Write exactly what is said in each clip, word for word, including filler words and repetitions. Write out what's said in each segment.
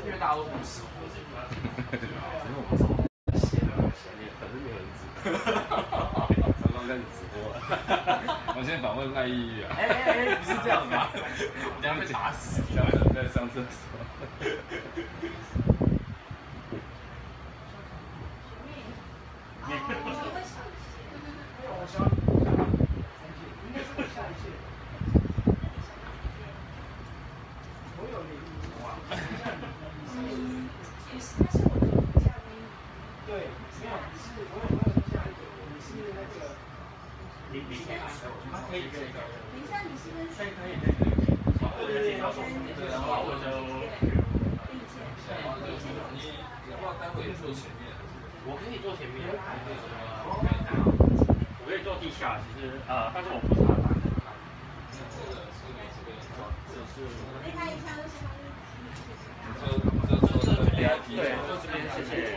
因为大家都不吃。 因为我不知道写的写的，可是没有人知。刚刚开始直播了，我现在访问赖意义啊。 哎哎哎，不是这样吧？我等下被打死。 小沈在上厕所。 我希望应该是会下一届。我有领哇，嗯，也是，但是我的副驾归你。对，没有，你是我有我有下一个，你是那个，你你先安排我，他可以可以可以。等一下，你是不是？可以可以可以可以。好，对对对，对，然后我就。 你你要不要待会坐前面？ 我可以坐前面。我可以坐地下，其实呃，但是我不是他打的。 可以看一下，就是就就坐这个 V I P。 对，坐这边，谢谢。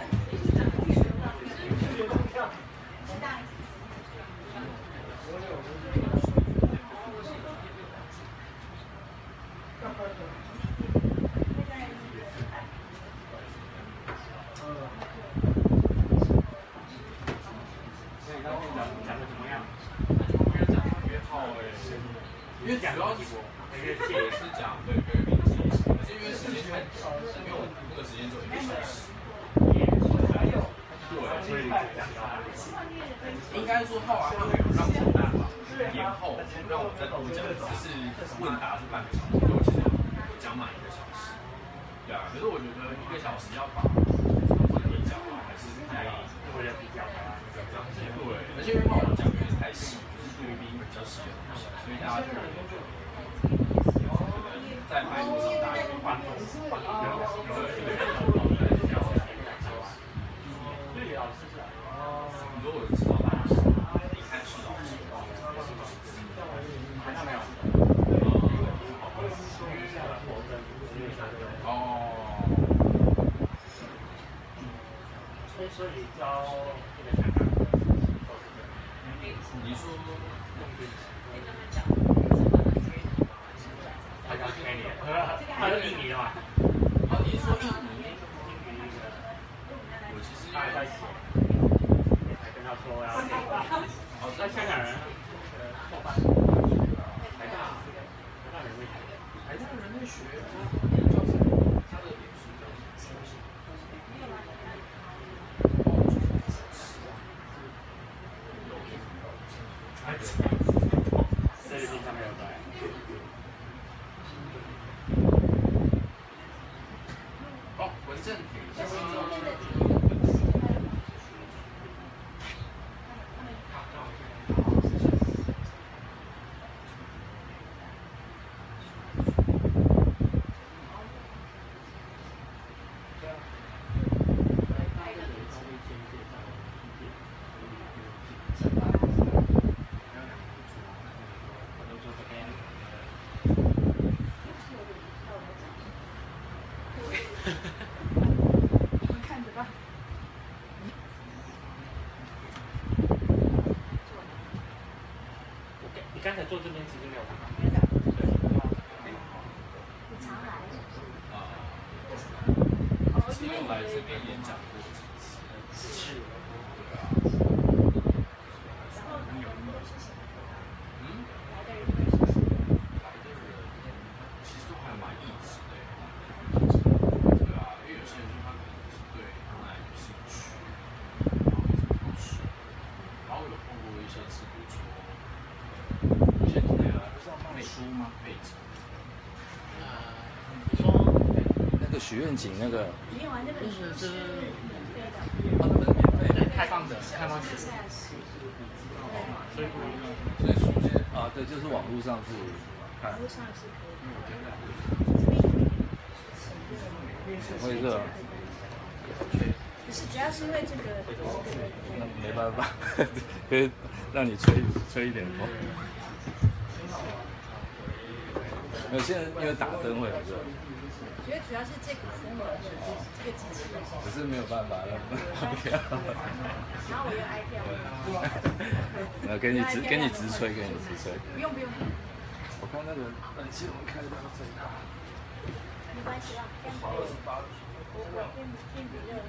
讲的怎么样？ 因为讲约号哎，因为主要是也是讲对对笔记，可是因为时间太短，因为我那个时间只有一个小时。对，所以应该说后来他们有让我延后，让我再多讲，只是问答是半个小时，所以我其实讲满一个小时。对啊，可是我觉得一个小时要把问题讲完还是太为了比较啊。 对，而且因为我讲有点太细，就是对于比较细的东西，所以大家就可能在脉络上大家有观众，对对对。 对，老师是哦。 你说我知道老师，你看是老师， 好像没有。 哦。 所以所以招这个香港。 你说， 他叫印尼，他是印尼的嘛？ 哦，你是说印尼？我其实他还在写，还跟他说要。哦，那香港人，后半，台大，台大人类学， 台大人类学，叫什么？他的脸书叫什么？ 这个地方没有在。 哦，文正挺。 看着吧。 你刚才坐这边其实没有看到。 没有。你常来？ 啊。之前有来这边演讲过几次。 是。 对啊。 然后你有没有是什么？ 嗯？ 来的人会是什么？ 来的人其实都还蛮一致的。对啊，因为有些人就他可能是对当然有兴趣，然后一直考试，然后有碰过一些是比如说。一些那个不是要卖书吗？背景。 你说那个许愿井那个。 没有啊，那本书是免费的。 哦，那本是免费的。 开放的，开放式。所以不一样。 所以书先啊，对，就是网络上是看。 网络上是可以。 会热。 不是，主要是因为这个。 那没办法，可以让你吹吹一点风。没有，现在因为打灯会很热。 我觉得主要是这个风格，这个机器。 可是没有办法，不要。 然后我用 iPad。 那给你直给你直吹，给你直吹。 不用不用。 我看那个冷气我们开到最大。 没关系啦，这样可以。我我变变比热。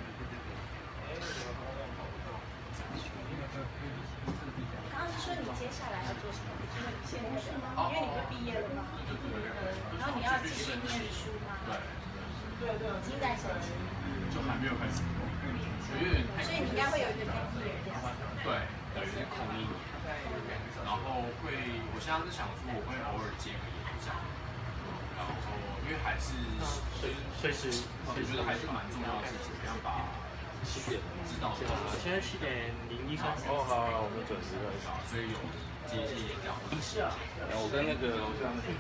刚刚是说你接下来要做什么？就是你现在的，因为你不是毕业了吗？然后你要继续念书吗？对，已经在申请。 就还没有开始。 所以你应该会有一个 gap year 这样。 对，对，是空一年。然后会，我现在是想说，我会偶尔接个演讲，然后因为还是随随时， 我觉得还是蛮重要的，是怎么样把七点知道的。 现在七点零一分。 哦，好，好，我们准时了。 所以有接一些演讲。 是啊。 然后我跟那个楼上那个。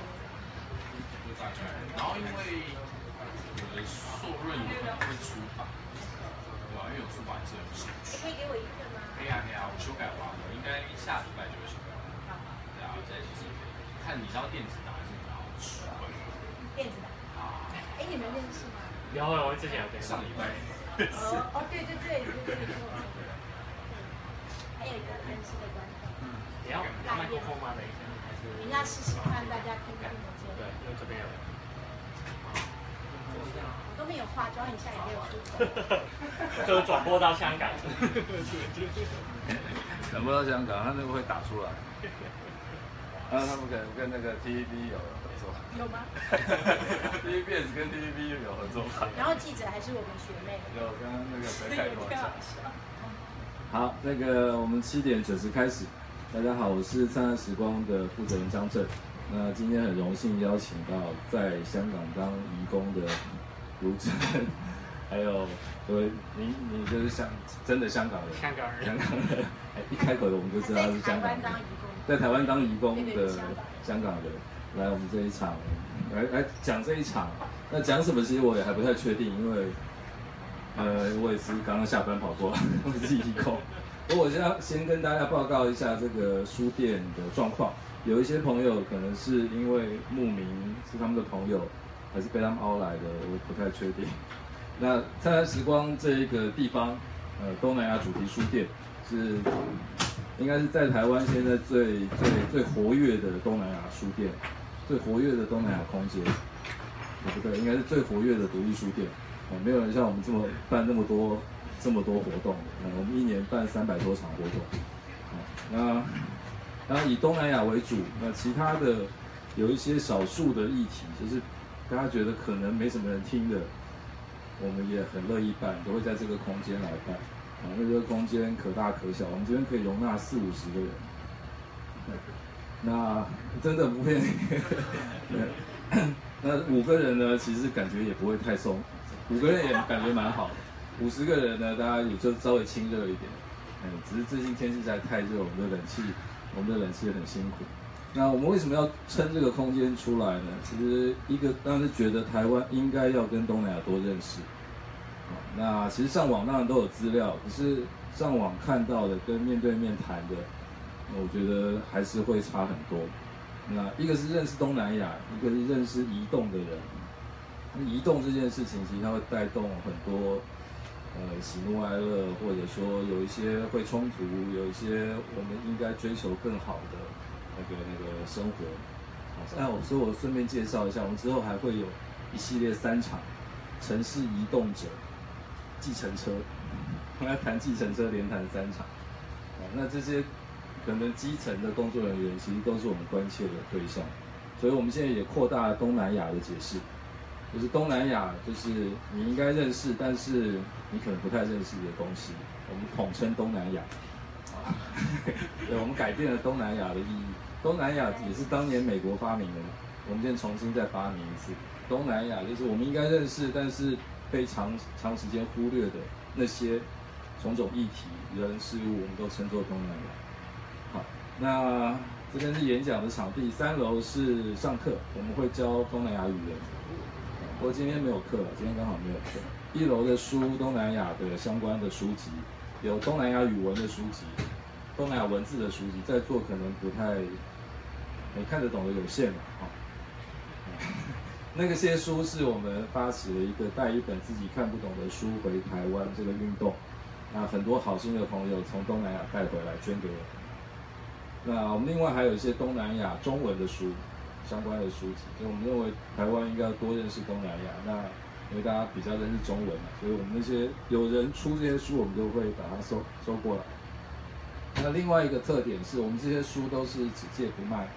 然后因为我的硕论有可能会出版，对吧？因为有出版社有兴趣。 可以给我一份吗？ 可以啊，可以啊，我修改完了，应该下礼拜就会修改完。对啊，再寄给你。看你是要电子档还是你要纸本？ 电子档。啊。哎，你们认识吗？ 有有，我之前有跟上礼拜。 哦哦，对对对对对对。还有一个认识的观众。 嗯。你要麦克风吗？等一下，还是？ 你要试试看，大家听不听得见？ 对，因为这边有。 我都没有化妆，一下也没有出口。 就是转播到香港。 转播到香港，他那个会打出来。然后他们可能跟那个 T V B 有合作。 有吗 ？T V B S 跟 T V B 有合作。 然后记者还是我们学妹。 有跟那个北海多少？ 好，那个我们七点准时开始。大家好，我是灿烂时光的负责人张震。那今天很荣幸邀请到在香港当移工的卢真，还有各位，你你就是香真的香港人， 香港人， 香港人，一开口的我们就知道他是香港人，在台湾当移工的香港人，来我们这一场，来来讲这一场。那讲什么其实我也还不太确定，因为呃我也是刚刚下班跑过来，我是移工。不过我现在先跟大家报告一下这个书店的状况。有一些朋友可能是因为慕名是他们的朋友，还是被他们凹来的，我不太确定。那灿烂时光这一个地方，呃，东南亚主题书店是应该是在台湾现在最最最活跃的东南亚书店，最活跃的东南亚空间，对不对？应该是最活跃的独立书店。呃，没有人像我们这么办那么多这么多活动的。呃，我们一年办三百多场活动。呃、那。然后以东南亚为主，那其他的有一些少数的议题，就是大家觉得可能没什么人听的，我们也很乐意办，都会在这个空间来办。啊，那这个空间可大可小，我们这边可以容纳四五十个人。那真的不骗你，那五个人呢，其实感觉也不会太松，五个人也感觉蛮好的。五十个人呢，大家也就稍微亲热一点。嗯，只是最近天气实在太热，我们的冷气。我们的冷气很辛苦。那我们为什么要撑这个空间出来呢？其实一个当然是觉得台湾应该要跟东南亚多认识。那其实上网当然都有资料，可是上网看到的跟面对面谈的，我觉得还是会差很多。那一个是认识东南亚，一个是认识移动的人。那移动这件事情，其实它会带动很多。呃，喜怒哀乐，或者说有一些会冲突，有一些我们应该追求更好的那个那个生活。那我所以我顺便介绍一下，我们之后还会有一系列三场城市移动者计程车，我们要谈计程车连谈三场。啊，那这些可能基层的工作人员其实都是我们关切的对象，所以我们现在也扩大了东南亚的解释。就是东南亚，就是你应该认识，但是你可能不太认识的东西，我们统称东南亚。啊，对，我们改变了东南亚的意义。东南亚也是当年美国发明的，我们现在重新再发明一次。东南亚就是我们应该认识，但是被长长时间忽略的那些种种议题、人事物，我们都称作东南亚。好，那这边是演讲的场地，三楼是上课，我们会教东南亚语言。不过今天没有课，今天刚好没有课。一楼的书，东南亚的相关的书籍，有东南亚语文的书籍，东南亚文字的书籍，在座可能不太，你看得懂的有限嘛，哈、哦。那个些书是我们发起了一个带一本自己看不懂的书回台湾这个运动，那很多好心的朋友从东南亚带回来捐给我。那我们另外还有一些东南亚中文的书。 相关的书籍，所以我们认为台湾应该多认识东南亚。那因为大家比较认识中文嘛，所以我们那些有人出这些书，我们就会把它收收过来。那另外一个特点是我们这些书都是只借不卖。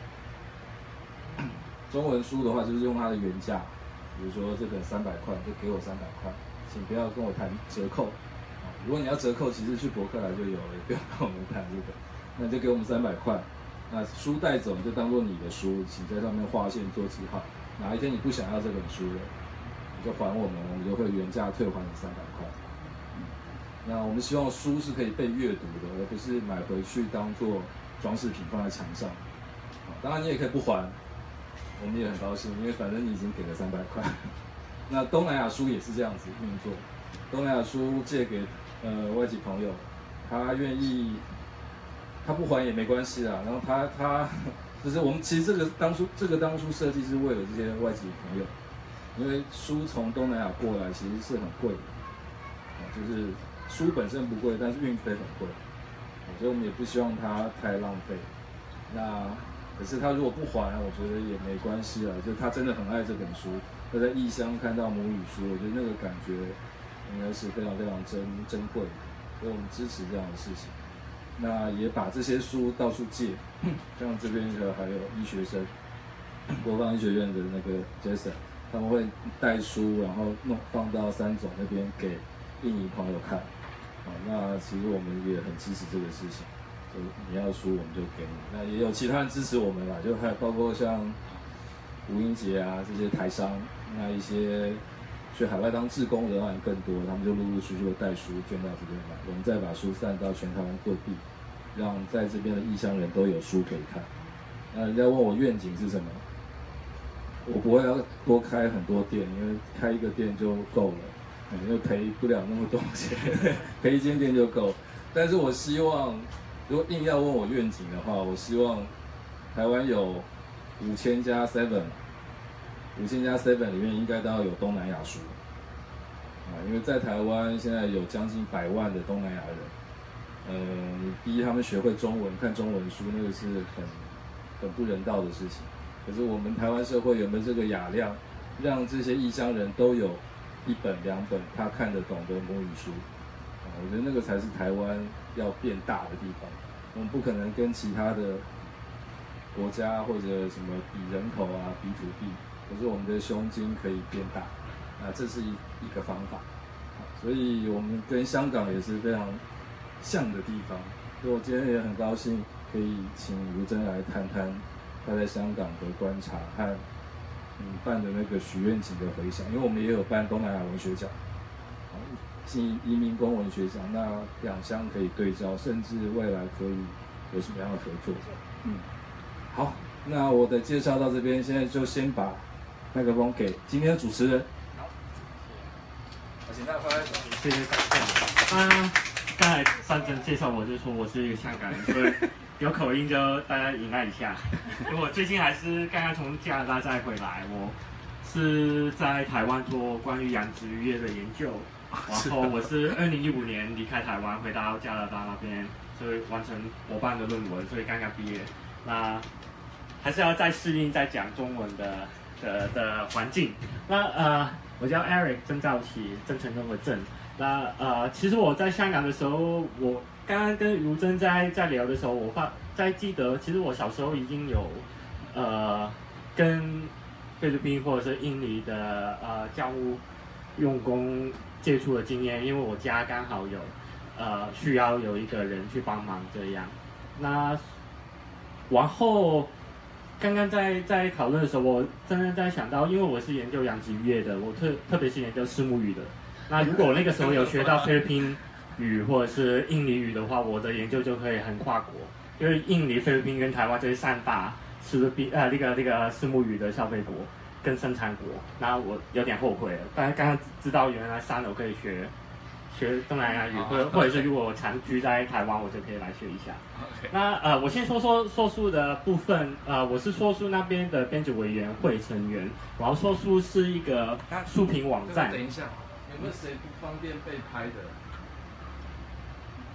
中文书的话，就是用它的原价，比如说这本三百块，就给我三百块，请不要跟我谈折扣。如果你要折扣，其实去博客来就有了，不要跟我们谈这个。那你就给我们三百块，那书带走你就当做你的书，请在上面划线做记号。哪一天你不想要这本书了，你就还我们，我们就会原价退还你三百块。那我们希望书是可以被阅读的，而不是买回去当做装饰品放在墙上。当然你也可以不还，我们也很高兴，因为反正你已经给了三百块。那东南亚书也是这样子运作，东南亚书借给呃外籍朋友，他愿意，他不还也没关系啦。然后他他就是我们其实这个当初这个当初设计是为了这些外籍朋友，因为书从东南亚过来其实是很贵的，就是书本身不贵，但是运费很贵，所以我们也不希望他太浪费。那可是他如果不还，我觉得也没关系啦，就是他真的很爱这本书，他在异乡看到母语书，我觉得那个感觉应该是非常非常珍珍贵的，所以我们支持这样的事情。那也把这些书到处借，像这边的还有医学生，国防医学院的那个 Jason， 他们会带书，然后弄放到三总那边给印尼朋友看。好，那其实我们也很支持这个事情。就你要书我们就给你，那也有其他人支持我们啦，就还包括像吴英杰啊这些台商，那一些去海外当志工的人更多，他们就陆陆续续的带书捐到这边来，我们再把书散到全台湾各地，让在这边的异乡人都有书可以看。那人家问我愿景是什么，我不会要多开很多店，因为开一个店就够了，因为赔不了那么多钱，赔一间店就够。但是我希望，如果硬要问我愿景的话，我希望台湾有五千家 Seven， 五千家 Seven 里面应该都要有东南亚书啊，因为在台湾现在有将近百万的东南亚人，呃，你逼他们学会中文、看中文书，那个是很很不人道的事情。可是我们台湾社会有没有这个雅量，让这些异乡人都有一本两本他看得懂的母语书？我觉得那个才是台湾要变大的地方。我们不可能跟其他的国家或者什么比人口啊、比土地，可是我们的胸襟可以变大，啊，这是一一个方法。所以我们跟香港也是非常像的地方。所以我今天也很高兴可以请如珍来谈谈他在香港的观察和嗯办的那个许愿景的回响，因为我们也有办东南亚文学奖。新移民工文学奖，那两相可以对照，甚至未来可以有什么样的合作？嗯，好，那我的介绍到这边，现在就先把麦克风给今天的主持人。 好，请大家拍拍手。 谢谢感谢。啊，刚才三珍介绍我就说我是一个香港人，所以有口音就大家忍耐一下。因为我最近还是刚刚从加拿大再回来，我是在台湾做关于养殖渔业的研究。然后我是二零一五年离开台湾，回到加拿大那边，所以完成博班的论文，所以刚刚毕业。那还是要再适应再讲中文的的的环境。那呃，我叫 Eric 曾兆奇，郑成功的郑。那呃，其实我在香港的时候，我刚刚跟如珍在在聊的时候，我发在记得，其实我小时候已经有呃跟菲律宾或者是印尼的呃教务用工接触的经验，因为我家刚好有，呃，需要有一个人去帮忙这样。那然后刚刚在在讨论的时候，我真的在想到，因为我是研究养殖渔业的，我特特别是研究虱目鱼的。那如果我那个时候有学到菲律宾语或者是印尼语的话，我的研究就可以很跨国，因为印尼、菲律宾跟台湾这是三大吃比呃那个那个虱目鱼的消费国。跟生产国，那我有点后悔了。但是刚刚知道原来三楼可以学学东南亚语，或者或者是如果我长居在台湾，我就可以来学一下。那呃，我先说说说书的部分。呃，我是说书那边的编辑委员会成员。然后说书是一个书评网站。 等一下，有没有谁不方便被拍的？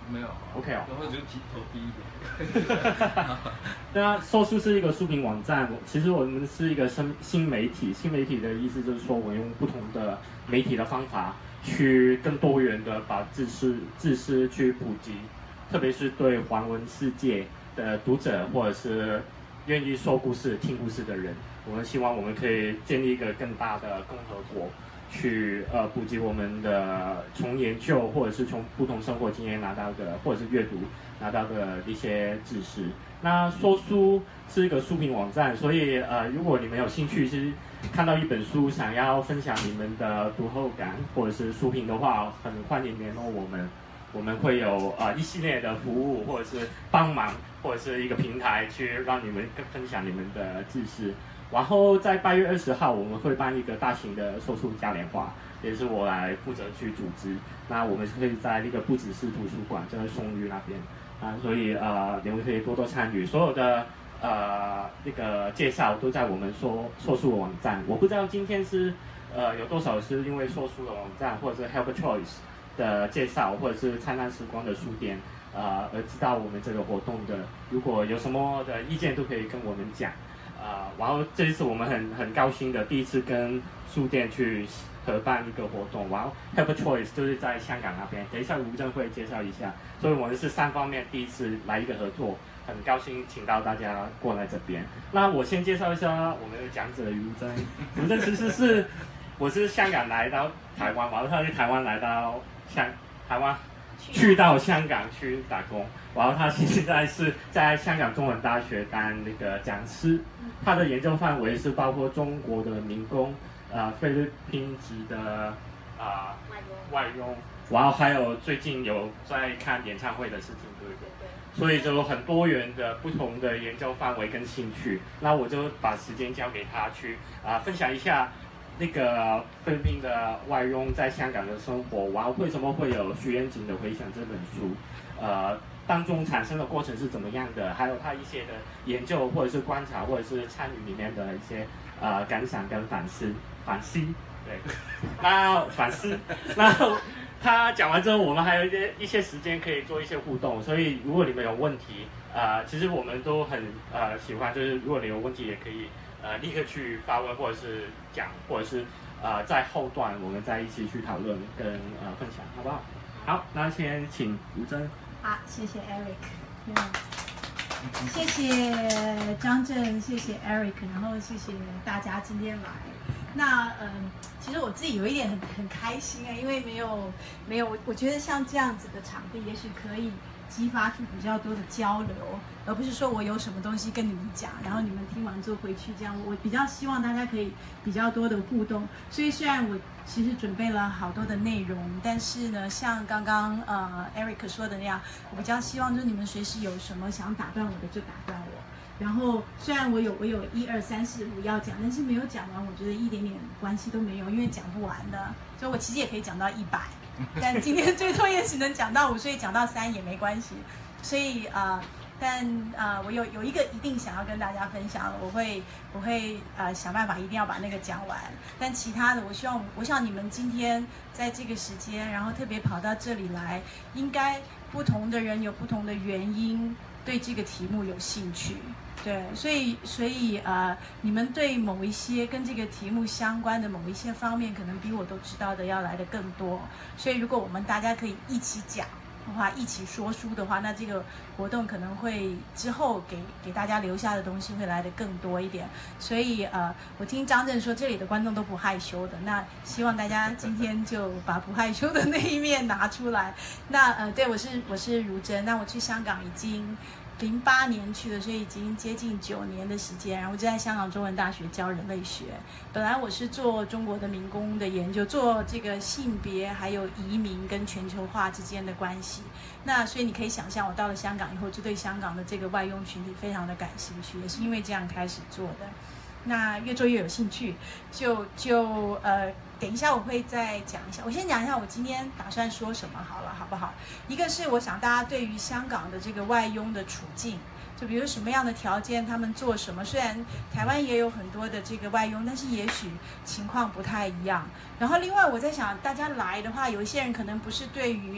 没有 ，OK 哦， 然后就提头低一点。 那说书是一个书评网站，其实我们是一个新新媒体，新媒体的意思就是说我用不同的媒体的方法，去更多元的把知识知识去普及，特别是对华文世界的读者或者是愿意说故事、听故事的人，我们希望我们可以建立一个更大的共和国。去呃普及我们的从研究或者是从不同生活经验拿到的，或者是阅读拿到的一些知识。那说书是一个书评网站，所以呃如果你们有兴趣是看到一本书想要分享你们的读后感或者是书评的话，很欢迎联络我们。我们会有呃一系列的服务或者是帮忙或者是一个平台去让你们分享你们的知识。然后在八月二十号，我们会办一个大型的说书嘉年华，也是我来负责去组织。那我们可以在那个不只是图书馆，就在松裕那边啊，所以呃你们可以多多参与。所有的呃那个介绍都在我们说说书的网站。我不知道今天是呃有多少是因为说书的网站或者是 Help Choice 的介绍，或者是灿烂时光的书店呃而知道我们这个活动的。如果有什么的意见都可以跟我们讲。呃，然后这一次我们很很高兴的第一次跟书店去合办一个活动，然后 Help Choice 就是在香港那边，等一下吴正会介绍一下，所以我们是三方面第一次来一个合作，很高兴请到大家过来这边。那我先介绍一下我们的讲者吴正，吴正其实是我是香港来到台湾，然后他是台湾来到香台湾。去到香港去打工，然后他现在是在香港中文大学当那个讲师，他的研究范围是包括中国的民工，呃菲律宾籍的啊、呃、外佣，然后还有最近有在看演唱会的事情，对不对？所以就很多元的不同的研究范围跟兴趣，那我就把时间交给他去啊、呃、分享一下。那个菲律宾的外佣在香港的生活，然后为什么会有徐元景的回响这本书？呃，当中产生的过程是怎么样的？还有他一些的研究或者是观察，或者是参与里面的一些呃感想跟反思，反思，对，那反思，然后他讲完之后，我们还有一些一些时间可以做一些互动，所以如果你们有问题，呃，其实我们都很呃喜欢，就是如果你有问题也可以。呃，立刻去发问，或者是讲，或者是呃，在后段我们再一起去讨论跟呃分享，好不好？好，那先请吴真。 好，谢谢 Eric， 嗯，谢谢张震，谢谢 Eric， 然后谢谢大家今天来。那嗯，其实我自己有一点很很开心啊，因为没有没有，我觉得像这样子的场地，也许可以激发出比较多的交流，而不是说我有什么东西跟你们讲，然后你们听完之后回去这样。我比较希望大家可以比较多的互动，所以虽然我其实准备了好多的内容，但是呢，像刚刚呃 Eric 说的那样，我比较希望就是你们随时有什么想打断我的就打断我。然后虽然我有我有一二三四五要讲，但是没有讲完，我觉得一点点关系都没有，因为讲不完的，所以我其实也可以讲到一百。但今天最多也只能讲到五，所以讲到三也没关系。所以呃，但呃，我有有一个一定想要跟大家分享，我会我会呃想办法一定要把那个讲完。但其他的，我希望我想你们今天在这个时间，然后特别跑到这里来，应该不同的人有不同的原因对这个题目有兴趣。对，所以所以呃，你们对某一些跟这个题目相关的某一些方面，可能比我都知道的要来的更多。所以如果我们大家可以一起讲的话，一起说书的话，那这个活动可能会之后给给大家留下的东西会来的更多一点。所以呃，我听张震说这里的观众都不害羞的，那希望大家今天就把不害羞的那一面拿出来。那呃，对我是我是如真，那我去香港已经。零八年去的，所以已经接近九年的时间。然后我就在香港中文大学教人类学。本来我是做中国的民工的研究，做这个性别还有移民跟全球化之间的关系。那所以你可以想象，我到了香港以后，就对香港的这个外佣群体非常的感兴趣，也是因为这样开始做的。那越做越有兴趣，就就呃。等一下我会再讲一下，我先讲一下我今天打算说什么好了，好不好？一个是我想大家对于香港的这个外佣的处境，就比如什么样的条件，他们做什么。虽然台湾也有很多的这个外佣，但是也许情况不太一样。然后另外我在想，大家来的话，有一些人可能不是对于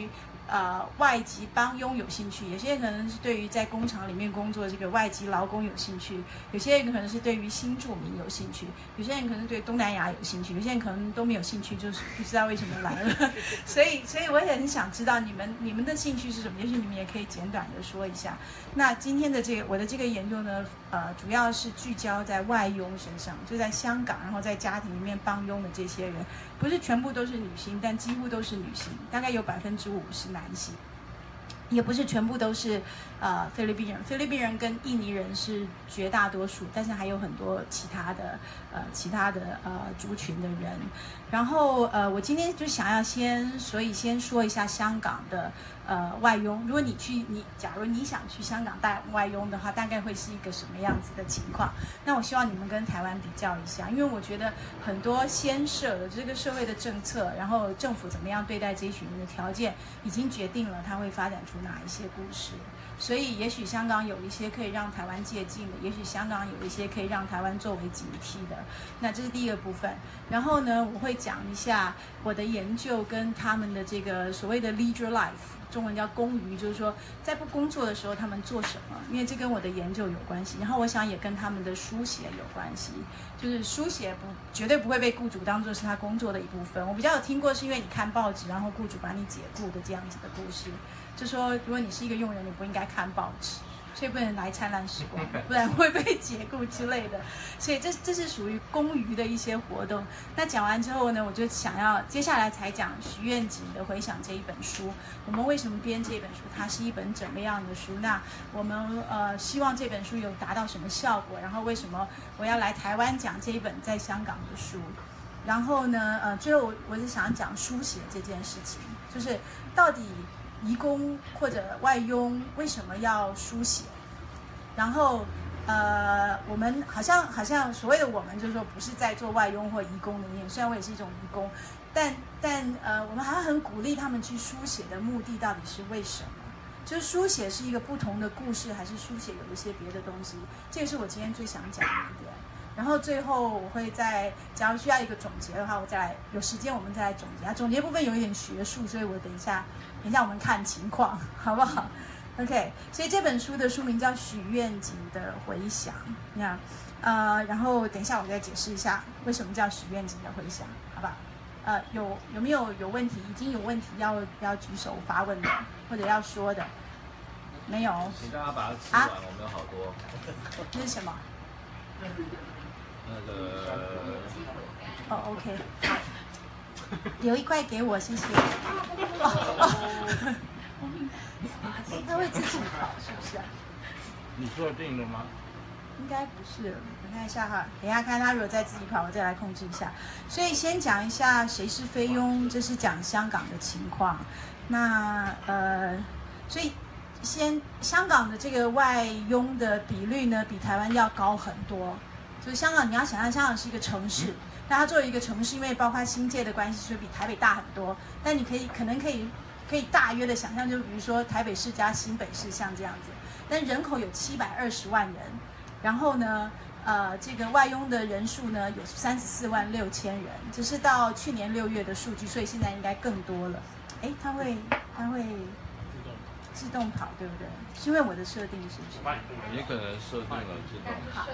呃外籍帮佣有兴趣，有些人可能是对于在工厂里面工作这个外籍劳工有兴趣，有些人可能是对于新住民有兴趣，有些人可能对东南亚有兴趣，有些人可能都没有兴趣，就是不知道为什么来了。所以，所以我也很想知道你们你们的兴趣是什么，也许你们也可以简短的说一下。那今天的这个我的这个研究呢，呃，主要是聚焦在外佣身上，就在香港，然后在家庭里面帮佣的这些人，不是全部都是女性，但几乎都是女性，大概有百分之五是男性。也不是全部都是呃菲律宾人，菲律宾人跟印尼人是绝大多数，但是还有很多其他的呃其他的呃族群的人。然后呃我今天就想要先，所以先说一下香港的呃外佣。如果你去你假如你想去香港带外佣的话，大概会是一个什么样子的情况？那我希望你们跟台湾比较一下，因为我觉得很多先设的这个社会的政策，然后政府怎么样对待这一群人的条件，已经决定了它会发展出哪一些故事。所以也许香港有一些可以让台湾借鉴的，也许香港有一些可以让台湾作为警惕的。那这是第一个部分。然后呢，我会讲一下我的研究跟他们的这个所谓的 leisure life， 中文叫工余，就是说在不工作的时候他们做什么，因为这跟我的研究有关系。然后我想也跟他们的书写有关系，就是书写不绝对不会被雇主当作是他工作的一部分。我比较有听过是因为你看报纸，然后雇主把你解雇的这样子的故事。就说如果你是一个佣人，你不应该看报纸，所以不能来灿烂时光，不然会被解雇之类的。所以这这是属于工余的一些活动。那讲完之后呢，我就想要接下来才讲许愿景的回响这一本书。我们为什么编这本书？它是一本怎么样的书？那我们呃希望这本书有达到什么效果？然后为什么我要来台湾讲这一本在香港的书？然后呢，呃，最后我我是想讲书写这件事情，就是到底移工或者外佣为什么要书写？然后，呃，我们好像好像所谓的我们就是说不是在做外佣或移工的念，虽然我也是一种移工，但但呃，我们还很鼓励他们去书写的目的到底是为什么？就是书写是一个不同的故事，还是书写有一些别的东西？这个是我今天最想讲的一点。然后最后我会再，假如需要一个总结的话，我再来有时间我们再来总结。总结部分有一点学术，所以我等一下，等一下我们看情况，好不好 ？OK， 所以这本书的书名叫《许愿景的回响》，那呃，然后等一下我再解释一下为什么叫许愿景的回响，好不好？呃，有有没有有问题？已经有问题要要举手发问的，或者要说的？没有。 请大家把它吃完，啊、我们有好多。 那是什么？ 那个哦 ，OK， 好，留一块给我，谢谢。哦哦，他会自己跑，是不是啊？ 你设定的吗？ 应该不是，我看一下哈，等一下看他如果再自己跑，我再来控制一下。所以先讲一下谁是菲佣，这是讲香港的情况。那呃，所以先香港的这个外佣的比率呢，比台湾要高很多。就是香港，你要想象香港是一个城市，那它作为一个城市，因为包括新界的关系，所以比台北大很多。但你可以可能可以可以大约的想象，就比如说台北市加新北市像这样子，但人口有七百二十万人，然后呢，呃，这个外佣的人数呢有三十四万六千人，这是到去年六月的数据，所以现在应该更多了。哎，它会它会自动跑，对不对？是因为我的设定是不是？ 也可能设定了自动跑。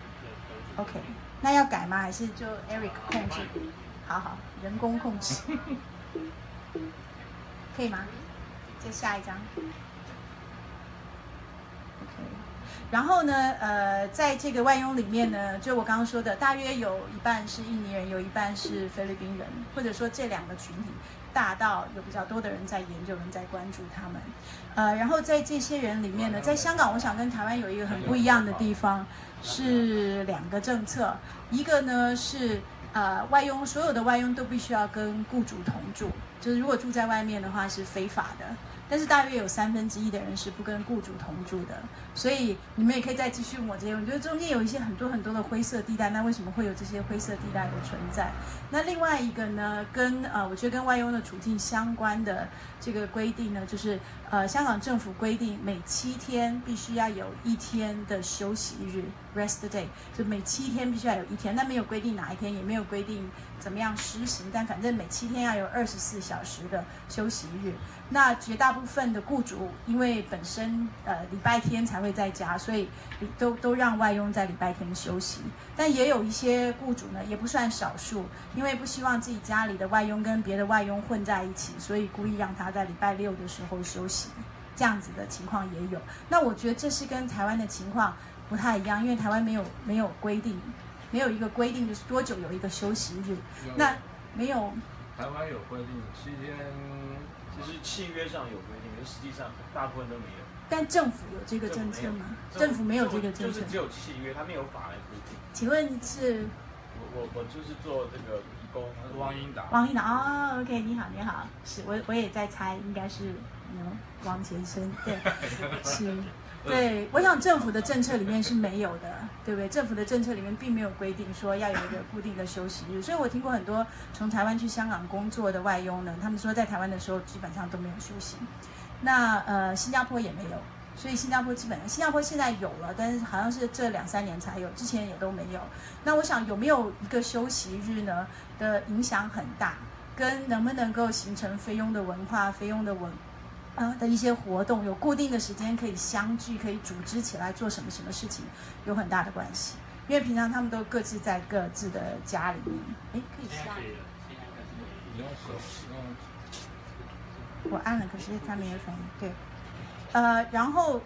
OK， 那要改吗？还是就 Eric 控制？好好，人工控制，可以吗？再下一张。OK， 然后呢，呃，在这个外佣里面呢，就我刚刚说的，大约有一半是印尼人，有一半是菲律宾人，或者说这两个群体大到有比较多的人在研究，人在关注他们。呃，然后在这些人里面呢，在香港，我想跟台湾有一个很不一样的地方。是两个政策，一个呢是呃外佣，所有的外佣都必须要跟雇主同住，就是如果住在外面的话是非法的。但是大约有三分之一的人是不跟雇主同住的，所以你们也可以再继续问我这些。我觉得中间有一些很多很多的灰色地带，那为什么会有这些灰色地带的存在？那另外一个呢，跟呃我觉得跟外佣的处境相关的这个规定呢，就是呃香港政府规定每七天必须要有一天的休息日 （rest day）， 就每七天必须要有一天，但没有规定哪一天，也没有规定怎么样施行，但反正每七天要有二十四小小时的休息日。那绝大部分的雇主因为本身呃礼拜天才会在家，所以都都让外佣在礼拜天休息。但也有一些雇主呢，也不算少数，因为不希望自己家里的外佣跟别的外佣混在一起，所以故意让他在礼拜六的时候休息。这样子的情况也有。那我觉得这是跟台湾的情况不太一样，因为台湾没有没有规定，没有一个规定就是多久有一个休息日。那没有。 台湾有规定七天， 其实契约上有规定，可是实际上大部分都没有。 但政府有这个政策吗？政府没有这个政策， 就是只有契约，它没有法来规定。 请问是？ 我我我就是做这个义工， 汪英达。 汪英达哦 ，OK， 你好你好，是我我也在猜，应该是嗯汪先生，对，是。对，我想政府的政策里面是没有的，对不对？政府的政策里面并没有规定说要有一个固定的休息日，所以我听过很多从台湾去香港工作的外佣呢，他们说在台湾的时候基本上都没有休息。那呃，新加坡也没有，所以新加坡基本上，新加坡现在有了，但是好像是这两三年才有，之前也都没有。那我想有没有一个休息日呢的影响很大，跟能不能够形成菲佣的文化、菲佣的文。呃的一些活动，有固定的时间可以相聚，可以组织起来做什么什么事情，有很大的关系。因为平常他们都各自在各自的家里面。哎，可以下。我按了，可是它没有反应。对，呃，然后，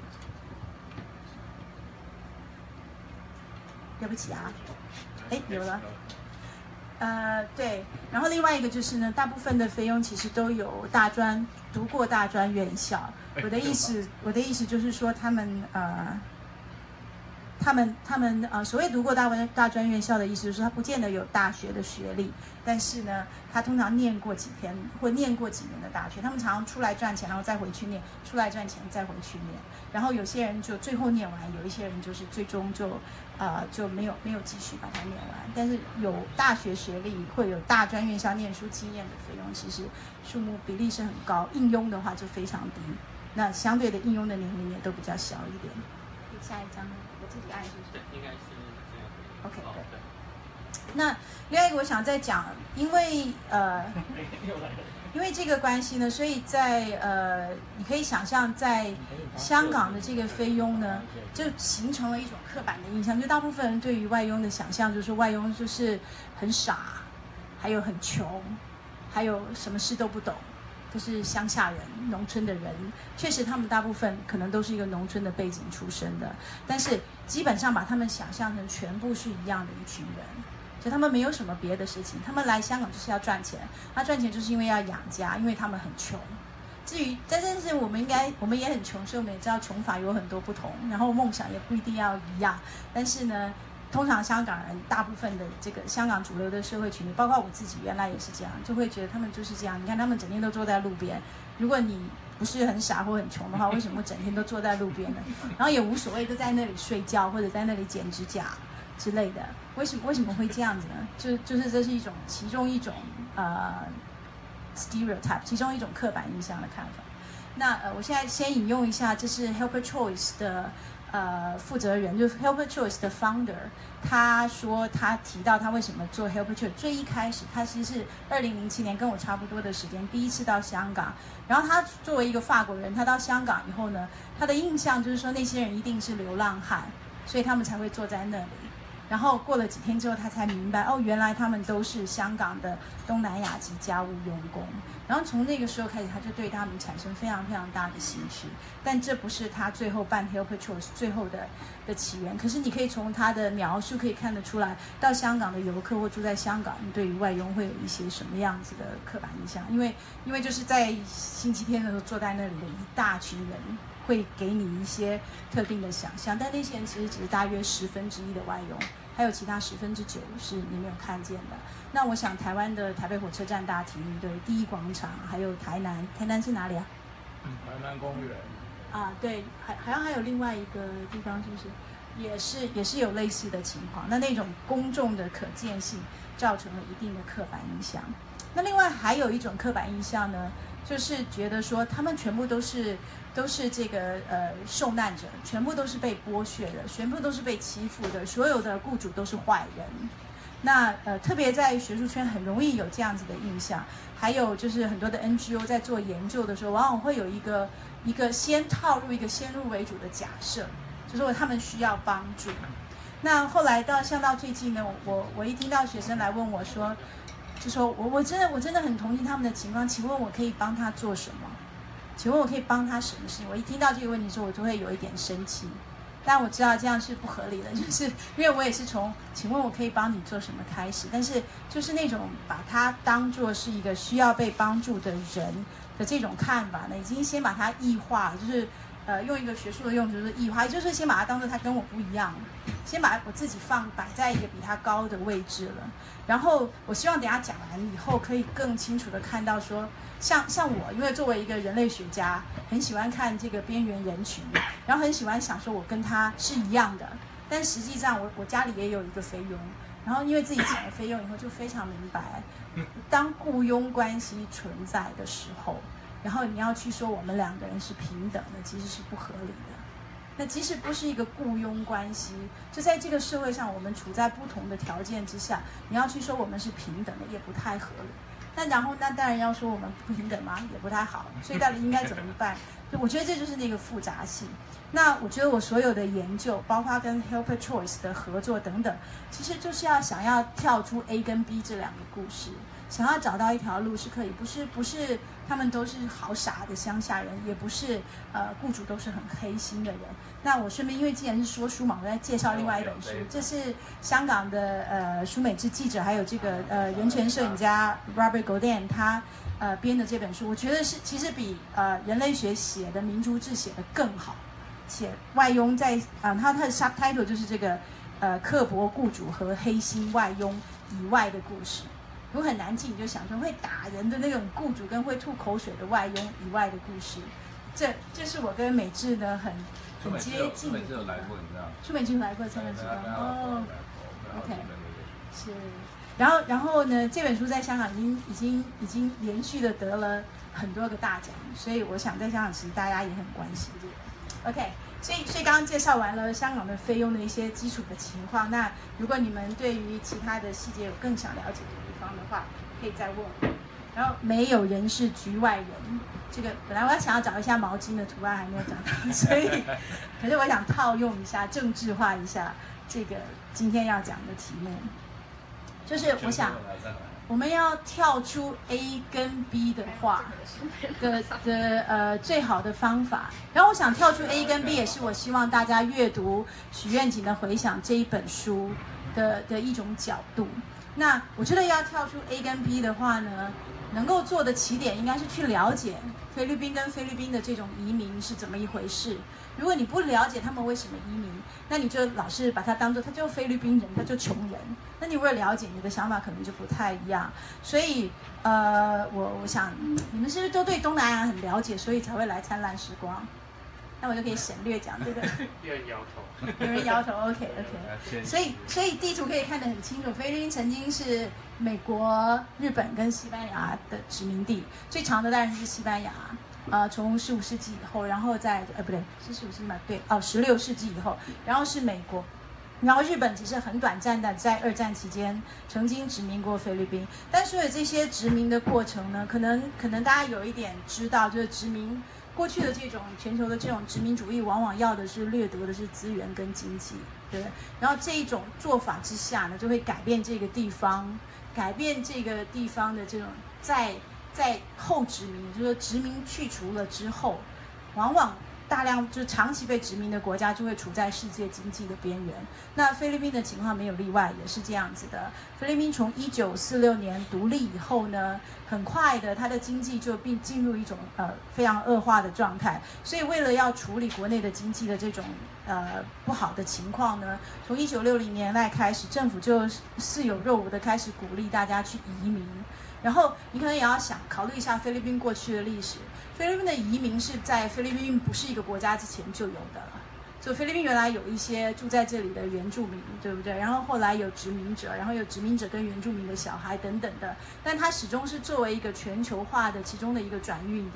对不起啊，哎，有了。呃，对，然后另外一个就是呢，大部分的菲佣其实都有大专读过大专院校。我的意思，我的意思就是说，他们呃，他们他们呃，所谓读过大专大专院校的意思，就是他不见得有大学的学历，但是呢，他通常念过几天或念过几年的大学。他们常常出来赚钱，然后再回去念，出来赚钱再回去念。然后有些人就最后念完，有一些人就是最终就。呃，就没有没有继续把它念完，但是有大学学历会有大专院校念书经验的菲佣，其实数目比例是很高，应用的话就非常低，那相对的应用的年龄也都比较小一点。下一张我自己按是不是？ 应该是这样。 OK， 对。那另外一个我想再讲，因为呃，因为这个关系呢，所以在呃，你可以想象在香港的这个菲佣呢，就形成了一种刻板的印象，就大部分人对于外佣的想象就是外佣就是很傻，还有很穷，还有什么事都不懂，都是乡下人、农村的人。确实，他们大部分可能都是一个农村的背景出身的，但是基本上把他们想象成全部是一样的一群人。就他们没有什么别的事情，他们来香港就是要赚钱，他赚钱就是因为要养家，因为他们很穷。至于，但是我们应该，我们也很穷，所以我们也知道穷法有很多不同，然后梦想也不一定要一样。但是呢，通常香港人大部分的这个香港主流的社会群体，包括我自己原来也是这样，就会觉得他们就是这样。你看他们整天都坐在路边，如果你不是很傻或很穷的话，为什么整天都坐在路边呢？然后也无所谓，都在那里睡觉或者在那里剪指甲之类的。为什么为什么会这样子呢？就就是这是一种其中一种呃 stereotype， 其中一种刻板印象的看法。那呃，我现在先引用一下，这是 Helper Choice 的呃负责人，就是 Helper Choice 的 founder， 他说他提到他为什么做 Helper Choice， 最一开始他其实是二零零七年跟我差不多的时间第一次到香港，然后他作为一个法国人，他到香港以后呢，他的印象就是说那些人一定是流浪汉，所以他们才会坐在那里。然后过了几天之后，他才明白，哦，原来他们都是香港的东南亚籍家务佣工。然后从那个时候开始，他就对他们产生非常非常大的兴趣。但这不是他最后办 Helper Choice 最后的的起源。可是你可以从他的描述可以看得出来，到香港的游客或住在香港，你对于外佣会有一些什么样子的刻板印象？因为因为就是在星期天的时候坐在那里的一大群人，会给你一些特定的想象，但那些人其实只是大约十分之一的外佣，还有其他十分之九是你没有看见的。那我想台湾的台北火车站大厅、对第一广场，还有台南，台南是哪里啊？ 台南公园。 啊，对，还好像还有另外一个地方，是不是也是也是有类似的情况？那那种公众的可见性造成了一定的刻板印象。那另外还有一种刻板印象呢，就是觉得说他们全部都是都是这个呃受难者，全部都是被剥削的，全部都是被欺负的，所有的雇主都是坏人。 那呃，特别在学术圈很容易有这样子的印象。还有就是很多的 N G O 在做研究的时候，往往会有一个一个先套入一个先入为主的假设，就是说他们需要帮助。那后来到像到最近呢，我我一听到学生来问我说，就说我我真的我真的很同情他们的情况，请问我可以帮他做什么？请问我可以帮他什么事情？我一听到这个问题的时候，我就会有一点生气。但我知道这样是不合理的，就是因为我也是从请问我可以帮你做什么开始，但是就是那种把它当作是一个需要被帮助的人的这种看法呢，已经先把它异化，就是呃用一个学术的用词就是异化，也就是先把它当作他跟我不一样，先把我自己放摆在一个比他高的位置了。然后我希望等一下讲完以后，可以更清楚的看到说，像像我，因为作为一个人类学家，很喜欢看这个边缘人群，然后很喜欢想说我跟他是一样的，但实际上我我家里也有一个菲佣，然后因为自己请了菲佣以后，就非常明白，当雇佣关系存在的时候，然后你要去说我们两个人是平等的，其实是不合理的。那即使不是一个雇佣关系，就在这个社会上，我们处在不同的条件之下，你要去说我们是平等的，也不太合理。那然后那当然要说我们不平等吗？也不太好。所以到底应该怎么办？我觉得这就是那个复杂性。那我觉得我所有的研究，包括跟 Helper Choice 的合作等等，其实就是要想要跳出 A 跟 B 这两个故事，想要找到一条路是可以，不是不是他们都是好傻的乡下人，也不是呃雇主都是很黑心的人。那我顺便，因为既然是说书嘛，我在介绍另外一本书，这是香港的呃舒美智记者，还有这个呃人权摄影家 Robert Godin 他呃编的这本书，我觉得是其实比呃人类学写的明珠志写的更好，且外佣在啊、呃，他他的 subtitle 就是这个呃刻薄雇主和黑心外佣以外的故事。如果很难记，你就想说会打人的那种雇主跟会吐口水的外佣以外的故事，这这是我跟美智呢很很接近。 美智有来过，你知道？ 舒美智有来过参加时光哦 ，OK， 是。然后然后呢，这本书在香港已经已经已经连续的得了很多个大奖，所以我想在香港其实大家也很关心这个。OK。所以，所以刚刚介绍完了香港的菲佣的一些基础的情况。那如果你们对于其他的细节有更想了解的地方的话，可以再问我。然后，没有人是局外人。这个本来我要想要找一下毛巾的图案，还没有找到，所以，可是我想套用一下，政治化一下这个今天要讲的题目，就是我想。我们要跳出 A 跟 B 的话的的呃最好的方法，然后我想跳出 A 跟 B 也是我希望大家阅读许愿景的回响这一本书的的一种角度。那我觉得要跳出 A 跟 B 的话呢，能够做的起点应该是去了解菲律宾跟菲律宾的这种移民是怎么一回事。如果你不了解他们为什么移民，那你就老是把它当作他就菲律宾人，他就穷人。那你如果了解，你的想法可能就不太一样。所以，呃，我我想你们是不是都对东南亚很了解，所以才会来灿烂时光？那我就可以省略讲这个。 有人摇头。 有人摇头 ，OK OK。所以所以地图可以看得很清楚，菲律宾曾经是美国、日本跟西班牙的殖民地，最长的当然是西班牙。呃，从十五世纪以后，然后在呃不对，是十五世纪嘛？对，哦，十六世纪以后，然后是美国，然后日本只是很短暂的在二战期间曾经殖民过菲律宾，但所有这些殖民的过程呢，可能可能大家有一点知道，就是殖民过去的这种全球的这种殖民主义，往往要的是掠夺的是资源跟经济，对不对？然后这一种做法之下呢，就会改变这个地方，改变这个地方的这种在。在后殖民，就是说殖民去除了之后，往往大量就是长期被殖民的国家就会处在世界经济的边缘。那菲律宾的情况没有例外，也是这样子的。菲律宾从一九四六年独立以后呢，很快的它的经济就并进入一种呃非常恶化的状态。所以为了要处理国内的经济的这种呃不好的情况呢，从一九六零年代开始，政府就似有若无的开始鼓励大家去移民。然后你可能也要想考虑一下菲律宾过去的历史。菲律宾的移民是在菲律宾不是一个国家之前就有的了。所以菲律宾原来有一些住在这里的原住民，对不对？然后后来有殖民者，然后有殖民者跟原住民的小孩等等的。但它始终是作为一个全球化的其中的一个转运点。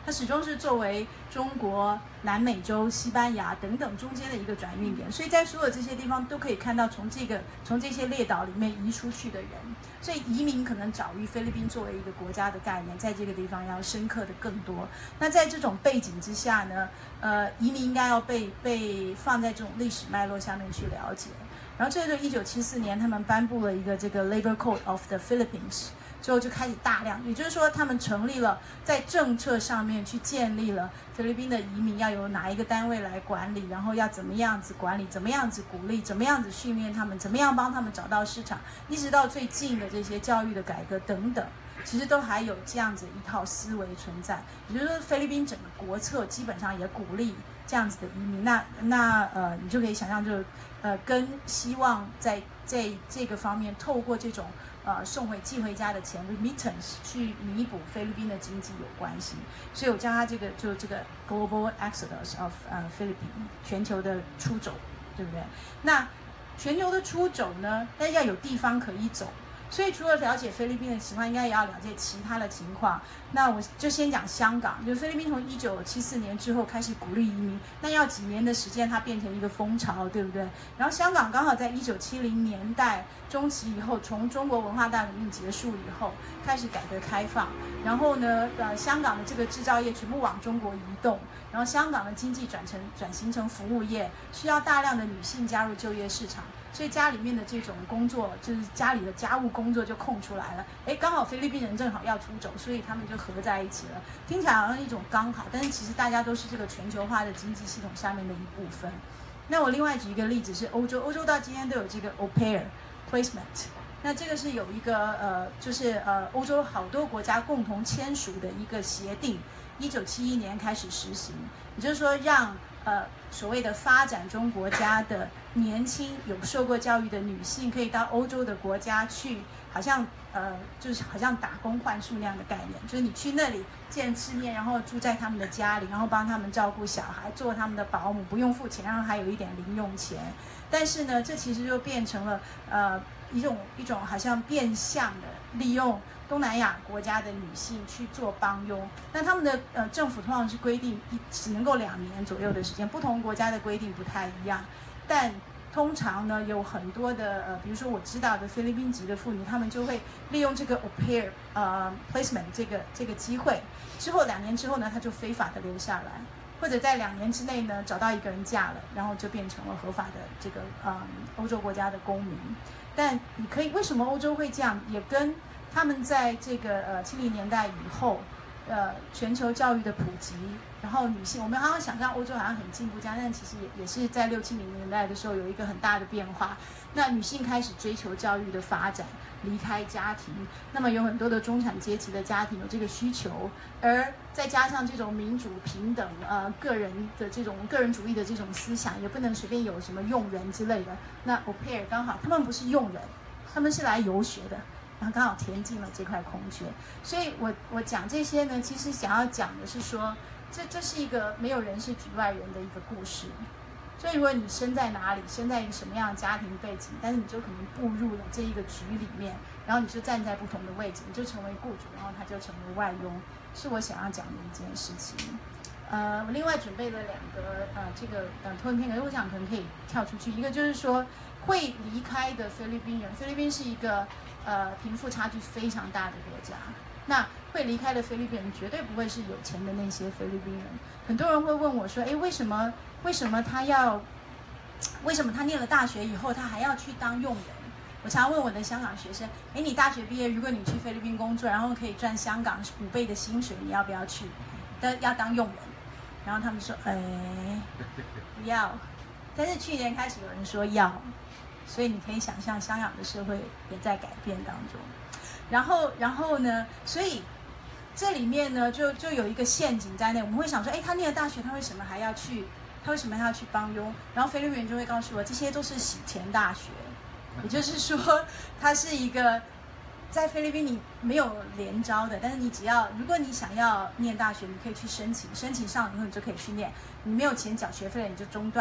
它始终是作为中国、南美洲、西班牙等等中间的一个转运点，所以在所有这些地方都可以看到从这个从这些列岛里面移出去的人，所以移民可能早于菲律宾作为一个国家的概念，在这个地方要深刻的更多。那在这种背景之下呢，呃，移民应该要被被放在这种历史脉络下面去了解。然后这就一九七四年，他们颁布了一个这个 Labor Code of the Philippines。之后就开始大量，也就是说，他们成立了在政策上面去建立了菲律宾的移民要由哪一个单位来管理，然后要怎么样子管理，怎么样子鼓励，怎么样子训练他们，怎么样帮他们找到市场，一直到最近的这些教育的改革等等，其实都还有这样子一套思维存在。也就是说，菲律宾整个国策基本上也鼓励这样子的移民。那那呃，你就可以想象就，就呃跟希望在在这个方面透过这种。呃，送回寄回家的钱 remittance 去弥补菲律宾的经济有关系，所以我叫它这个就这个 global exodus of 呃菲律宾全球的出走，对不对？那全球的出走呢，但要有地方可以走，所以除了了解菲律宾的情况，应该也要了解其他的情况。那我就先讲香港，就菲律宾从一九七四年之后开始鼓励移民，那要几年的时间它变成一个风潮，对不对？然后香港刚好在一九七零年代中期以后，从中国文化大革命结束以后开始改革开放，然后呢，呃，香港的这个制造业全部往中国移动，然后香港的经济转成转型成服务业，需要大量的女性加入就业市场。所以家里面的这种工作，就是家里的家务工作就空出来了。哎，刚好菲律宾人正好要出走，所以他们就合在一起了。听起来好像一种刚好，但是其实大家都是这个全球化的经济系统下面的一部分。那我另外举一个例子是欧洲，欧洲到今天都有这个 au pair placement。那这个是有一个呃，就是呃，欧洲好多国家共同签署的一个协定，一九七一年开始实行，也就是说让呃所谓的发展中国家的年轻有受过教育的女性可以到欧洲的国家去，好像呃就是好像打工换宿那样的概念，就是你去那里见世面，然后住在他们的家里，然后帮他们照顾小孩，做他们的保姆，不用付钱，然后还有一点零用钱。但是呢，这其实就变成了呃一种一种好像变相的利用东南亚国家的女性去做帮佣。那他们的呃政府通常是规定一只能够两年左右的时间，不同国家的规定不太一样，但通常呢有很多的呃，比如说我知道的菲律宾籍的妇女，她们就会利用这个 au pair 呃 placement 这个这个机会，之后两年之后呢，她就非法的留下来。或者在两年之内呢，找到一个人嫁了，然后就变成了合法的这个嗯欧洲国家的公民。但你可以为什么欧洲会这样，也跟他们在这个呃七零年代以后，呃全球教育的普及，然后女性，我们好像想象欧洲好像很进步家，但其实也也是在六七零年代的时候有一个很大的变化。那女性开始追求教育的发展，离开家庭，那么有很多的中产阶级的家庭有这个需求，而再加上这种民主平等，呃，个人的这种个人主义的这种思想，也不能随便有什么佣人之类的。那 au pair 刚好，他们不是佣人，他们是来游学的，然后刚好填进了这块空缺。所以我我讲这些呢，其实想要讲的是说，这这是一个没有人是局外人的一个故事。所以如果你生在哪里，生在一个什么样的家庭背景，但是你就可能步入了这一个局里面，然后你就站在不同的位置，你就成为雇主，然后他就成为外佣，是我想要讲的一件事情。呃，我另外准备了两个呃这个呃投影片，可是我想可能可以跳出去。一个就是说会离开的菲律宾人，菲律宾是一个呃贫富差距非常大的国家，那会离开的菲律宾人绝对不会是有钱的那些菲律宾人。很多人会问我说，哎，为什么为什么他要为什么他念了大学以后他还要去当佣人？我常问我的香港学生，哎，你大学毕业，如果你去菲律宾工作，然后可以赚香港五倍的薪水，你要不要去？但要当佣人？然后他们说，哎，不要。但是去年开始有人说要，所以你可以想象香港的社会也在改变当中。然后，然后呢？所以这里面呢，就就有一个陷阱在内。我们会想说，哎，他念了大学，他为什么还要去？他为什么还要去帮佣？然后菲律宾人就会告诉我，这些都是洗钱大学，也就是说，它是一个在菲律宾你没有联招的，但是你只要如果你想要念大学，你可以去申请，申请上以后你就可以去念。你没有钱缴学费了，你就中断。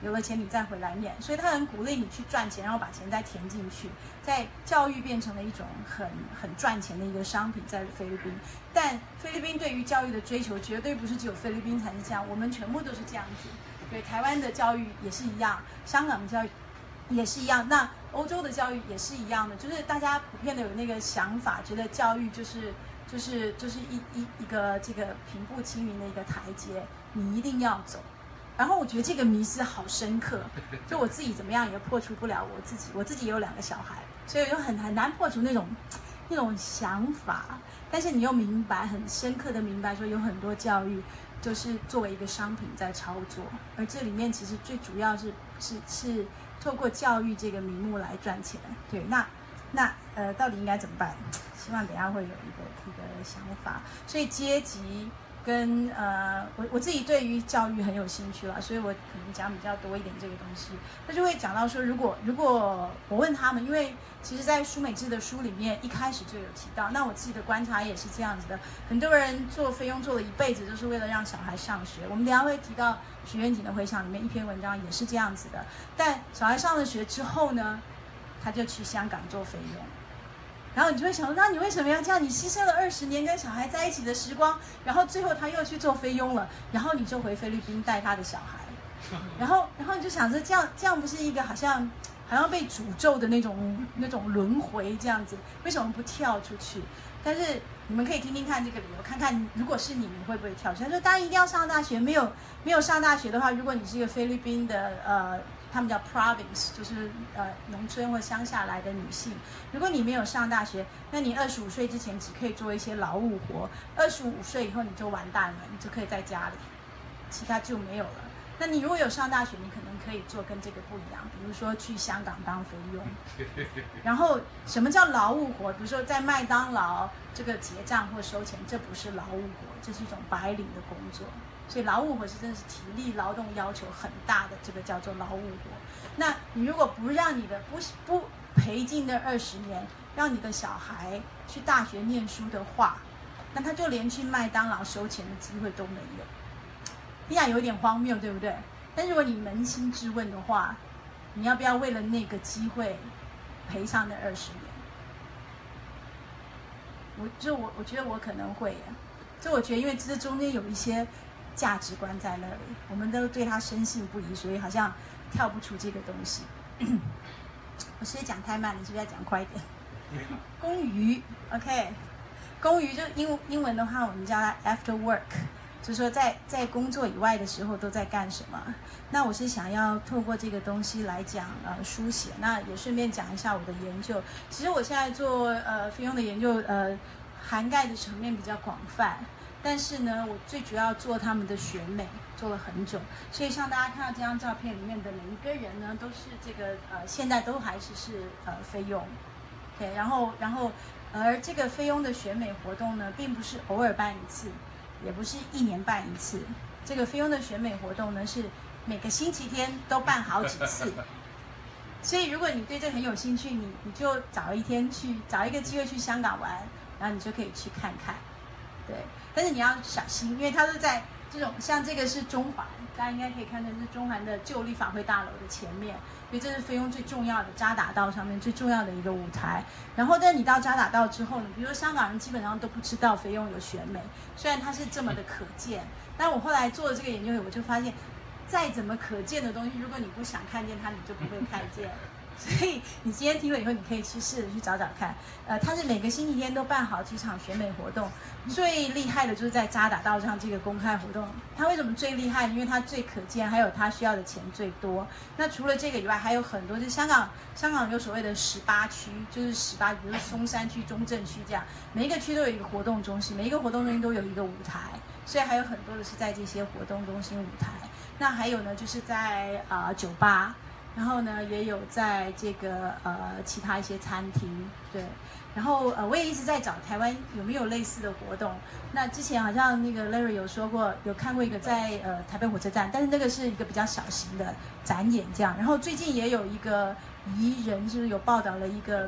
有了钱你再回来念，所以他很鼓励你去赚钱，然后把钱再填进去，在教育变成了一种很很赚钱的一个商品在菲律宾。但菲律宾对于教育的追求绝对不是只有菲律宾才是这样，我们全部都是这样子。对，台湾的教育也是一样，香港的教育也是一样，那欧洲的教育也是一样的，就是大家普遍的有那个想法，觉得教育就是就是就是一一一个这个平步青云的一个台阶，你一定要走。然后我觉得这个迷思好深刻，就我自己怎么样也破除不了我自己，我自己也有两个小孩，所以就很很难破除那种那种想法。但是你又明白，很深刻的明白说，有很多教育就是作为一个商品在操作，而这里面其实最主要是是是透过教育这个名目来赚钱。对，那那呃，到底应该怎么办？希望等一下会有一个一个想法。所以阶级跟呃，我我自己对于教育很有兴趣啦，所以我可能讲比较多一点这个东西。那就会讲到说，如果如果我问他们，因为其实在舒美智的书里面一开始就有提到，那我自己的观察也是这样子的，很多人做菲佣做了一辈子，就是为了让小孩上学。我们等一下会提到许愿景的回响里面一篇文章也是这样子的，但小孩上了学之后呢，他就去香港做菲佣。然后你就会想说，那你为什么要这样？你牺牲了二十年跟小孩在一起的时光，然后最后他又去做菲佣了，然后你就回菲律宾带他的小孩，然后然后你就想着这样这样不是一个好像好像被诅咒的那种那种轮回这样子，为什么不跳出去？但是你们可以听听看这个理由，看看如果是你，你会不会跳出去？他说当然一定要上大学，没有没有上大学的话，如果你是一个菲律宾的呃。他们叫 province， 就是呃农村或乡下来的女性。如果你没有上大学，那你二十五岁之前只可以做一些劳务活，二十五岁以后你就完蛋了，你就可以在家里，其他就没有了。那你如果有上大学，你可能可以做跟这个不一样，比如说去香港当菲佣。然后什么叫劳务活？比如说在麦当劳这个结账或收钱，这不是劳务活，这是一种白领的工作。所以劳务活是真的是体力劳动要求很大的，这个叫做劳务活。那你如果不让你的不不赔进那二十年，让你的小孩去大学念书的话，那他就连去麦当劳收钱的机会都没有。听起来有点荒谬，对不对？但如果你扪心自问的话，你要不要为了那个机会赔上那二十年？我就我我觉得我可能会，就我觉得因为这中间有一些价值观在那里，我们都对他深信不疑，所以好像跳不出这个东西。我是不是讲太慢了？是不是要讲快一点？工余 ，OK， 工余就英英文的话，我们叫它 after work， 就是说在在工作以外的时候都在干什么。那我是想要透过这个东西来讲呃书写，那也顺便讲一下我的研究。其实我现在做呃菲佣的研究，呃涵盖的层面比较广泛。但是呢，我最主要做他们的选美，做了很久，所以像大家看到这张照片里面的每一个人呢，都是这个呃，现在都还是是呃菲佣，对，然后然后而这个菲佣的选美活动呢，并不是偶尔办一次，也不是一年办一次，这个菲佣的选美活动呢，是每个星期天都办好几次。所以如果你对这很有兴趣，你你就找一天去，找一个机会去香港玩，然后你就可以去看看，对。但是你要小心，因为它是在这种像这个是中环，大家应该可以看到是中环的旧立法会大楼的前面，所以这是菲佣最重要的渣打道上面最重要的一个舞台。然后，但是你到渣打道之后呢，比如说香港人基本上都不知道菲佣有选美，虽然它是这么的可见，但我后来做了这个研究，我就发现，再怎么可见的东西，如果你不想看见它，你就不会看见。所以你今天听了以后，你可以去试着去找找看。呃，它是每个星期天都办好几场选美活动，最厉害的就是在渣打道上这个公开活动。它为什么最厉害？因为它最可见，还有它需要的钱最多。那除了这个以外，还有很多，就是香港香港有所谓的十八区，就是十八，比如说松山区、中正区这样，每一个区都有一个活动中心，每一个活动中心都有一个舞台，所以还有很多的是在这些活动中心舞台。那还有呢，就是在呃酒吧。然后呢，也有在这个呃其他一些餐厅，对。然后呃，我也一直在找台湾有没有类似的活动。那之前好像那个 Larry 有说过，有看过一个在呃台北火车站，但是那个是一个比较小型的展演这样。然后最近也有一个宜人，就是有报道了一个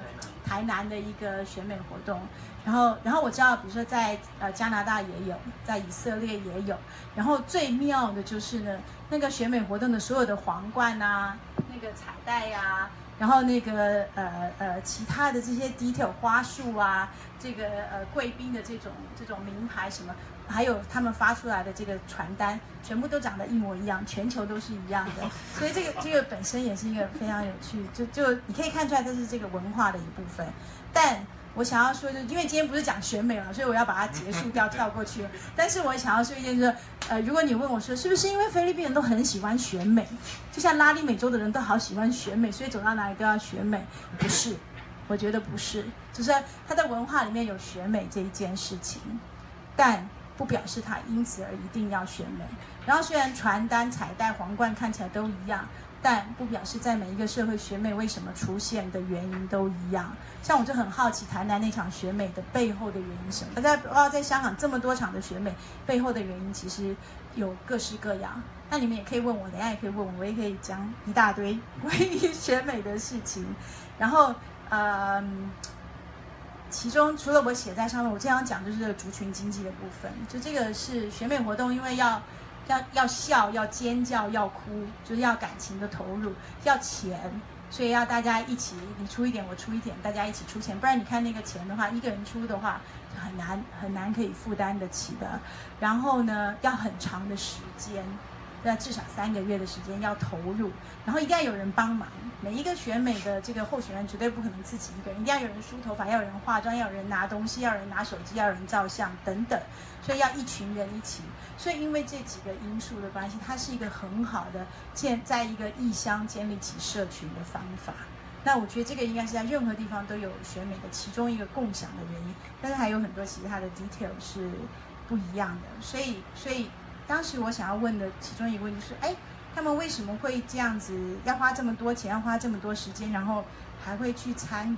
台南的一个选美活动，然后然后我知道，比如说在呃加拿大也有，在以色列也有，然后最妙的就是呢，那个选美活动的所有的皇冠啊，那个彩带呀、啊。然后那个呃呃其他的这些 detail 花束啊，这个呃贵宾的这种这种名牌什么，还有他们发出来的这个传单，全部都长得一模一样，全球都是一样的，所以这个这个本身也是一个非常有趣，就就你可以看出来这是这个文化的一部分。但我想要说，就是因为今天不是讲选美了，所以我要把它结束掉，跳过去了。但是我想要说一件事，呃，如果你问我说，是不是因为菲律宾人都很喜欢选美，就像拉丁美洲的人都好喜欢选美，所以走到哪里都要选美？不是，我觉得不是，就是他的文化里面有选美这一件事情，但不表示他因此而一定要选美。然后虽然传单、彩带、皇冠看起来都一样，但不表示在每一个社会选美为什么出现的原因都一样。像我就很好奇台南那场选美的背后的原因是什么？大家不知道在香港这么多场的选美背后的原因其实有各式各样。那你们也可以问我，等一下也可以问我，我也可以讲一大堆关于选美的事情。然后，呃，其中除了我写在上面，我这样讲就是这个族群经济的部分。就这个是选美活动，因为要。要要笑，要尖叫，要哭，就是要感情的投入，要钱，所以要大家一起，你出一点，我出一点，大家一起出钱，不然你看那个钱的话，一个人出的话就很难很难可以负担得起的。然后呢，要很长的时间，要至少三个月的时间要投入，然后一定要有人帮忙。每一个选美的这个候选人绝对不可能自己一个人，一定要有人梳头发，要有人化妆，要有人拿东西，要有人拿手机，要有人照相等等，所以要一群人一起。所以因为这几个因素的关系，它是一个很好的建在一个异乡建立起社群的方法。那我觉得这个应该是在任何地方都有选美的其中一个共享的原因，但是还有很多其他的 detail 是不一样的。所以，所以当时我想要问的其中一个问题是：哎，他们为什么会这样子，要花这么多钱，要花这么多时间，然后还会去参与？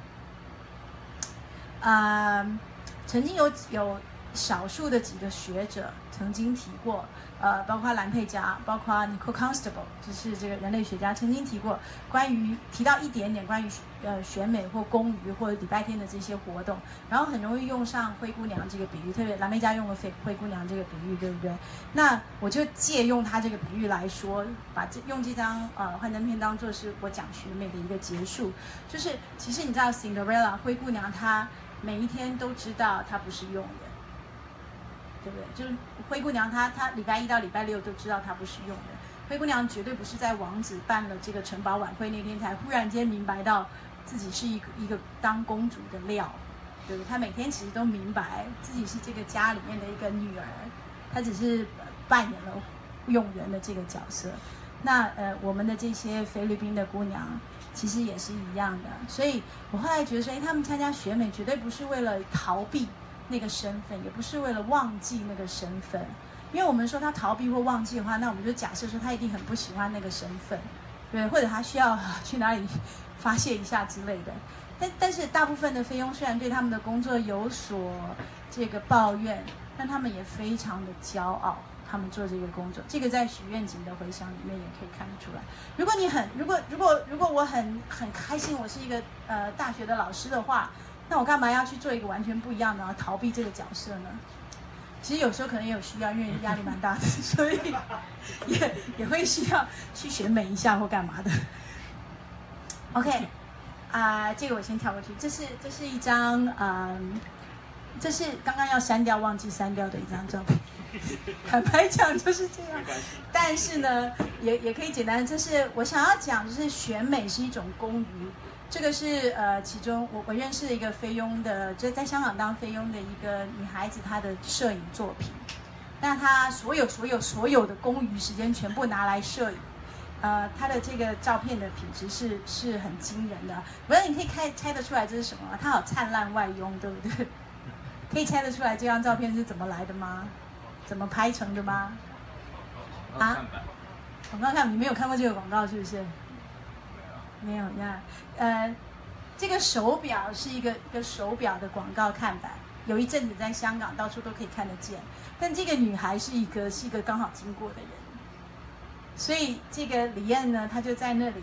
啊、呃，曾经有有。少数的几个学者曾经提过，呃，包括兰佩加，包括 Nicole Constable， 就是这个人类学家曾经提过，关于提到一点点关于呃选美或公余或者礼拜天的这些活动，然后很容易用上灰姑娘这个比喻，特别兰佩加用了灰灰姑娘这个比喻，对不对？那我就借用他这个比喻来说，把这用这张呃幻灯片当做是我讲选美的一个结束，就是其实你知道 Cinderella 灰姑娘她每一天都知道她不是用的。对不对？就是灰姑娘她，她礼拜一到礼拜六都知道她不是用的。灰姑娘绝对不是在王子办了这个城堡晚会那天才忽然间明白到自己是一个一个当公主的料，对不对？她每天其实都明白自己是这个家里面的一个女儿，她只是扮演了佣人的这个角色。那呃，我们的这些菲律宾的姑娘其实也是一样的。所以我后来觉得说，哎，她们参加选美绝对不是为了逃避那个身份，也不是为了忘记那个身份，因为我们说他逃避或忘记的话，那我们就假设说他一定很不喜欢那个身份，对，或者他需要去哪里发泄一下之类的。但但是大部分的菲佣虽然对他们的工作有所这个抱怨，但他们也非常的骄傲，他们做这个工作。这个在许愿景的回响里面也可以看得出来。如果你很，如果如果如果我很很开心，我是一个呃大学的老师的话。那我干嘛要去做一个完全不一样的，然后逃避这个角色呢？其实有时候可能也有需要，因为压力蛮大的，所以也也会需要去选美一下或干嘛的。OK， 啊、呃，这个我先跳过去。这是这是一张，嗯、呃，这是刚刚要删掉忘记删掉的一张照片。坦白讲就是这样，但是呢，也也可以简单。这是我想要讲，就是选美是一种公余。这个是呃，其中我我认识的一个菲佣的，就在香港当菲佣的一个女孩子，她的摄影作品。那她所有所有所有的公余时间全部拿来摄影，呃，她的这个照片的品质是是很惊人的。不然你可以猜猜得出来这是什么吗？她好灿烂外佣，对不对？可以猜得出来这张照片是怎么来的吗？怎么拍成的吗？啊？广告看，你没有看过这个广告是不是？没有呀，呃，这个手表是一个一个手表的广告看板，有一阵子在香港到处都可以看得见。但这个女孩是一个是一个刚好经过的人，所以这个李燕呢，她就在那里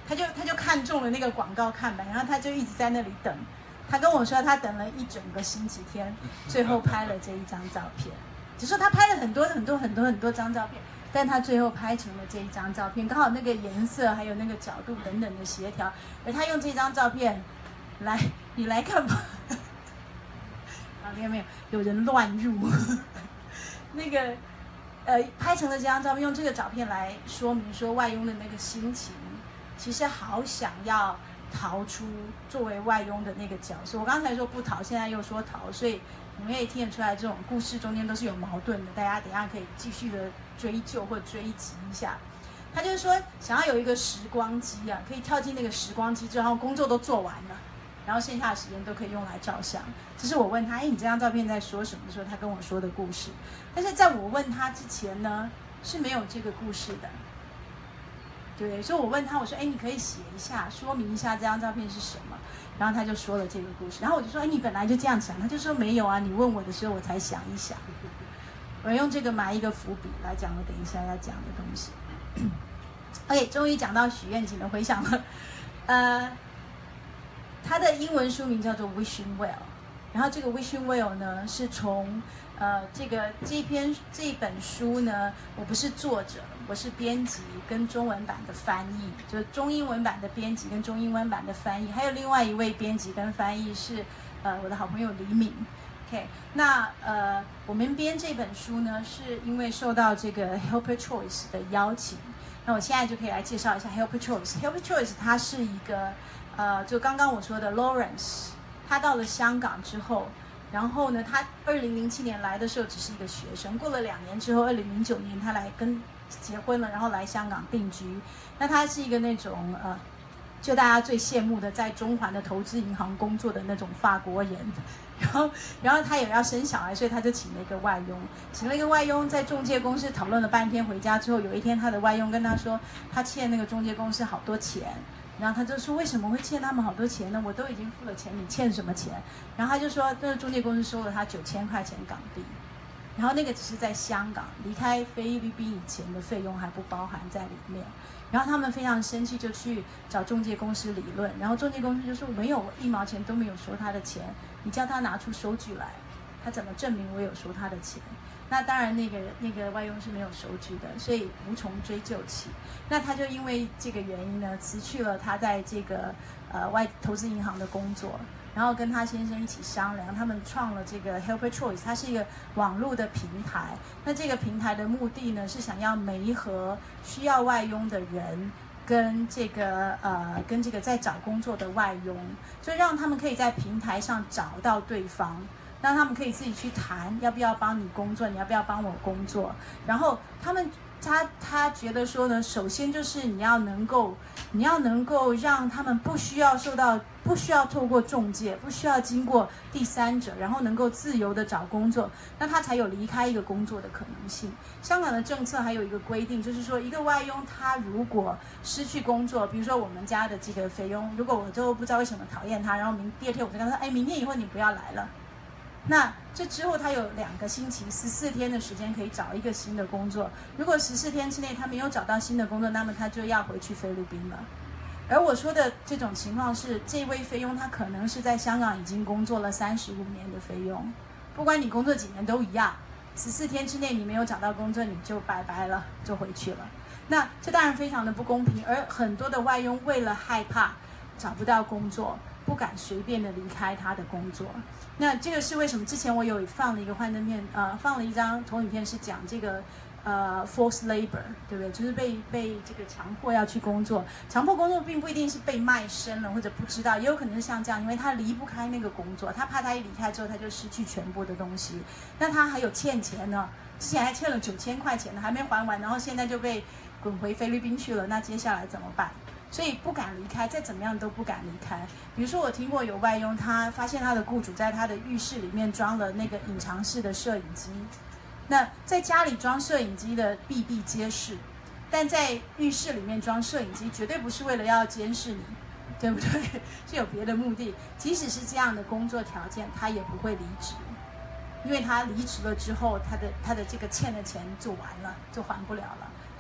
他就他就看中了那个广告看板，然后他就一直在那里等。他跟我说他等了一整个星期天，最后拍了这一张照片。只是他拍了很多很多很多很多张照片，但他最后拍成了这一张照片，刚好那个颜色还有那个角度等等的协调，而他用这张照片来，你来看吧。啊，没有没有，有人乱入。那个呃，拍成了这张照片，用这个照片来说明说外佣的那个心情，其实好想要逃出作为外佣的那个角色。我刚才说不逃，现在又说逃，所以你们也听得出来，这种故事中间都是有矛盾的。大家等一下可以继续的追究或追击一下。他就是说，想要有一个时光机啊，可以跳进那个时光机之后，工作都做完了，然后剩下的时间都可以用来照相。这是我问他，哎，你这张照片在说什么的时候，他跟我说的故事。但是在我问他之前呢，是没有这个故事的。对，所以我问他，我说，哎，你可以写一下，说明一下这张照片是什么。然后他就说了这个故事，然后我就说，哎，你本来就这样想。他就说没有啊，你问我的时候我才想一想。我用这个埋一个伏笔来讲我等一下要讲的东西。OK， 终于讲到许愿井的回响了。呃，它的英文书名叫做 Wishing Well， 然后这个 Wishing Well 呢是从呃这个这篇这本书呢，我不是作者，我是编辑跟中文版的翻译，就是中英文版的编辑跟中英文版的翻译，还有另外一位编辑跟翻译是呃我的好朋友李敏。OK， 那呃我们编这本书呢，是因为受到这个 Helper Choice 的邀请。那我现在就可以来介绍一下 Helper Choice。Helper Choice 它是一个呃，就刚刚我说的 Lawrence， 他到了香港之后，然后呢，他二零零七年来的时候只是一个学生，过了两年之后，二零零九年他来跟结婚了，然后来香港定居。那他是一个那种呃，就大家最羡慕的，在中环的投资银行工作的那种法国人。然后，然后他也要生小孩，所以他就请了一个外佣，请了一个外佣，在中介公司讨论了半天，回家之后，有一天他的外佣跟他说，他欠那个中介公司好多钱，然后他就说为什么会欠他们好多钱呢？我都已经付了钱，你欠什么钱？然后他就说，那个中介公司收了他九千块钱港币，然后那个只是在香港，离开菲律宾以前的费用还不包含在里面。然后他们非常生气，就去找中介公司理论，然后中介公司就说没有，一毛钱都没有收他的钱，你叫他拿出收据来，他怎么证明我有收他的钱？那当然那个那个外佣是没有收据的，所以无从追究起。那他就因为这个原因呢，辞去了他在这个呃外投资银行的工作，然后跟他先生一起商量，他们创了这个 Helper Choice， 它是一个网络的平台。那这个平台的目的呢，是想要媒合需要外佣的人跟这个呃跟这个在找工作的外佣，就让他们可以在平台上找到对方，让他们可以自己去谈要不要帮你工作，你要不要帮我工作。然后他们他他觉得说呢，首先就是你要能够你要能够让他们不需要受到不需要透过中介，不需要经过第三者，然后能够自由的找工作，那他才有离开一个工作的可能性。香港的政策还有一个规定，就是说一个外佣他如果失去工作，比如说我们家的这个菲佣，如果我就不知道为什么讨厌他，然后明第二天我就跟他说，哎，明天以后你不要来了。那这之后他有两个星期十四天的时间可以找一个新的工作，如果十四天之内他没有找到新的工作，那么他就要回去菲律宾了。而我说的这种情况是，这位菲佣他可能是在香港已经工作了三十五年的菲佣，不管你工作几年都一样，十四天之内你没有找到工作，你就拜拜了，就回去了。那这当然非常的不公平，而很多的外佣为了害怕找不到工作，不敢随便的离开他的工作。那这个是为什么？之前我有放了一个幻灯片，呃，放了一张投影片，是讲这个呃 forced labor， 对不对？就是被被这个强迫要去工作。强迫工作并不一定是被卖身了或者不知道，也有可能是像这样，因为他离不开那个工作，他怕他一离开之后他就失去全部的东西。那他还有欠钱呢，之前还欠了九千块钱呢，还没还完，然后现在就被滚回菲律宾去了。那接下来怎么办？所以不敢离开，再怎么样都不敢离开。比如说我听过有外佣，他发现他的雇主在他的浴室里面装了那个隐藏式的摄影机。那在家里装摄影机的比比皆是，但在浴室里面装摄影机绝对不是为了要监视你，对不对？是有别的目的。即使是这样的工作条件，他也不会离职，因为他离职了之后，他的他的这个欠的钱就完了，就还不了了。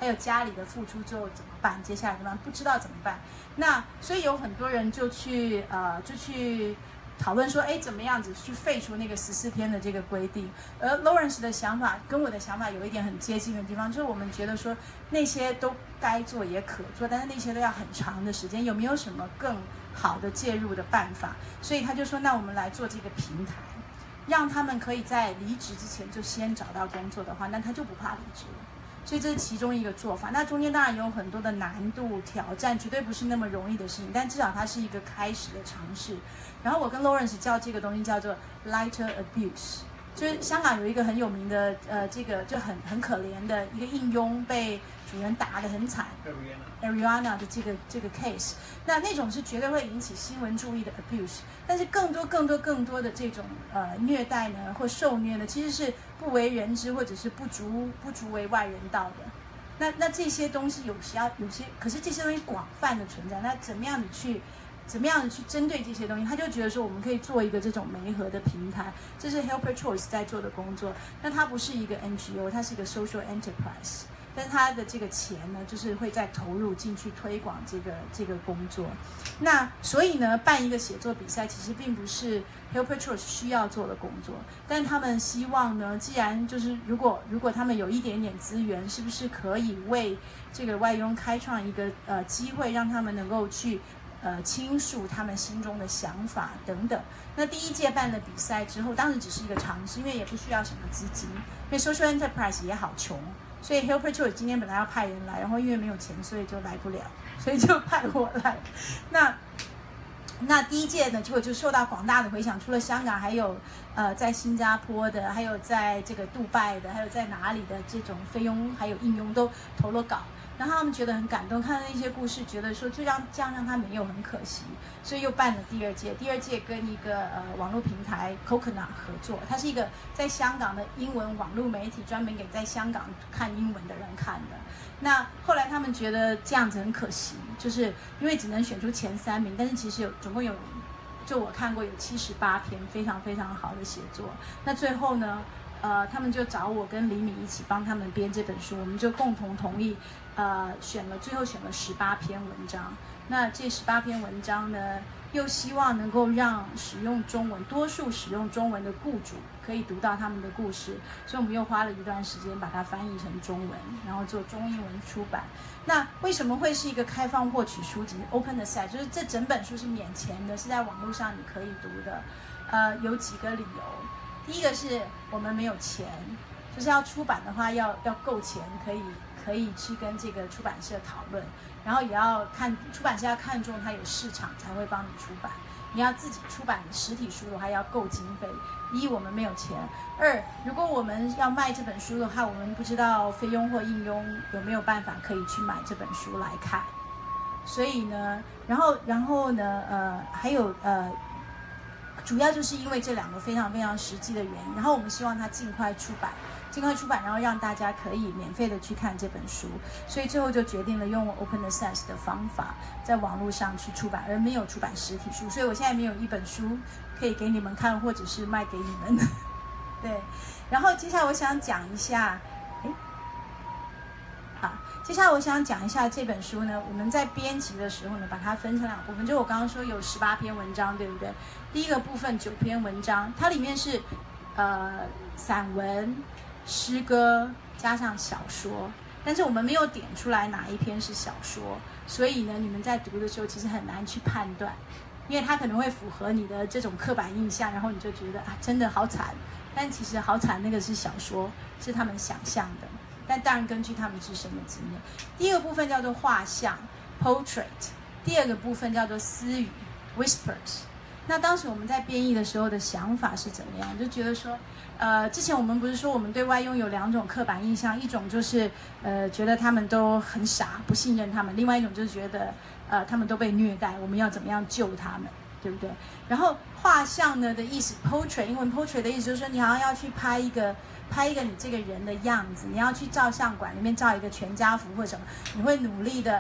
还有家里的付出之后怎么办？接下来怎么办？不知道怎么办。那所以有很多人就去呃就去讨论说，哎，怎么样子去废除那个十四天的这个规定？而 Lawrence 的想法跟我的想法有一点很接近的地方，就是我们觉得说那些都该做也可做，但是那些都要很长的时间，有没有什么更好的介入的办法？所以他就说，那我们来做这个平台，让他们可以在离职之前就先找到工作的话，那他就不怕离职了。所以这是其中一个做法。那中间当然有很多的难度挑战，绝对不是那么容易的事情，但至少它是一个开始的尝试。然后我跟 Lawrence 叫这个东西叫做 lighter abuse， 就是香港有一个很有名的呃，这个就很很可怜的一个应佣被主人打得很惨 ，Ariana 的这个这个 case， 那那种是绝对会引起新闻注意的 abuse， 但是更多更多更多的这种呃虐待呢或受虐呢，其实是不为人知或者是不足不足为外人道的。那那这些东西有时要有些，可是这些东西广泛的存在，那怎么样的去？怎么样去针对这些东西？他就觉得说，我们可以做一个这种媒合的平台，这是 Helper Choice 在做的工作。那它不是一个 N G O， 它是一个 social enterprise， 但它的这个钱呢，就是会再投入进去推广这个这个工作。那所以呢，办一个写作比赛，其实并不是 Helper Choice 需要做的工作，但他们希望呢，既然就是如果如果他们有一点点资源，是不是可以为这个外佣开创一个呃机会，让他们能够去。呃，倾诉他们心中的想法等等。那第一届办了比赛之后，当时只是一个尝试，因为也不需要什么资金，因为 social enterprise 也好穷，所以 Helper Choice 今天本来要派人来，然后因为没有钱，所以就来不了，所以就派我来。那那第一届呢，结果就受到广大的回响，除了香港，还有呃在新加坡的，还有在这个杜拜的，还有在哪里的这种菲佣还有应佣都投了稿。然后他们觉得很感动，看到那些故事，觉得说就让这样让他没有很可惜，所以又办了第二届。第二届跟一个呃网络平台 Coconut 合作，它是一个在香港的英文网络媒体，专门给在香港看英文的人看的。那后来他们觉得这样子很可惜，就是因为只能选出前三名，但是其实有总共有，就我看过有七十八篇非常非常好的写作。那最后呢？呃，他们就找我跟李米一起帮他们编这本书，我们就共同同意，呃，选了最后选了十八篇文章。那这十八篇文章呢，又希望能够让使用中文，多数使用中文的雇主可以读到他们的故事，所以我们又花了一段时间把它翻译成中文，然后做中英文出版。那为什么会是一个开放获取书籍 （Open Access）？就是这整本书是免钱的，是在网络上你可以读的。呃，有几个理由。第一个是我们没有钱，就是要出版的话要要够钱，可以可以去跟这个出版社讨论，然后也要看出版社要看中它有市场才会帮你出版。你要自己出版实体书的话要够经费，一我们没有钱，二如果我们要卖这本书的话，我们不知道菲佣或应佣有没有办法可以去买这本书来看，所以呢，然后然后呢，呃，还有呃。主要就是因为这两个非常非常实际的原因，然后我们希望它尽快出版，尽快出版，然后让大家可以免费的去看这本书，所以最后就决定了用 Open Access 的方法在网络上去出版，而没有出版实体书，所以我现在没有一本书可以给你们看，或者是卖给你们。对，然后接下来我想讲一下，哎，好。接下来我想讲一下这本书呢，我们在编辑的时候呢，把它分成两部分。就我刚刚说有十八篇文章，对不对？第一个部分九篇文章，它里面是呃散文、诗歌加上小说，但是我们没有点出来哪一篇是小说，所以呢，你们在读的时候其实很难去判断，因为它可能会符合你的这种刻板印象，然后你就觉得啊，真的好惨，但其实好惨那个是小说，是他们想象的。但当然根据他们自身的经验。第一个部分叫做画像 portrait， 第二个部分叫做私语 whispers。那当时我们在编译的时候的想法是怎么样？就觉得说，呃，之前我们不是说我们对外佣有两种刻板印象，一种就是呃觉得他们都很傻，不信任他们；另外一种就是觉得呃他们都被虐待，我们要怎么样救他们，对不对？然后画像呢的意思 portrait， 英文 portrait 的意思就是说你好像要去拍一个。拍一个你这个人的样子，你要去照相馆里面照一个全家福或什么，你会努力的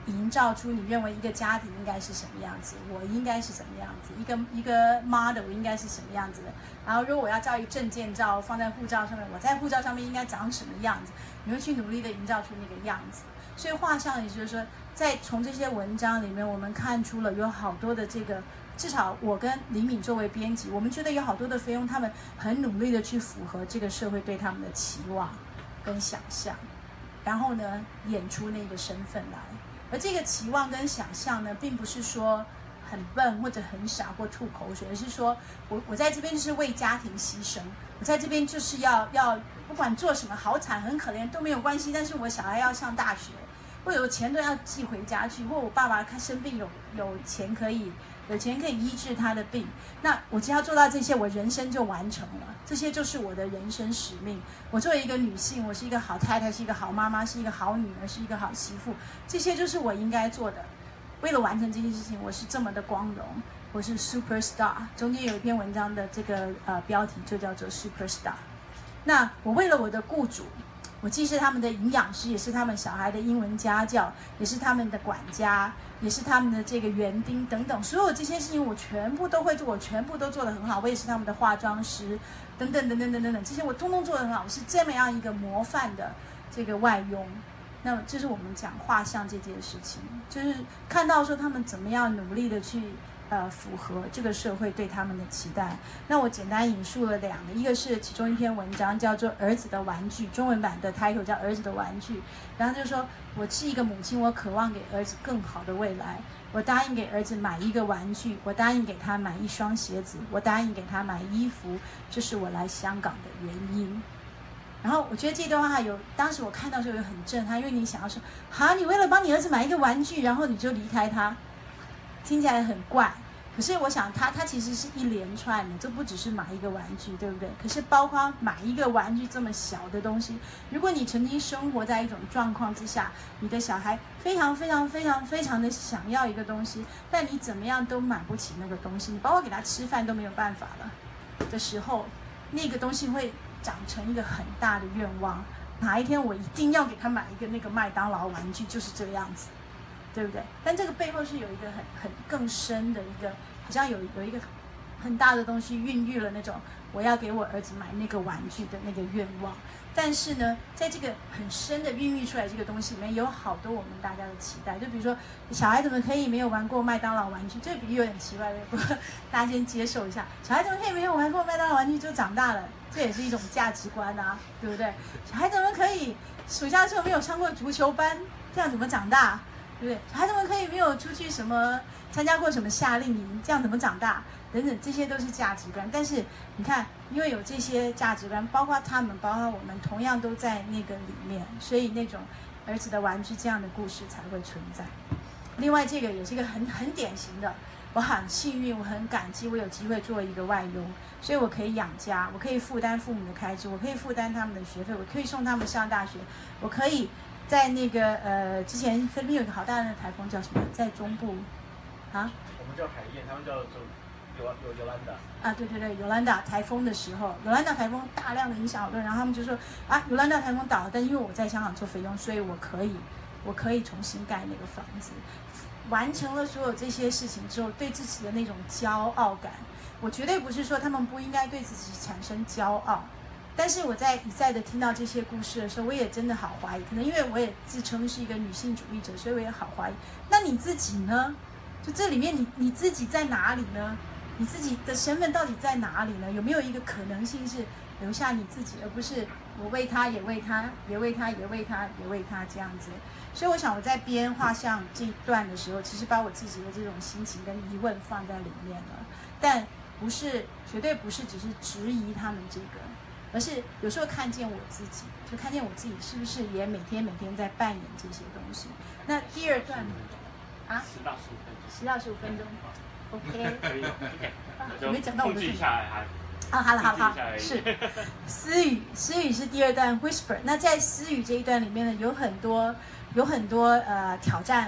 营造出你认为一个家庭应该是什么样子，我应该是什么样子，一个一个 model 应该是什么样子的。然后如果我要照一个证件照放在护照上面，我在护照上面应该长什么样子，你会去努力的营造出那个样子。所以画像也就是说，在从这些文章里面，我们看出了有好多的这个，至少我跟李敏作为编辑，我们觉得有好多的菲佣他们很努力的去符合这个社会对他们的期望跟想象，然后呢演出那个身份来。而这个期望跟想象呢，并不是说很笨或者很傻或吐口水，而是说我我在这边就是为家庭牺牲，我在这边就是要要不管做什么，好惨很可怜都没有关系，但是我小孩要上大学，或者我钱都要寄回家去，或我爸爸他生病有有钱可以有钱可以医治他的病，那我只要做到这些，我人生就完成了，这些就是我的人生使命。我作为一个女性，我是一个好太太，是一个好妈妈，是一个好女儿，是一个好媳妇，这些就是我应该做的。为了完成这件事情，我是这么的光荣，我是 superstar。中间有一篇文章的这个呃标题就叫做 superstar。那我为了我的雇主，我既是他们的营养师，也是他们小孩的英文家教，也是他们的管家，也是他们的这个园丁等等，所有这些事情我全部都会做，我全部都做得很好。我也是他们的化妆师，等等等等等等等，这些我通通做得很好。我是这么样一个模范的这个外佣。那么这是我们讲画像这件事情，就是看到说他们怎么样努力的去呃符合这个社会对他们的期待。那我简单引述了两个，一个是其中一篇文章叫做《儿子的玩具》，中文版的 title 叫《儿子的玩具》，然后就说我是一个母亲，我渴望给儿子更好的未来，我答应给儿子买一个玩具，我答应给他买一双鞋子，我答应给他买衣服，这是我来香港的原因。然后我觉得这段话有，当时我看到的时候有很震撼，因为你想要说，哈，你为了帮你儿子买一个玩具，然后你就离开他，听起来很怪。可是我想他，他其实是一连串的，这不只是买一个玩具，对不对？可是包括买一个玩具这么小的东西，如果你曾经生活在一种状况之下，你的小孩非常非常非常非常的想要一个东西，但你怎么样都买不起那个东西，你包括给他吃饭都没有办法了的时候，那个东西会长成一个很大的愿望，哪一天我一定要给他买一个那个麦当劳玩具，就是这个样子，对不对？但这个背后是有一个很很更深的一个，好像有有一个很大的东西孕育了那种我要给我儿子买那个玩具的那个愿望。但是呢，在这个很深的孕育出来这个东西里面，有好多我们大家的期待。就比如说，小孩怎么可以没有玩过麦当劳玩具？这个比喻有点奇怪的，不过大家先接受一下。小孩怎么可以没有玩过麦当劳玩具就长大了？这也是一种价值观啊，对不对？小孩怎么可以暑假的时候没有上过足球班？这样怎么长大？对不对？小孩怎么可以没有出去什么参加过什么夏令营？这样怎么长大？等等，这些都是价值观。但是你看，因为有这些价值观，包括他们，包括我们，同样都在那个里面，所以那种儿子的玩具这样的故事才会存在。另外，这个也是一个很很典型的，我很幸运，我很感激，我有机会做一个外佣，所以我可以养家，我可以负担父母的开支，我可以负担他们的学费，我可以送他们上大学，我可以在那个呃之前菲律宾有一个好大的台风叫什么，在中部啊， 我们叫海燕，他们叫做有有尤兰达啊，对对对，尤兰达台风的时候，尤兰达台风大量的影响好多人，然后他们就说啊，尤兰达台风倒了，但因为我在香港做菲佣，所以我可以我可以重新盖那个房子。完成了所有这些事情之后，对自己的那种骄傲感，我绝对不是说他们不应该对自己产生骄傲，但是我在一再的听到这些故事的时候，我也真的好怀疑，可能因为我也自称是一个女性主义者，所以我也好怀疑。那你自己呢？就这里面你你自己在哪里呢？你自己的身份到底在哪里呢？有没有一个可能性是留下你自己，而不是我为他也为他也为他也为他也为他这样子？所以我想我在编画像这一段的时候，其实把我自己的这种心情跟疑问放在里面了，但不是绝对不是只是质疑他们这个，而是有时候看见我自己，就看见我自己是不是也每天每天在扮演这些东西。那第二段啊， 十到十五分钟， 十到十五分钟 ，OK， 可以 ，OK， 我没讲到我的记下来还。 啊，好了好了好，是私语，私语是第二段 whisper。那在私语这一段里面呢，有很多有很多呃挑战，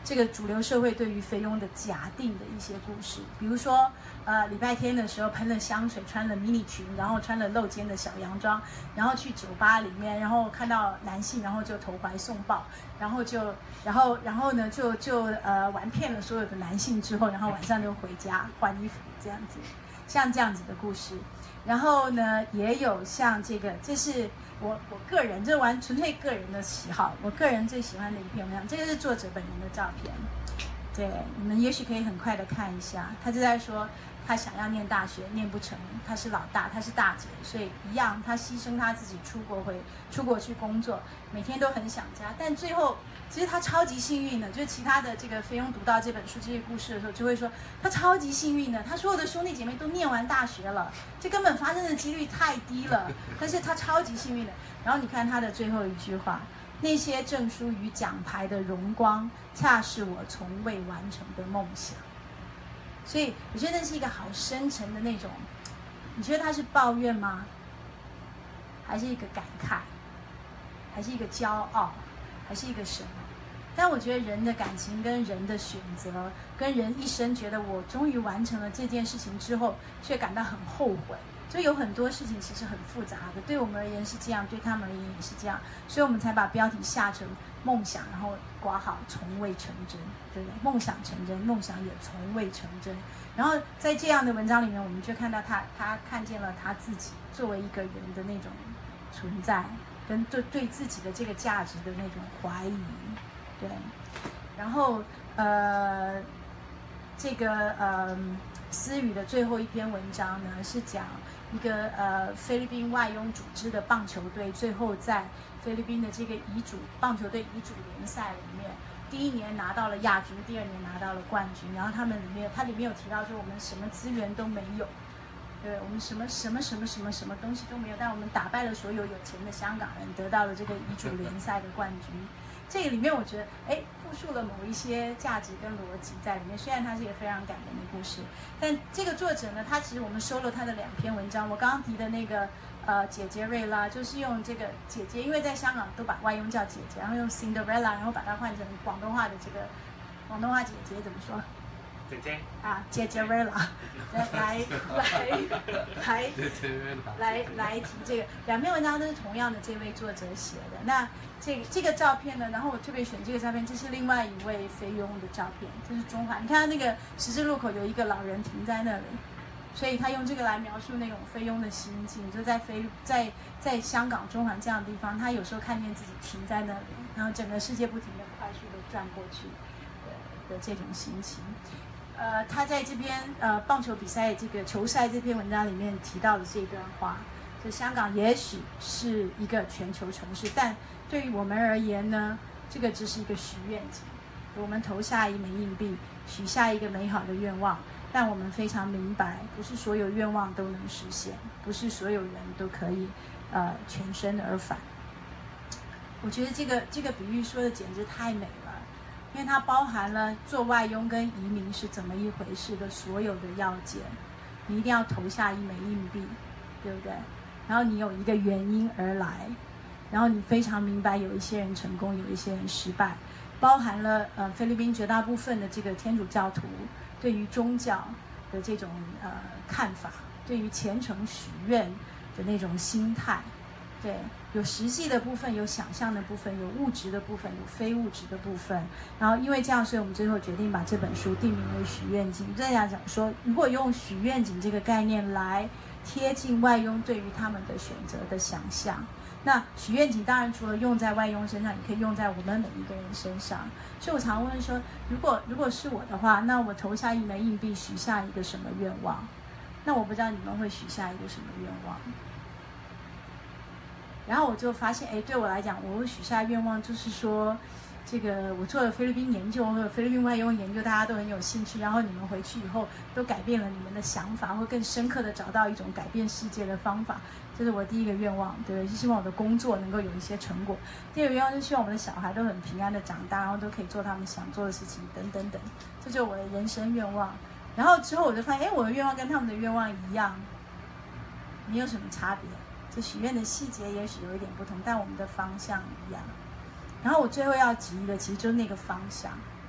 这个主流社会对于菲佣的假定的一些故事，比如说，呃，礼拜天的时候喷了香水，穿了迷你裙，然后穿了露肩的小洋装，然后去酒吧里面，然后看到男性，然后就投怀送抱，然后就，然后，然后呢，就就呃玩骗了所有的男性之后，然后晚上就回家换衣服这样子，像这样子的故事。然后呢，也有像这个，这是我我个人，这完纯粹个人的喜好，我个人最喜欢的一篇文章，这个是作者本人的照片，对，你们也许可以很快的看一下，他就在说他想要念大学，念不成，他是老大，他是大姐，所以一样，他牺牲他自己出国回出国去工作，每天都很想家，但最后其实他超级幸运的，就是其他的这个菲佣读到这本书这些故事的时候，就会说他超级幸运的，他所有的兄弟姐妹都念完大学了，这根本发生的几率太低了，但是他超级幸运的。然后你看他的最后一句话，那些证书与奖牌的荣光，恰是我从未完成的梦想。所以我觉得那是一个好深沉的那种，你觉得他是抱怨吗？还是一个感慨？还是一个骄傲？还是一个什么？但我觉得人的感情跟人的选择，跟人一生觉得我终于完成了这件事情之后，却感到很后悔。所以有很多事情其实很复杂的，对我们而言是这样，对他们而言也是这样，所以我们才把标题下成梦想，然后括号从未成真，对不对？梦想成真，梦想也从未成真。然后在这样的文章里面，我们就看到他，他看见了他自己作为一个人的那种存在，跟对对自己的这个价值的那种怀疑，对。然后呃，这个呃，思雨的最后一篇文章呢，是讲一个呃菲律宾外佣组织的棒球队，最后在菲律宾的这个乙组棒球队乙组联赛里面，第一年拿到了亚军，第二年拿到了冠军。然后他们里面，它里面有提到说，我们什么资源都没有，对，我们什么什么什么什么什么东西都没有，但我们打败了所有有钱的香港人，得到了这个乙组联赛的冠军。这个里面我觉得，哎，复述了某一些价值跟逻辑在里面。虽然它是一个非常感人的故事，但这个作者呢，他其实我们收了他的两篇文章。我刚刚提的那个呃姐姐瑞拉，就是用这个姐姐，因为在香港都把外佣叫姐姐，然后用 Cinderella， 然后把它换成广东话的这个广东话姐姐怎么说？ 姐姐啊，姐姐瑞拉，来来来来来提这个两篇文章都是同样的这位作者写的。那这个这个照片呢，然后我特别选这个照片，这是另外一位菲佣的照片，这是中华。你看到那个十字路口有一个老人停在那里，所以他用这个来描述那种菲佣的心境，就在菲在在香港中环这样的地方，他有时候看见自己停在那里，然后整个世界不停的快速的转过去的的这种心情。呃，他在这边呃棒球比赛这个球赛这篇文章里面提到的这段话，就香港也许是一个全球城市，但对于我们而言呢，这个只是一个许愿景。我们投下一枚硬币，许下一个美好的愿望，但我们非常明白，不是所有愿望都能实现，不是所有人都可以呃全身而返。我觉得这个这个比喻说的简直太美了。因为它包含了做外佣跟移民是怎么一回事的所有的要件，你一定要投下一枚硬币，对不对？然后你有一个原因而来，然后你非常明白有一些人成功，有一些人失败，包含了呃菲律宾绝大部分的这个天主教徒对于宗教的这种呃看法，对于虔诚许愿的那种心态，对。有实际的部分，有想象的部分，有物质的部分，有非物质的部分。然后因为这样，所以我们最后决定把这本书定名为《许愿井》。这样讲说，如果用许愿井这个概念来贴近外佣对于他们的选择的想象，那许愿井当然除了用在外佣身上，也可以用在我们每一个人身上。所以我常问说，如果如果是我的话，那我投下一枚硬币，许下一个什么愿望？那我不知道你们会许下一个什么愿望。然后我就发现，哎，对我来讲，我会许下愿望，就是说，这个我做了菲律宾研究或者菲律宾外佣研究，大家都很有兴趣。然后你们回去以后都改变了你们的想法，会更深刻的找到一种改变世界的方法。这是我第一个愿望，对，是希望我的工作能够有一些成果。第二个愿望是希望我们的小孩都很平安的长大，然后都可以做他们想做的事情，等等等。这就是我的人生愿望。然后之后我就发现，哎，我的愿望跟他们的愿望一样，没有什么差别。这许愿的细节也许有一点不同，但我们的方向一样。然后我最后要提的其实就是那个方向，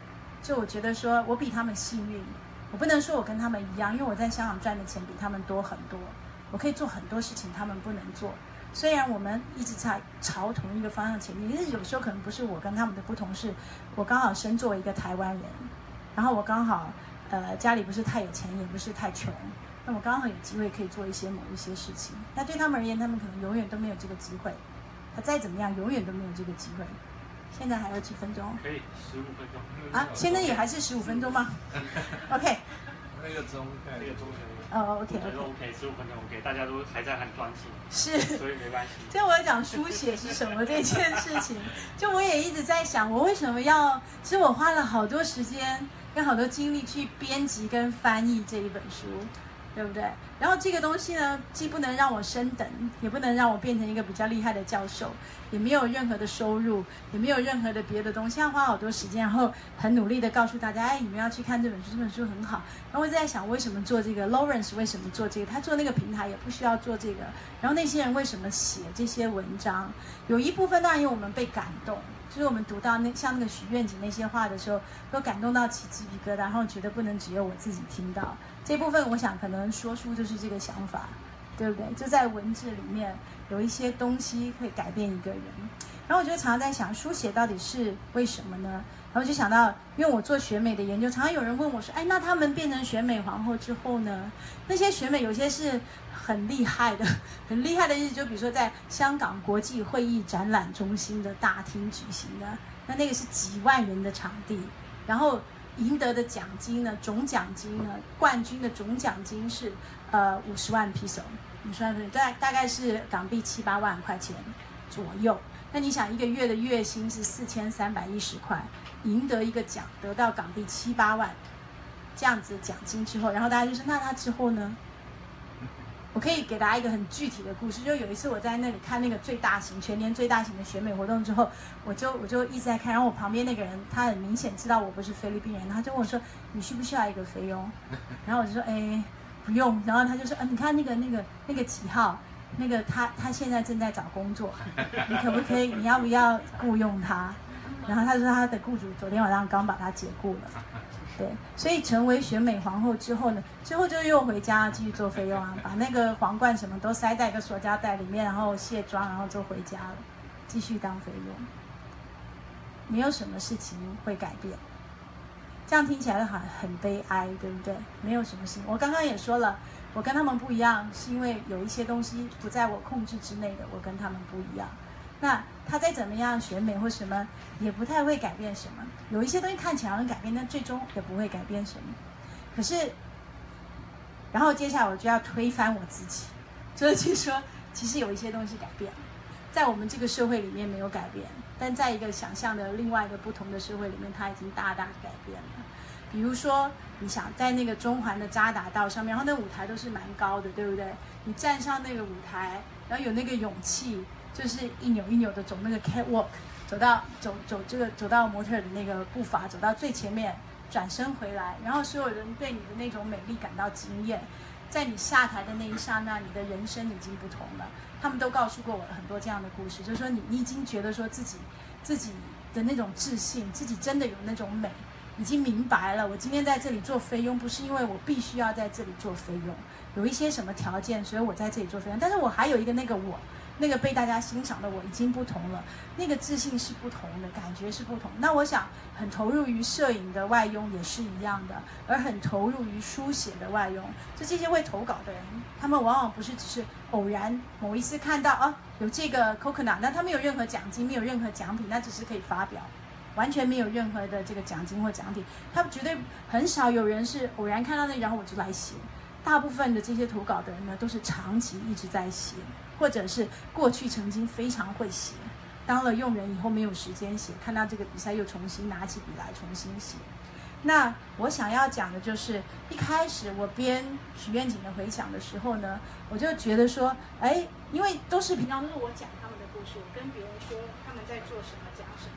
就我觉得说我比他们幸运，我不能说我跟他们一样，因为我在香港赚的钱比他们多很多，我可以做很多事情他们不能做。虽然我们一直在朝同一个方向前进，但是有时候可能不是我跟他们的不同，是我刚好生作为一个台湾人，然后我刚好呃家里不是太有钱，也不是太穷，那我刚好有机会可以做一些某一些事情。那对他们而言，他们可能永远都没有这个机会，他再怎么样，永远都没有这个机会。现在还有几分钟？ 可以十五分钟啊？现在也还是十五分钟吗 ？OK。 那个钟看， 那个钟可以。 哦 ，OK， 我觉得 OK， 十五分钟 OK， 大家都还在很专心， 是， 所以没关系。 就我要讲书写是什么这件事情，就我也一直在想，我为什么要？其实我花了好多时间跟好多精力去编辑跟翻译这一本书，对不对？然后这个东西呢，既不能让我升等，也不能让我变成一个比较厉害的教授，也没有任何的收入，也没有任何的别的东西，要花好多时间，然后很努力的告诉大家，哎，你们要去看这本书，这本书很好。然后我一直在想，为什么做这个 ？Lawrence 为什么做这个？他做那个平台也不需要做这个。然后那些人为什么写这些文章？有一部分当然因为我们被感动，就是我们读到那像那个许愿景那些话的时候，都感动到起鸡皮疙瘩，然后觉得不能只有我自己听到。这部分我想可能说书就是这个想法，对不对？就在文字里面有一些东西会改变一个人。然后我就常常在想，书写到底是为什么呢？然后就想到，因为我做选美的研究，常常有人问我说：“哎，那他们变成选美皇后之后呢？那些选美有些是很厉害的，很厉害的意思，就比如说在香港国际会议展览中心的大厅举行的，那那个是几万人的场地，然后赢得的奖金呢，总奖金呢，冠军的总奖金是呃五十万披手，五十万披手，大大概是港币七八万块钱左右。那你想，一个月的月薪是四千三百一十块，赢得一个奖，得到港币七八万这样子的奖金之后，然后大家就说，那他之后呢？我可以给大家一个很具体的故事，就有一次我在那里看那个最大型、全年最大型的选美活动之后，我就我就一直在看，然后我旁边那个人他很明显知道我不是菲律宾人，他就问我说：“你需不需要一个菲佣？”然后我就说：“哎，不用。”然后他就说：“啊，你看那个那个那个几号，那个他他现在正在找工作，你可不可以？你要不要雇佣他？”然后他说他的雇主昨天晚上刚把他解雇了。对，所以成为选美皇后之后呢，之后就又回家继续做菲佣啊，把那个皇冠什么都塞在一个塑胶袋里面，然后卸妆，然后就回家了，继续当菲佣。没有什么事情会改变，这样听起来很很悲哀，对不对？没有什么事情。我刚刚也说了，我跟他们不一样，是因为有一些东西不在我控制之内的，我跟他们不一样。那他再怎么样选美或什么，也不太会改变什么。有一些东西看起来能改变，但最终也不会改变什么。可是，然后接下来我就要推翻我自己，就是去说，其实有一些东西改变了，在我们这个社会里面没有改变，但在一个想象的另外一个不同的社会里面，它已经大大改变了。比如说，你想在那个中环的渣打道上面，然后那舞台都是蛮高的，对不对？你站上那个舞台，然后有那个勇气。就是一扭一扭的走那个 catwalk， 走到走走这个走到模特的那个步伐，走到最前面，转身回来，然后所有人对你的那种美丽感到惊艳。在你下台的那一刹那，你的人生已经不同了。他们都告诉过我很多这样的故事，就是说你你已经觉得说自己自己的那种自信，自己真的有那种美，已经明白了。我今天在这里做菲佣，不是因为我必须要在这里做菲佣，有一些什么条件，所以我在这里做菲佣。但是我还有一个那个我。那个被大家欣赏的我已经不同了，那个自信是不同的，感觉是不同。那我想很投入于摄影的外佣也是一样的，而很投入于书写的外佣，就这些会投稿的人，他们往往不是只是偶然某一次看到啊有这个 coconut， 那他没有任何奖金，没有任何奖品，那只是可以发表，完全没有任何的这个奖金或奖品。他绝对很少有人是偶然看到那，然后我就来写。大部分的这些投稿的人呢，都是长期一直在写。或者是过去曾经非常会写，当了佣人以后没有时间写，看到这个比赛又重新拿起笔来重新写。那我想要讲的就是，一开始我编许愿景的回响的时候呢，我就觉得说，哎，因为都是平常都是我讲他们的故事，我跟别人说他们在做什么，讲什么，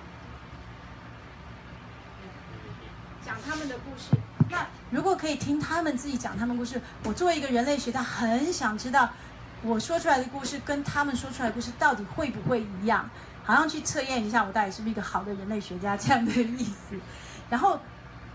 讲他们的故事。那如果可以听他们自己讲他们故事，我作为一个人类学家，很想知道。我说出来的故事跟他们说出来的故事到底会不会一样？好像去测验一下我到底是不是一个好的人类学家这样的意思。然后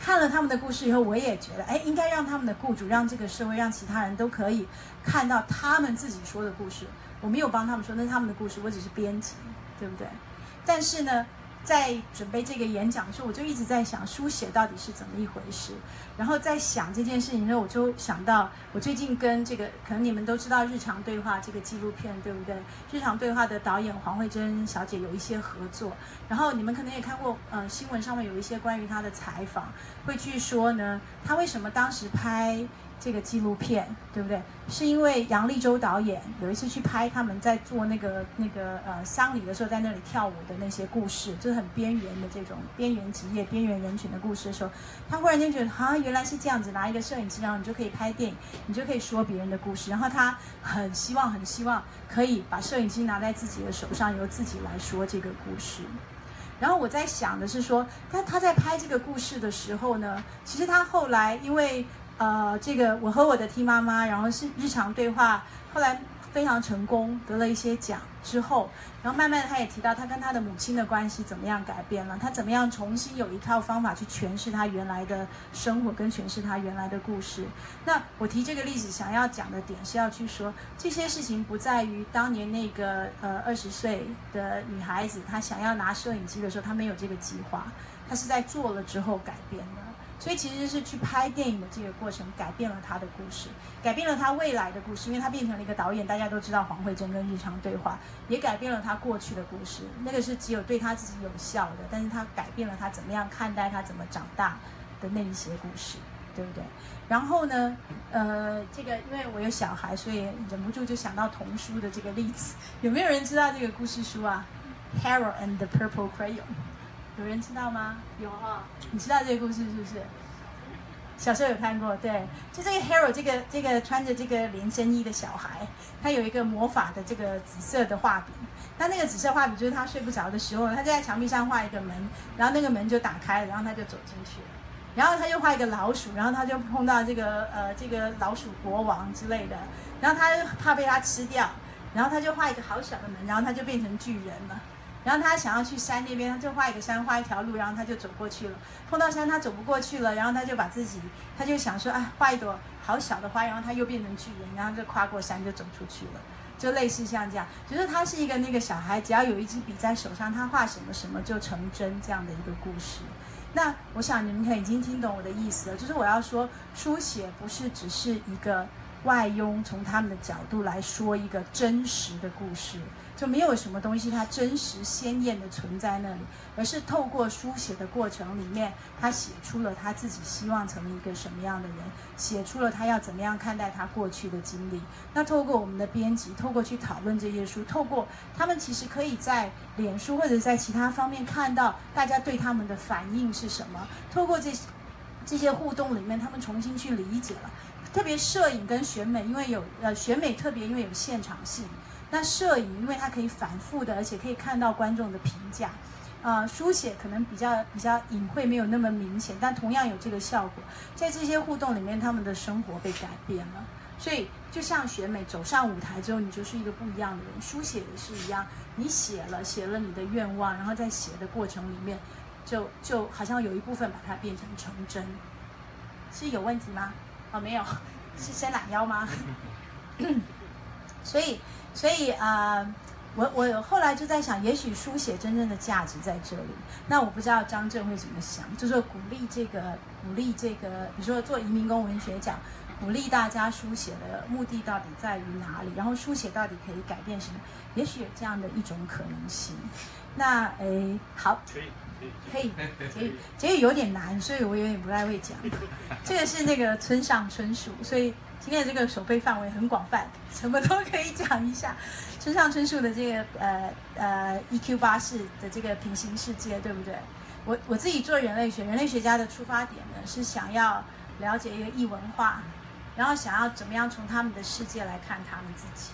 看了他们的故事以后，我也觉得，哎，应该让他们的雇主，让这个社会，让其他人都可以看到他们自己说的故事。我没有帮他们说，那是他们的故事，我只是编辑，对不对？但是呢，在准备这个演讲的时候，我就一直在想书写到底是怎么一回事。然后在想这件事情的时候，我就想到我最近跟这个，可能你们都知道《日常对话》这个纪录片，对不对？《日常对话》的导演黄慧珍小姐有一些合作，然后你们可能也看过，呃，新闻上面有一些关于她的采访，会去说呢，她为什么当时拍这个纪录片，对不对？是因为杨力州导演有一次去拍他们在做那个那个呃丧礼的时候，在那里跳舞的那些故事，就是很边缘的这种边缘职业、边缘人群的故事的时候，他忽然间觉得啊，原来是这样子，拿一个摄影机，然后你就可以拍电影，你就可以说别人的故事。然后他很希望、很希望可以把摄影机拿在自己的手上，由自己来说这个故事。然后我在想的是说，但他在拍这个故事的时候呢，其实他后来因为呃，这个我和我的 T 妈妈，然后是日常对话，后来非常成功，得了一些奖之后，然后慢慢的他也提到他跟他的母亲的关系怎么样改变了，他怎么样重新有一套方法去诠释他原来的生活跟诠释他原来的故事。那我提这个例子想要讲的点是要去说，这些事情不在于当年那个呃二十岁的女孩子她想要拿摄影机的时候，她没有这个计划，她是在做了之后改变的。所以其实是去拍电影的这个过程改变了他的故事，改变了他未来的故事，因为他变成了一个导演，大家都知道黄慧珍跟日常对话，也改变了他过去的故事，那个是只有对他自己有效的，但是他改变了他怎么样看待他怎么长大的那一些故事，对不对？然后呢，呃，这个因为我有小孩，所以忍不住就想到童书的这个例子，有没有人知道这个故事书啊 ？Harold and the Purple Crayon。有人知道吗？有啊，你知道这个故事是不是？小时候有看过，对，就这个 Harold 这个这个穿着这个连身衣的小孩，他有一个魔法的这个紫色的画笔，那那个紫色画笔就是他睡不着的时候，他就在墙壁上画一个门，然后那个门就打开了，然后他就走进去了，然后他就画一个老鼠，然后他就碰到这个呃这个老鼠国王之类的，然后他怕被他吃掉，然后他就画一个好小的门，然后他就变成巨人了。然后他想要去山那边，他就画一个山，画一条路，然后他就走过去了。碰到山他走不过去了，然后他就把自己，他就想说，啊，画一朵好小的花，然后他又变成巨人，然后就跨过山就走出去了，就类似像这样。就是他是一个那个小孩，只要有一支笔在手上，他画什么什么就成真这样的一个故事。那我想你们可能已经听懂我的意思了，就是我要说，书写不是只是一个外佣从他们的角度来说一个真实的故事。就没有什么东西它真实鲜艳的存在那里，而是透过书写的过程里面，他写出了他自己希望成为一个什么样的人，写出了他要怎么样看待他过去的经历。那透过我们的编辑，透过去讨论这些书，透过他们其实可以在脸书或者在其他方面看到大家对他们的反应是什么，透过这这些互动里面，他们重新去理解了。特别摄影跟选美，因为有呃选美特别因为有现场性。那摄影，因为它可以反复的，而且可以看到观众的评价，呃，书写可能比较比较隐晦，没有那么明显，但同样有这个效果。在这些互动里面，他们的生活被改变了。所以，就像选美走上舞台之后，你就是一个不一样的人。书写也是一样，你写了写了你的愿望，然后在写的过程里面，就就好像有一部分把它变成成真。是有问题吗？哦，没有，是伸懒腰吗？所以。所以啊、呃，我我后来就在想，也许书写真正的价值在这里。那我不知道张正会怎么想，就是说鼓励这个鼓励这个，比如说做移民工文学奖，鼓励大家书写的目的到底在于哪里？然后书写到底可以改变什么？也许有这样的一种可能性。那诶，好，可以可以结语，结语有点难，所以我有点不太会讲。这个是那个村上春树，所以。今天的这个手背范围很广泛，什么都可以讲一下。村上春树的这个呃呃 E Q 巴士的这个平行世界，对不对？我我自己做人类学，人类学家的出发点呢是想要了解一个异文化，然后想要怎么样从他们的世界来看他们自己。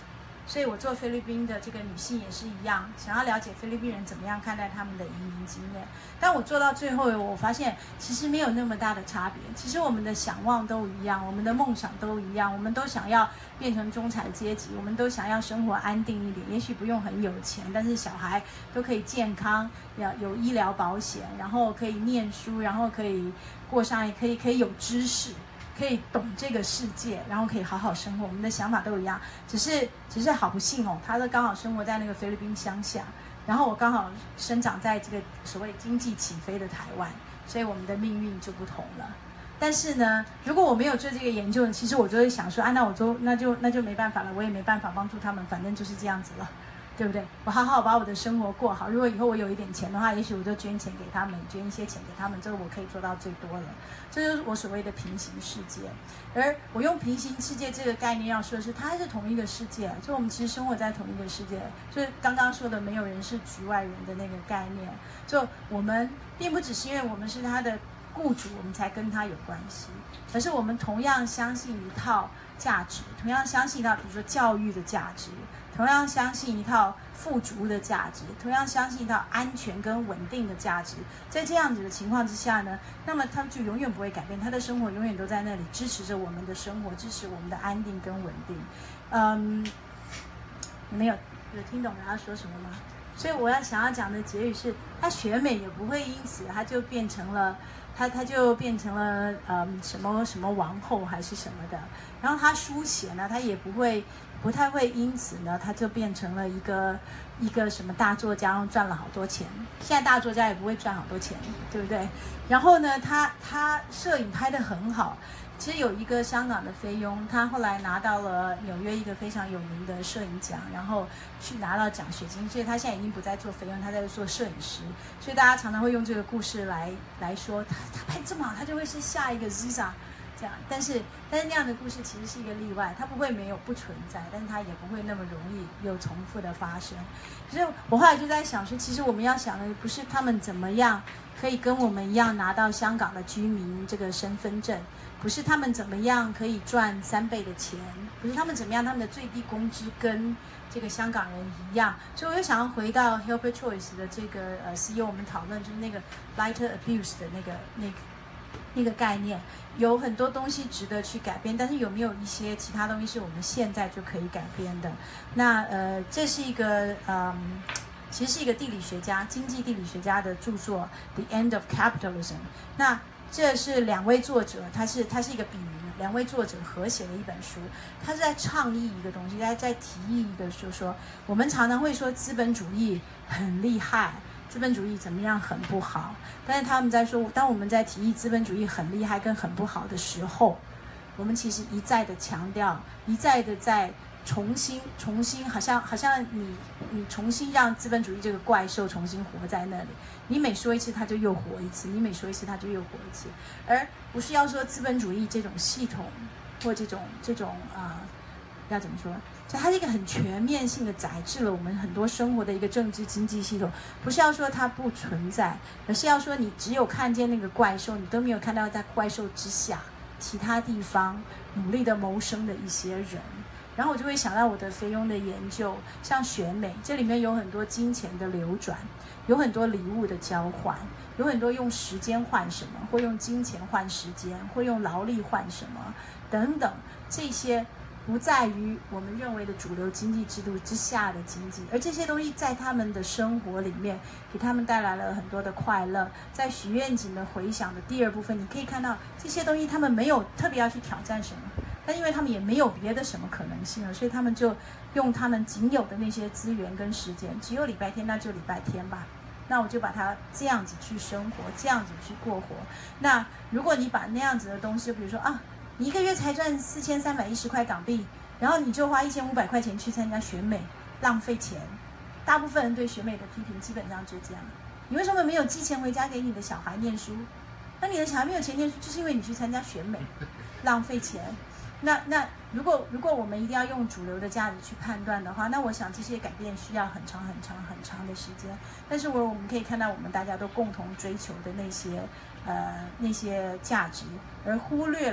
所以我做菲律宾的这个女性也是一样，想要了解菲律宾人怎么样看待他们的移民经验。但我做到最后，我发现其实没有那么大的差别。其实我们的想望都一样，我们的梦想都一样，我们都想要变成中产阶级，我们都想要生活安定一点。也许不用很有钱，但是小孩都可以健康，有有医疗保险，然后可以念书，然后可以过上，也可以可以有知识。可以懂这个世界，然后可以好好生活。我们的想法都一样，只是只是好不幸哦，他都刚好生活在那个菲律宾乡下，然后我刚好生长在这个所谓经济起飞的台湾，所以我们的命运就不同了。但是呢，如果我没有做这个研究，其实我就会想说，啊，那我就那就那就没办法了，我也没办法帮助他们，反正就是这样子了。对不对？我好好把我的生活过好。如果以后我有一点钱的话，也许我就捐钱给他们，捐一些钱给他们，这个我可以做到最多了。这就是我所谓的平行世界。而我用平行世界这个概念要说的是，它还是同一个世界，就我们其实生活在同一个世界，就是刚刚说的没有人是局外人的那个概念。就我们并不只是因为我们是他的雇主，我们才跟他有关系，而是我们同样相信一套价值，同样相信一套，比如说教育的价值。同样相信一套富足的价值，同样相信一套安全跟稳定的价值，在这样子的情况之下呢，那么他们就永远不会改变，他的生活永远都在那里支持着我们的生活，支持我们的安定跟稳定。嗯，你们有有听懂我要说什么吗？所以我要想要讲的结语是，他学美也不会因此他就变成了他他就变成了嗯什么什么王后还是什么的，然后他书写呢，他也不会。不太会因此呢，他就变成了一个一个什么大作家，然后赚了好多钱。现在大作家也不会赚好多钱，对不对？然后呢，他他摄影拍得很好。其实有一个香港的菲佣，他后来拿到了纽约一个非常有名的摄影奖，然后去拿到奖学金，所以他现在已经不再做菲佣，他在做摄影师。所以大家常常会用这个故事来来说，他他拍这么好，他就会是下一个 Ziza。这样，但是但是那样的故事其实是一个例外，它不会没有不存在，但是它也不会那么容易有重复的发生。所以我后来就在想说，其实我们要想的不是他们怎么样可以跟我们一样拿到香港的居民这个身份证，不是他们怎么样可以赚三倍的钱，不是他们怎么样他们的最低工资跟这个香港人一样。所以我又想要回到 Helper Choice 的这个呃 C E O 我们讨论就是那个 lighter abuse 的那个那个。那个概念有很多东西值得去改变，但是有没有一些其他东西是我们现在就可以改变的？那呃，这是一个嗯，其实是一个地理学家、经济地理学家的著作《The End of Capitalism》。那这是两位作者，他是他是一个笔名，两位作者合写的一本书。他是在倡议一个东西，在在提议一个，就是说我们常常会说资本主义很厉害。资本主义怎么样很不好，但是他们在说，当我们在提议资本主义很厉害跟很不好的时候，我们其实一再的强调，一再的在重新重新，好像好像你你重新让资本主义这个怪兽重新活在那里，你每说一次它就又活一次，你每说一次它就又活一次，而不是要说资本主义这种系统或这种这种啊、呃，要怎么说？所以它是一个很全面性的载制了我们很多生活的一个政治经济系统，不是要说它不存在，而是要说你只有看见那个怪兽，你都没有看到在怪兽之下其他地方努力的谋生的一些人。然后我就会想到我的菲佣的研究，像选美，这里面有很多金钱的流转，有很多礼物的交换，有很多用时间换什么，或用金钱换时间，或用劳力换什么等等，这些不在于我们认为的主流经济制度之下的经济，而这些东西在他们的生活里面给他们带来了很多的快乐。在许愿景的回响的第二部分，你可以看到这些东西他们没有特别要去挑战什么，但因为他们也没有别的什么可能性了，所以他们就用他们仅有的那些资源跟时间，只有礼拜天那就礼拜天吧，那我就把它这样子去生活，这样子去过活。那如果你把那样子的东西，比如说啊，你一个月才赚四千三百一十块港币，然后你就花一千五百块钱去参加选美，浪费钱。大部分人对选美的批评基本上就这样：你为什么没有寄钱回家给你的小孩念书？那你的小孩没有钱念书，就是因为你去参加选美，浪费钱。那那如果如果我们一定要用主流的价值去判断的话，那我想这些改变需要很长很长很长的时间。但是我我们可以看到，我们大家都共同追求的那些呃那些价值，而忽略了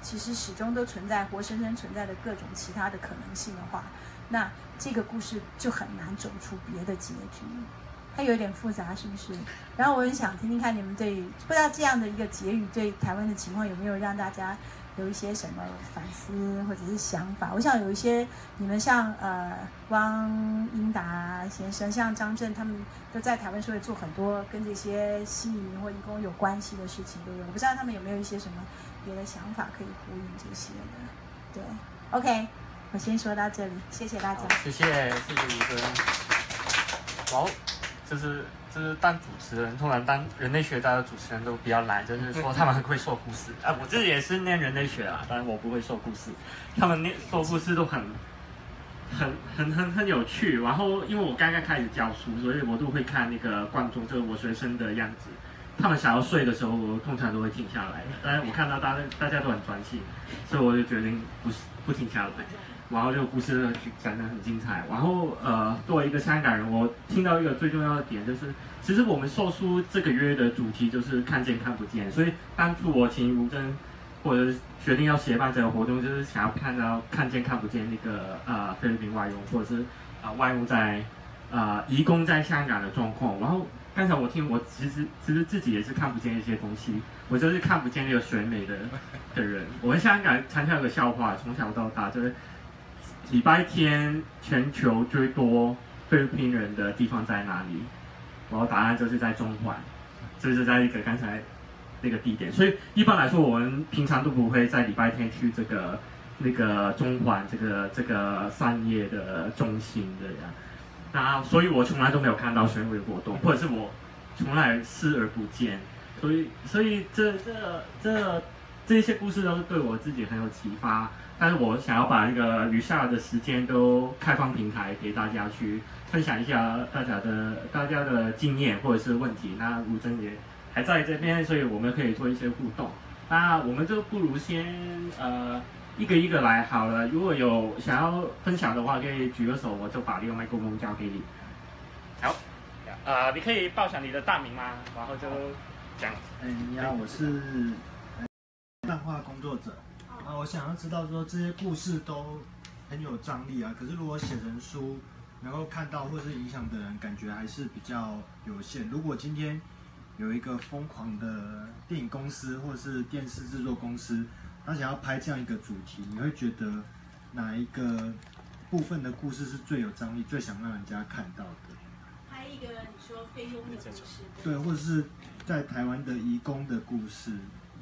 其实始终都存在活生生存在的各种其他的可能性的话，那这个故事就很难走出别的结局。它有一点复杂，是不是？然后我很想听听看你们对不知道这样的一个结语对台湾的情况有没有让大家有一些什么反思或者是想法。我想有一些你们像呃汪英达先生、像张震，他们都在台湾社会做很多跟这些新移民或移工有关系的事情，对不对？我不知道他们有没有一些什么别的想法可以呼应这些的。对 ，OK， 我先说到这里，谢谢大家。 谢谢谢谢吴哥。好。就是就是当主持人，通常当人类学家的主持人都比较难，就是说他们很会说故事。啊，我自己也是念人类学啊，当然我不会说故事。他们念说故事都很很很很很有趣。然后因为我刚刚开始教书，所以我都会看那个观众，就是我学生的样子。他们想要睡的时候，我通常都会停下来。但是我看到大家大家都很专心，所以我就决定不不停下来。然后这个故事讲得很精彩。然后呃，作为一个香港人，我听到一个最重要的点就是，其实我们说书这个月的主题就是看见看不见。所以当初我请吴峥或者决定要协办这个活动，就是想要看到看见看不见那个呃菲律宾外佣，或者是啊、呃、外佣在啊、呃、移工在香港的状况。然后刚才我听我其实其实自己也是看不见一些东西，我就是看不见那个选美的的人。我在香港参加有个笑话，从小到大就是。礼拜天全球最多菲律宾人的地方在哪里？然后答案就是在中环，就是在一个刚才那个地点。所以一般来说，我们平常都不会在礼拜天去这个那个中环这个这个商业的中心的呀。那所以我从来都没有看到选委活动，或者是我从来视而不见。所以所以这这这这些故事都是对我自己很有启发。但是我想要把那个余下的时间都开放平台给大家去分享一下大家的大家的经验或者是问题。那吴峥也还在这边，所以我们可以做一些互动。那我们就不如先呃一个一个来好了。如果有想要分享的话，可以举个手，我就把这个麦克风交给你。好，呃，你可以报响你的大名吗？然后就讲。 嗯，你好，我是漫画工作者。啊，我想要知道说这些故事都很有张力啊，可是如果写成书，能够看到或是影响的人，感觉还是比较有限。如果今天有一个疯狂的电影公司或是电视制作公司，他想要拍这样一个主题，你会觉得哪一个部分的故事是最有张力、最想让人家看到的？ 拍一个你说菲佣的故事， 对，或者是在台湾的移工的故事。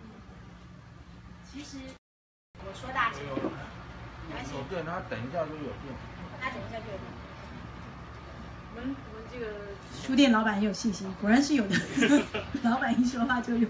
其实。我说大姐， 有电，他等一下就有电。 他等一下就有电。我们我们这个书店老板很有信心，果然是有的。老板一说话就有。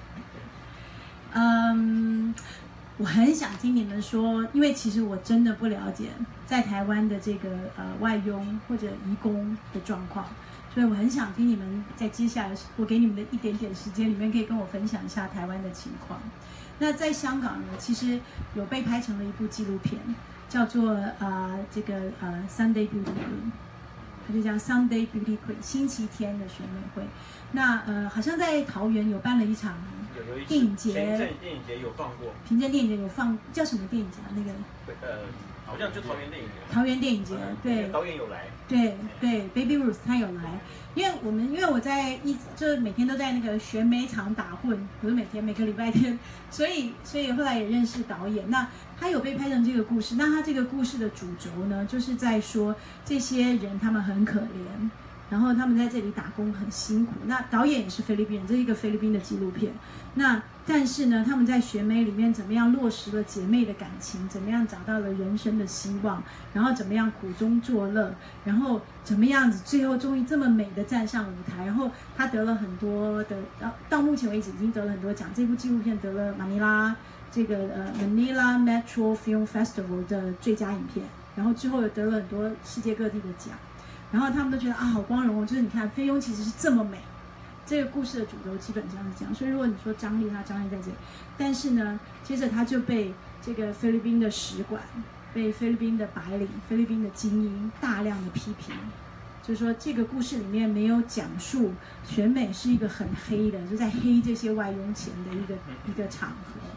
嗯，我很想听你们说，因为其实我真的不了解在台湾的这个呃外佣或者移工的状况，所以我很想听你们在接下来我给你们的一点点时间里面，可以跟我分享一下台湾的情况。那在香港呢，其实有被拍成了一部纪录片，叫做呃这个呃 Sunday Beauty Queen， 它就叫 Sunday Beauty Queen 星期天的选美会。那呃好像在桃园有办了一场电影节， 前一阵电影节有放过， 平镇电影节有放，叫什么电影节啊？那个呃好像就桃园电影节。 桃园电影节，对， 导演有来。 对对 ，Baby Ruth 他有来。因为我们因为我在一就是每天都在那个选美场打混，不是每天每个礼拜天，所以所以后来也认识导演。那他有被拍成这个故事，那他这个故事的主轴呢，就是在说这些人他们很可怜，然后他们在这里打工很辛苦。那导演也是菲律宾人，这是一个菲律宾的纪录片。那但是呢，他们在选美里面怎么样落实了姐妹的感情，怎么样找到了人生的希望，然后怎么样苦中作乐，然后怎么样子最后终于这么美的站上舞台，然后他得了很多的，到到目前为止已经得了很多奖。这部纪录片得了马尼拉这个呃 Manila Metro Film Festival 的最佳影片，然后之后又得了很多世界各地的奖，然后他们都觉得啊好光荣哦，就是你看菲佣其实是这么美。这个故事的主轴基本上是这样，所以如果你说张力，它张力在这里，但是呢，接着他就被这个菲律宾的使馆、被菲律宾的白领、菲律宾的精英大量的批评，就是说这个故事里面没有讲述选美是一个很黑的，就在黑这些外佣钱的一个一个场合。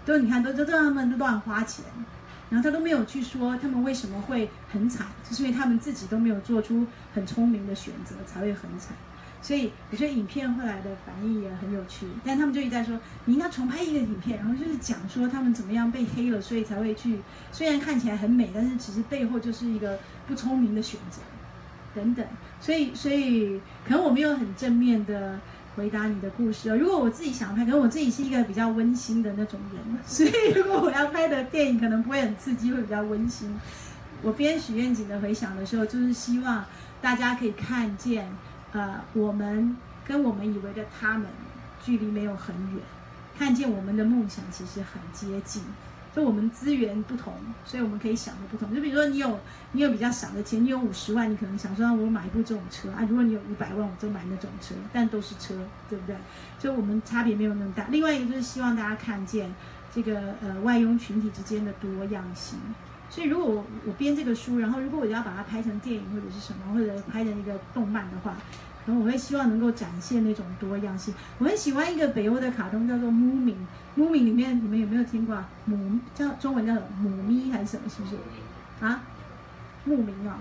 都你看都都让他们乱花钱，然后他都没有去说他们为什么会很惨，就是因为他们自己都没有做出很聪明的选择才会很惨。所以我觉得影片后来的反应也很有趣，但他们就一直在说你应该重拍一个影片，然后就是讲说他们怎么样被黑了，所以才会去，虽然看起来很美，但是其实背后就是一个不聪明的选择等等。所以所以可能我没有很正面的回答你的故事哦。如果我自己想拍，可能我自己是一个比较温馨的那种人，所以如果我要拍的电影可能不会很刺激，会比较温馨。我编许愿景的回想的时候，就是希望大家可以看见。呃，我们跟我们以为的他们距离没有很远，看见我们的梦想其实很接近。就我们资源不同，所以我们可以想的不同。就比如说你有你有比较少的钱，你有五十万，你可能想说我买一部这种车啊；如果你有五百万，我就买那种车，但都是车，对不对？就我们差别没有那么大。另外一个就是希望大家看见这个呃外佣群体之间的多样性。所以如果我我编这个书，然后如果我要把它拍成电影或者是什么，或者拍成一个动漫的话，可能我会希望能够展现那种多样性。我很喜欢一个北欧的卡通叫做《Moomin》，《Moomin》里面你们有没有听过啊？母叫中文叫什么？母咪还是什么？是不是？啊？牧民哦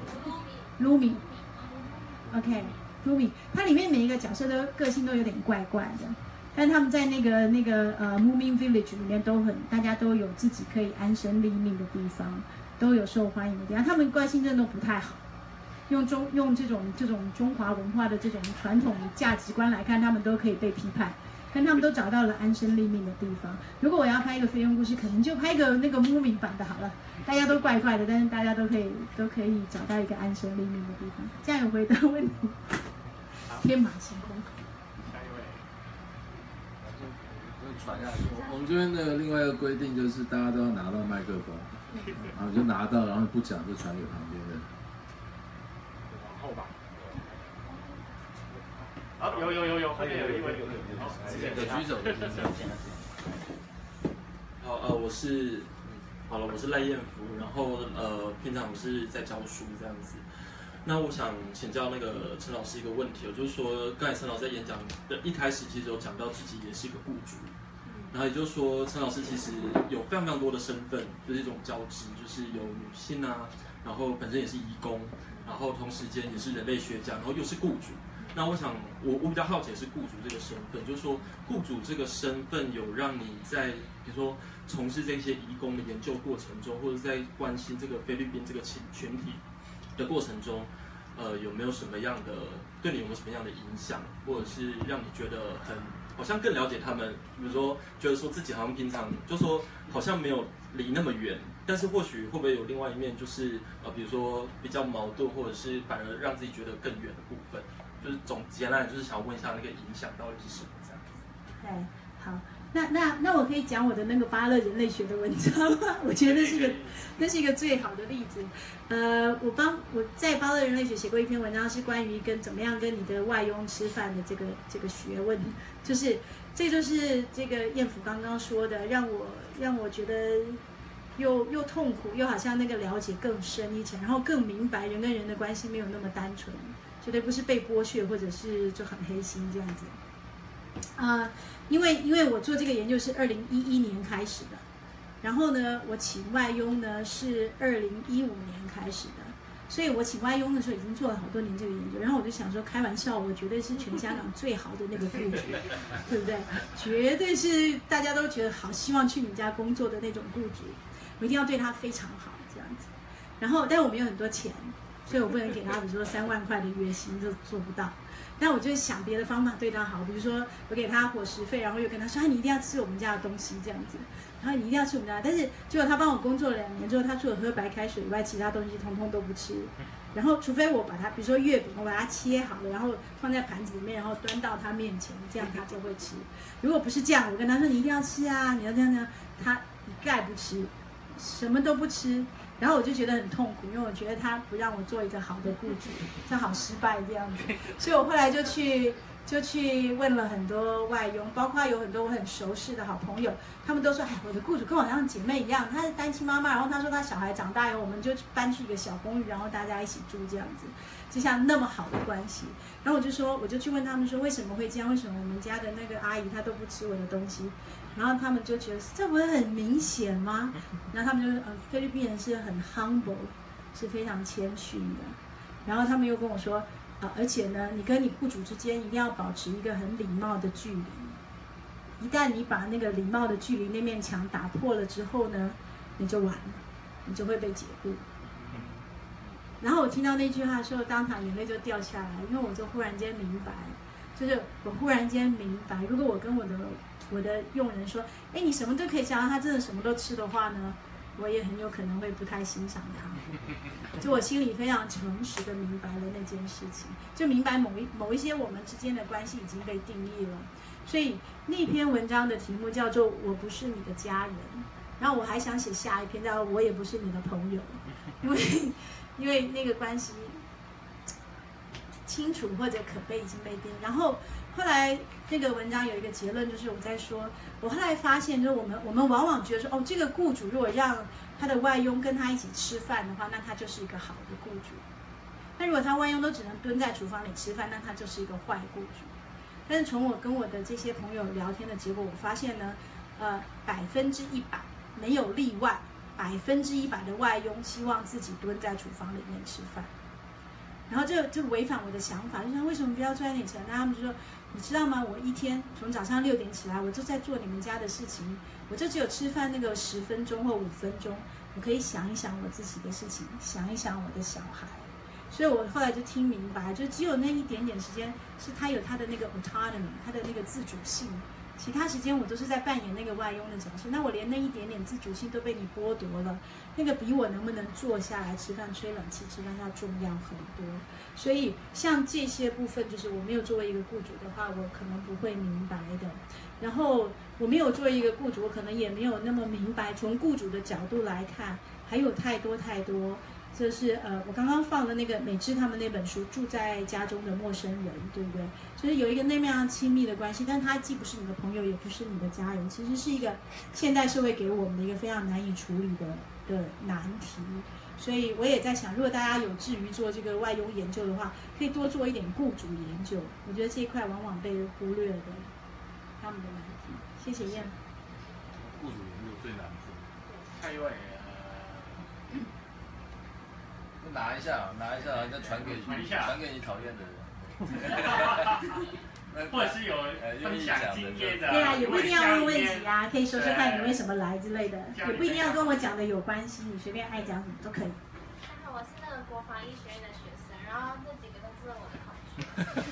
，Lumi。OK，Lumi，它里面每一个角色的个性都有点怪怪的。但他们在那个那个呃 Moomin Village 里面都很，大家都有自己可以安身立命的地方，都有受欢迎的地方。他们关系真的都不太好，用中用这种这种中华文化的这种传统价值观来看，他们都可以被批判，但他们都找到了安身立命的地方。如果我要拍一个菲佣故事，可能就拍一个那个 Moomin 版的好了，大家都怪怪的，但是大家都可以都可以找到一个安身立命的地方。这样有回答问题？天马行空。 传下去。我们这边的另外一个规定就是，大家都要拿到麦克风，然后就拿到，然后不讲就传给旁边的人。 往后吧。好，有有有有，后面有一位。好， 有举手。 好，呃，我是，好了，我是赖彦福，然后呃，平常我是在教书这样子。那我想请教那个陈老师一个问题，就是说，刚才陈老师在演讲的一开始，其实有讲到自己也是一个雇主，然后也就是说，陈老师其实有非常非常多的身份，就是一种交织，就是有女性啊，然后本身也是移工，然后同时间也是人类学家，然后又是雇主。那我想，我我比较好奇的是雇主这个身份，就是说，雇主这个身份有让你在比如说从事这些移工的研究过程中，或者在关心这个菲律宾这个群群体的过程中，呃，有没有什么样的对你有没有什么样的影响，或者是让你觉得很好像更了解他们？比如说，觉得说自己好像平常就说好像没有离那么远，但是或许会不会有另外一面，就是呃，比如说比较矛盾，或者是反而让自己觉得更远的部分？就是总结来，就是想要问一下那个影响到底是什么这样子。 对，好。那那那我可以讲我的那个巴勒人类学的文章吗？我觉得那是一个那是一个最好的例子。呃，我帮我在巴勒人类学写过一篇文章，是关于跟怎么样跟你的外佣吃饭的这个这个学问，就是这就是这个彦甫刚刚说的，让我让我觉得又又痛苦，又好像那个了解更深一层，然后更明白人跟人的关系没有那么单纯，绝对不是被剥削或者是就很黑心这样子。啊、呃，因为因为我做这个研究是二零一一年开始的，然后呢，我请外佣呢是二零一五年开始的，所以我请外佣的时候已经做了好多年这个研究，然后我就想说，开玩笑，我绝对是全香港最好的那个雇主，对不对？绝对是大家都觉得好希望去你家工作的那种雇主，我一定要对他非常好这样子。然后，但我没有很多钱，所以我不能给他，比如说三万块的月薪，就做不到。那我就想别的方法对他好，比如说我给他伙食费，然后又跟他说，啊，你一定要吃我们家的东西这样子，然后你一定要吃我们家的，但是结果他帮我工作了两年之后，他除了喝白开水以外，其他东西通通都不吃。然后除非我把它，比如说月饼，我把它切好了，然后放在盘子里面，然后端到他面前，这样他就会吃。如果不是这样，我跟他说你一定要吃啊，你要这样这样，他一概不吃，什么都不吃。然后我就觉得很痛苦，因为我觉得他不让我做一个好的雇主，这好失败这样子。所以我后来就去就去问了很多外佣，包括有很多我很熟识的好朋友，他们都说，哎，我的雇主跟我像姐妹一样，她是单亲妈妈，然后她说她小孩长大以后，我们就搬去一个小公寓，然后大家一起住这样子，就像那么好的关系。然后我就说，我就去问他们说，为什么会这样？为什么我们家的那个阿姨她都不吃我的东西？ 然后他们就觉得这不是很明显吗？然后他们就呃，菲律宾人是很 humble， 是非常谦逊的。然后他们又跟我说，啊，而且呢，你跟你雇主之间一定要保持一个很礼貌的距离。一旦你把那个礼貌的距离那面墙打破了之后呢，你就完了，你就会被解雇。然后我听到那句话的时候，当场眼泪就掉下来，因为我就忽然间明白，就是我忽然间明白，如果我跟我的我的佣人说，哎，你什么都可以讲，他真的什么都吃的话呢，我也很有可能会不太欣赏他。就我心里非常诚实的明白了那件事情，就明白某一某一些我们之间的关系已经被定义了。所以那篇文章的题目叫做“我不是你的家人”，然后我还想写下一篇叫“我也不是你的朋友”，因为因为那个关系清楚或者可悲已经被定。然后后来那个文章有一个结论，就是我在说，我后来发现，就是我们我们往往觉得说，哦，这个雇主如果让他的外佣跟他一起吃饭的话，那他就是一个好的雇主；那如果他外佣都只能蹲在厨房里吃饭，那他就是一个坏雇主。但是从我跟我的这些朋友聊天的结果，我发现呢，呃，百分之一百没有例外，百分之一百的外佣希望自己蹲在厨房里面吃饭。然后这就违反我的想法，就想为什么不要坐在那里吃？那他们就说，你知道吗？我一天从早上六点起来，我就在做你们家的事情，我就只有吃饭那个十分钟或五分钟，我可以想一想我自己的事情，想一想我的小孩。所以我后来就听明白，就只有那一点点时间是他有他的那个 autonomy， 他的那个自主性，其他时间我都是在扮演那个外佣的角色。那我连那一点点自主性都被你剥夺了，那个比我能不能坐下来吃饭、吹冷气吃饭要重要很多。所以像这些部分，就是我没有作为一个雇主的话，我可能不会明白的。然后我没有作为一个雇主，我可能也没有那么明白，从雇主的角度来看，还有太多太多。就是呃，我刚刚放的那个美芝他们那本书《住在家中的陌生人》，对不对？就是有一个那么样亲密的关系，但他既不是你的朋友，也不是你的家人，其实是一个现代社会给我们的一个非常难以处理的的难题。所以我也在想，如果大家有志于做这个外佣研究的话，可以多做一点雇主研究。我觉得这一块往往被忽略的他们的难题。谢谢燕。 雇主研究最难做。 蔡英文。 拿一下，拿一下，再传给传给你讨厌的人。 或者是有分享经验的。 对啊，也不一定要问问题啊，可以说说看你为什么来之类的，也不一定要跟我讲的有关系，你随便爱讲什么都可以。 还好我是那个国防医学院的学生，然后这几个都是我的同学。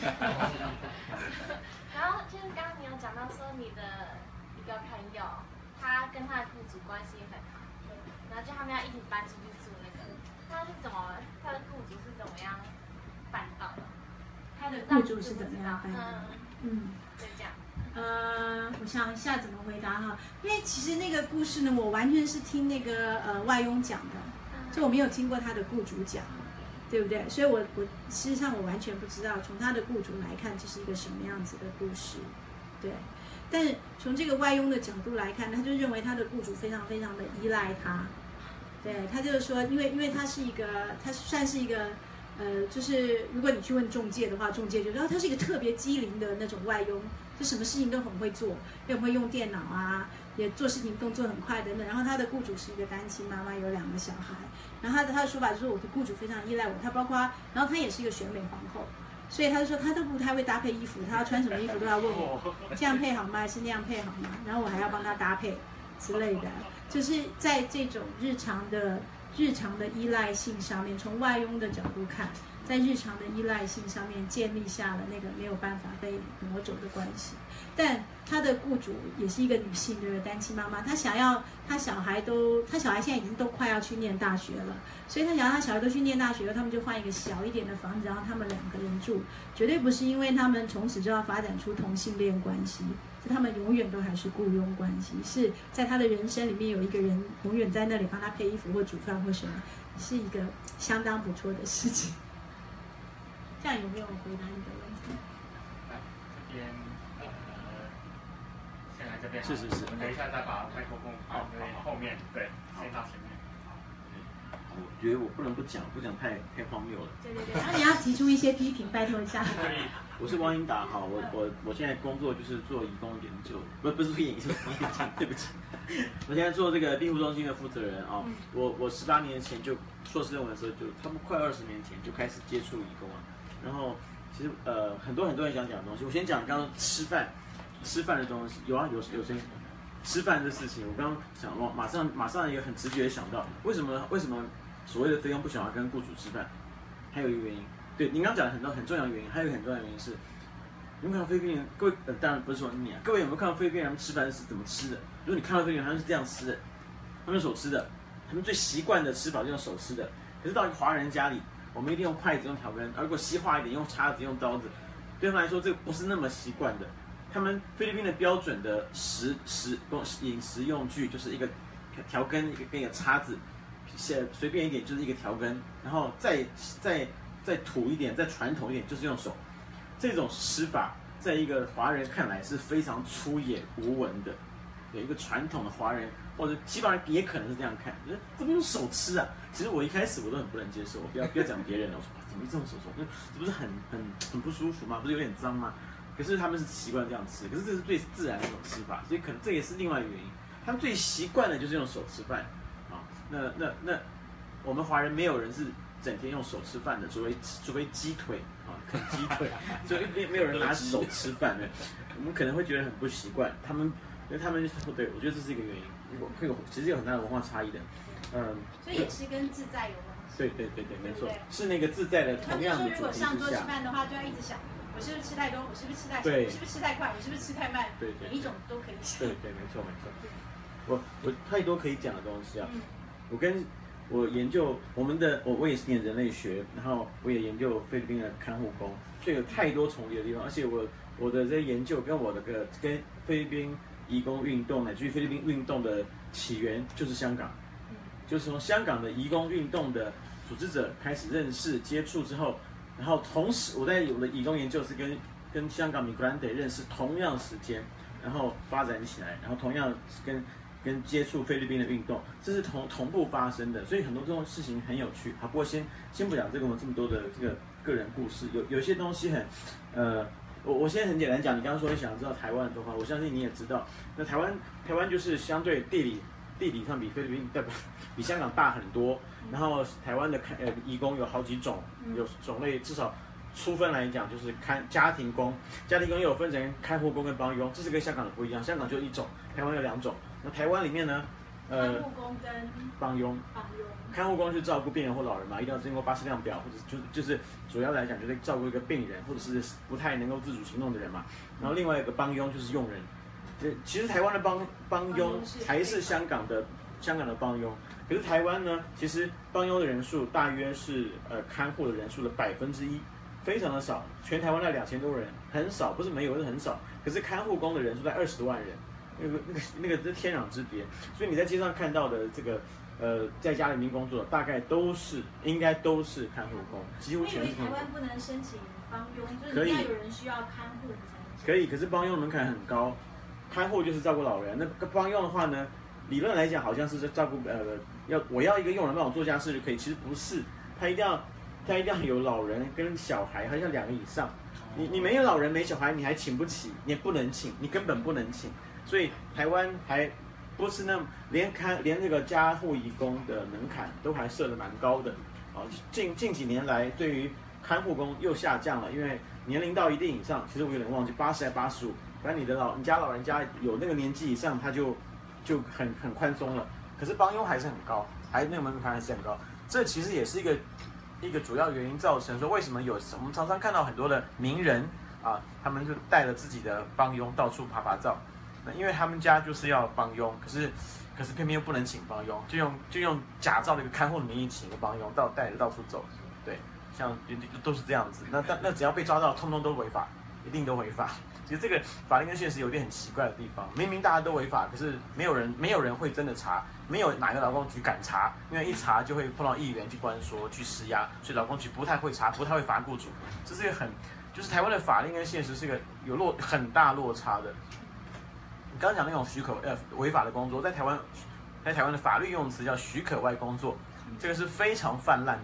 然后就是刚刚你有讲到说你的一个朋友，他跟他的雇主关系很好，然后就他们要一起搬出去住那个。他是怎么？他的雇主是怎么样办到的？ 他的雇主是怎么样办到的？嗯， 就这样。 呃，我想一下怎么回答哈，因为其实那个故事呢，我完全是听那个呃外佣讲的，就我没有听过他的雇主讲，对不对？所以我我事实上我完全不知道从他的雇主来看这是一个什么样子的故事，对。但是从这个外佣的角度来看，他就认为他的雇主非常非常的依赖他。对，他就是说，因为因为他是一个，他算是一个，呃，就是如果你去问中介的话，中介就说他是一个特别机灵的那种外佣，就什么事情都很会做，又很会用电脑啊，也做事情动作很快等等。然后他的雇主是一个单亲妈妈，有两个小孩。然后他的他的说法就是我的雇主非常依赖我，他包括，然后他也是一个选美皇后，所以他就说他都不太会搭配衣服，他要穿什么衣服都要问我，这样配好吗？还是那样配好吗？然后我还要帮他搭配之类的。就是在这种日常的日常的依赖性上面，从外佣的角度看，在日常的依赖性上面建立下了那个没有办法被挪走的关系。但他的雇主也是一个女性，对不对？单亲妈妈，她想要她小孩都，她小孩现在已经都快要去念大学了，所以她想要她小孩都去念大学了，他们就换一个小一点的房子，然后他们两个人住，绝对不是因为他们从此就要发展出同性恋关系。他们永远都还是雇佣关系，是在他的人生里面有一个人永远在那里帮他配衣服或煮饭或什么，是一个相当不错的事情。这样有没有回答你的问题？ 这边呃，先来这边， 是是是， 我们等一下再把麦克风放在后面，对，先到前面。 我觉得我不能不讲，不讲太太荒谬了。 对对对，然后你要提出一些批评，拜托一下。 可以。 我是汪英达，好，我我我现在工作就是做移工研究，不不是做研究，对不起，我现在做这个庇护中心的负责人啊。我我十八年前就硕士论文的时候就差不多快二十年前就开始接触移工了，然后其实呃很多很多人想讲的东西，我先讲刚刚吃饭吃饭的东西，有啊有有声音。吃饭的事情，我刚刚想到，马上马上也很直觉想到，为什么为什么所谓的菲佣不想要跟雇主吃饭？还有一个原因，对，您刚讲的很多很重要的原因，还有一个很重要的原因是，你们看到菲律宾人，各位呃当然不是说你啊，各位有没有看到菲律宾人吃饭是怎么吃的？如果你看到菲律宾人他们是这样吃的，他们用手吃的，他们最习惯的吃法就用手吃的。可是到一个华人家里，我们一定用筷子用调羹，而如果西化一点，用叉子用刀子，对他们来说这个不是那么习惯的。他们菲律宾的标准的食食饮食用具就是一个调羹，一个跟一个叉子，随便一点就是一个调羹，然后再再再土一点，再传统一点就是用手。这种吃法，在一个华人看来是非常粗野无文的。有一个传统的华人或者西方人也可能是这样看，就是怎么用手吃啊？其实我一开始我都很不能接受，我不要不要讲别人了，我说怎么这种手手，这不是很很很不舒服吗？不是有点脏吗？可是他们是习惯这样吃，可是这是最自然的一种吃法，所以可能这也是另外一个原因。他们最习惯的就是用手吃饭啊。那那那我们华人没有人是整天用手吃饭的，除非除非鸡腿啊，啃鸡腿，所以没没有人拿手吃饭的。我们可能会觉得很不习惯，他们因为他们对我觉得这是一个原因，会有其实有很大的文化差异的，嗯。 所以也是跟自在有关系。 对对对对，没错，是那个自在的同样的主题之下。如果上桌吃饭的话，就要一直想。我是不是吃太多？我是不是吃太少？我是不是吃太快？我是不是吃太慢？ 对对， 每一种都可以想。 对对，没错没错。我我太多可以讲的东西啊！嗯、我跟我研究我们的，我我也是念人类学，然后我也研究菲律宾的看护工，所以有太多重叠的地方。而且我我的这些研究跟我的个跟菲律宾移工运动乃至于菲律宾运动的起源就是香港，嗯、就是从香港的移工运动的组织者开始认识接触之后。然后同时，我在我的移工研究是跟跟香港 Migrante 认识同样时间，然后发展起来，然后同样跟跟接触菲律宾的运动，这是同同步发生的，所以很多这种事情很有趣。好，不过先先不讲这个我们这么多的这个个人故事，有有些东西很，呃，我我现在很简单讲，你刚刚说你想知道台湾的状况，我相信你也知道，那台湾台湾就是相对地理地理上比菲律宾对不比香港大很多。然后台湾的看呃移工有好几种，有种类至少粗分来讲就是看家庭工，家庭工又有分成看护工跟帮佣，这是跟香港的不一样，香港就一种，台湾有两种。那台湾里面呢， 呃，看护工跟帮佣， 帮佣， 看护工是照顾病人或老人嘛，一定要经过巴氏量表，或者就就是主要来讲就是照顾一个病人或者是不太能够自主行动的人嘛。然后另外一个帮佣就是佣人，呃，其实台湾的帮帮佣才是香港的香港的帮佣。可是台湾呢，其实帮佣的人数大约是呃看护的人数的百分之一，非常的少。全台湾在两千多人，很少，不是没有，是很少。可是看护工的人数在二十多万人，那个那个那个是天壤之别。所以你在街上看到的这个呃在家里面工作，大概都是应该都是看护工，几乎全是看护工。 台湾不能申请帮佣，就是应该有人需要看护才能。 可以，可是帮佣门槛很高，看护就是照顾老人，那帮佣的话呢？理论来讲，好像是在照顾呃，要我要一个佣人帮我做家事就可以，其实不是，他一定要他一定要有老人跟小孩，好像两个以上。你你没有老人没小孩，你还请不起，你也不能请，你根本不能请。所以台湾还不是那连看连那个家护移工的门槛都还设得蛮高的。啊，近近几年来，对于看护工又下降了，因为年龄到一定以上，其实我有点忘记八十还八十五，反正你的老你家老人家有那个年纪以上，他就。就很很宽松了，可是帮佣还是很高，还那个门槛还是很高。这其实也是一个一个主要原因造成说为什么有我们常常看到很多的名人啊，他们就带了自己的帮佣到处拍拍照，那因为他们家就是要帮佣，可是可是偏偏又不能请帮佣，就用就用假造的一个看护的名义请个帮佣到带着到处走，对，像都是这样子。那但那只要被抓到，通通都违法，一定都违法。其实这个法令跟现实有点很奇怪的地方，明明大家都违法，可是没有人没有人会真的查，没有哪个劳工局敢查，因为一查就会碰到议员去关说去施压，所以劳工局不太会查，不太会罚雇主。这是一个很就是台湾的法令跟现实是一个有落很大落差的。你刚刚讲那种许可呃违法的工作，在台湾在台湾的法律用词叫许可外工作，这个是非常泛滥的。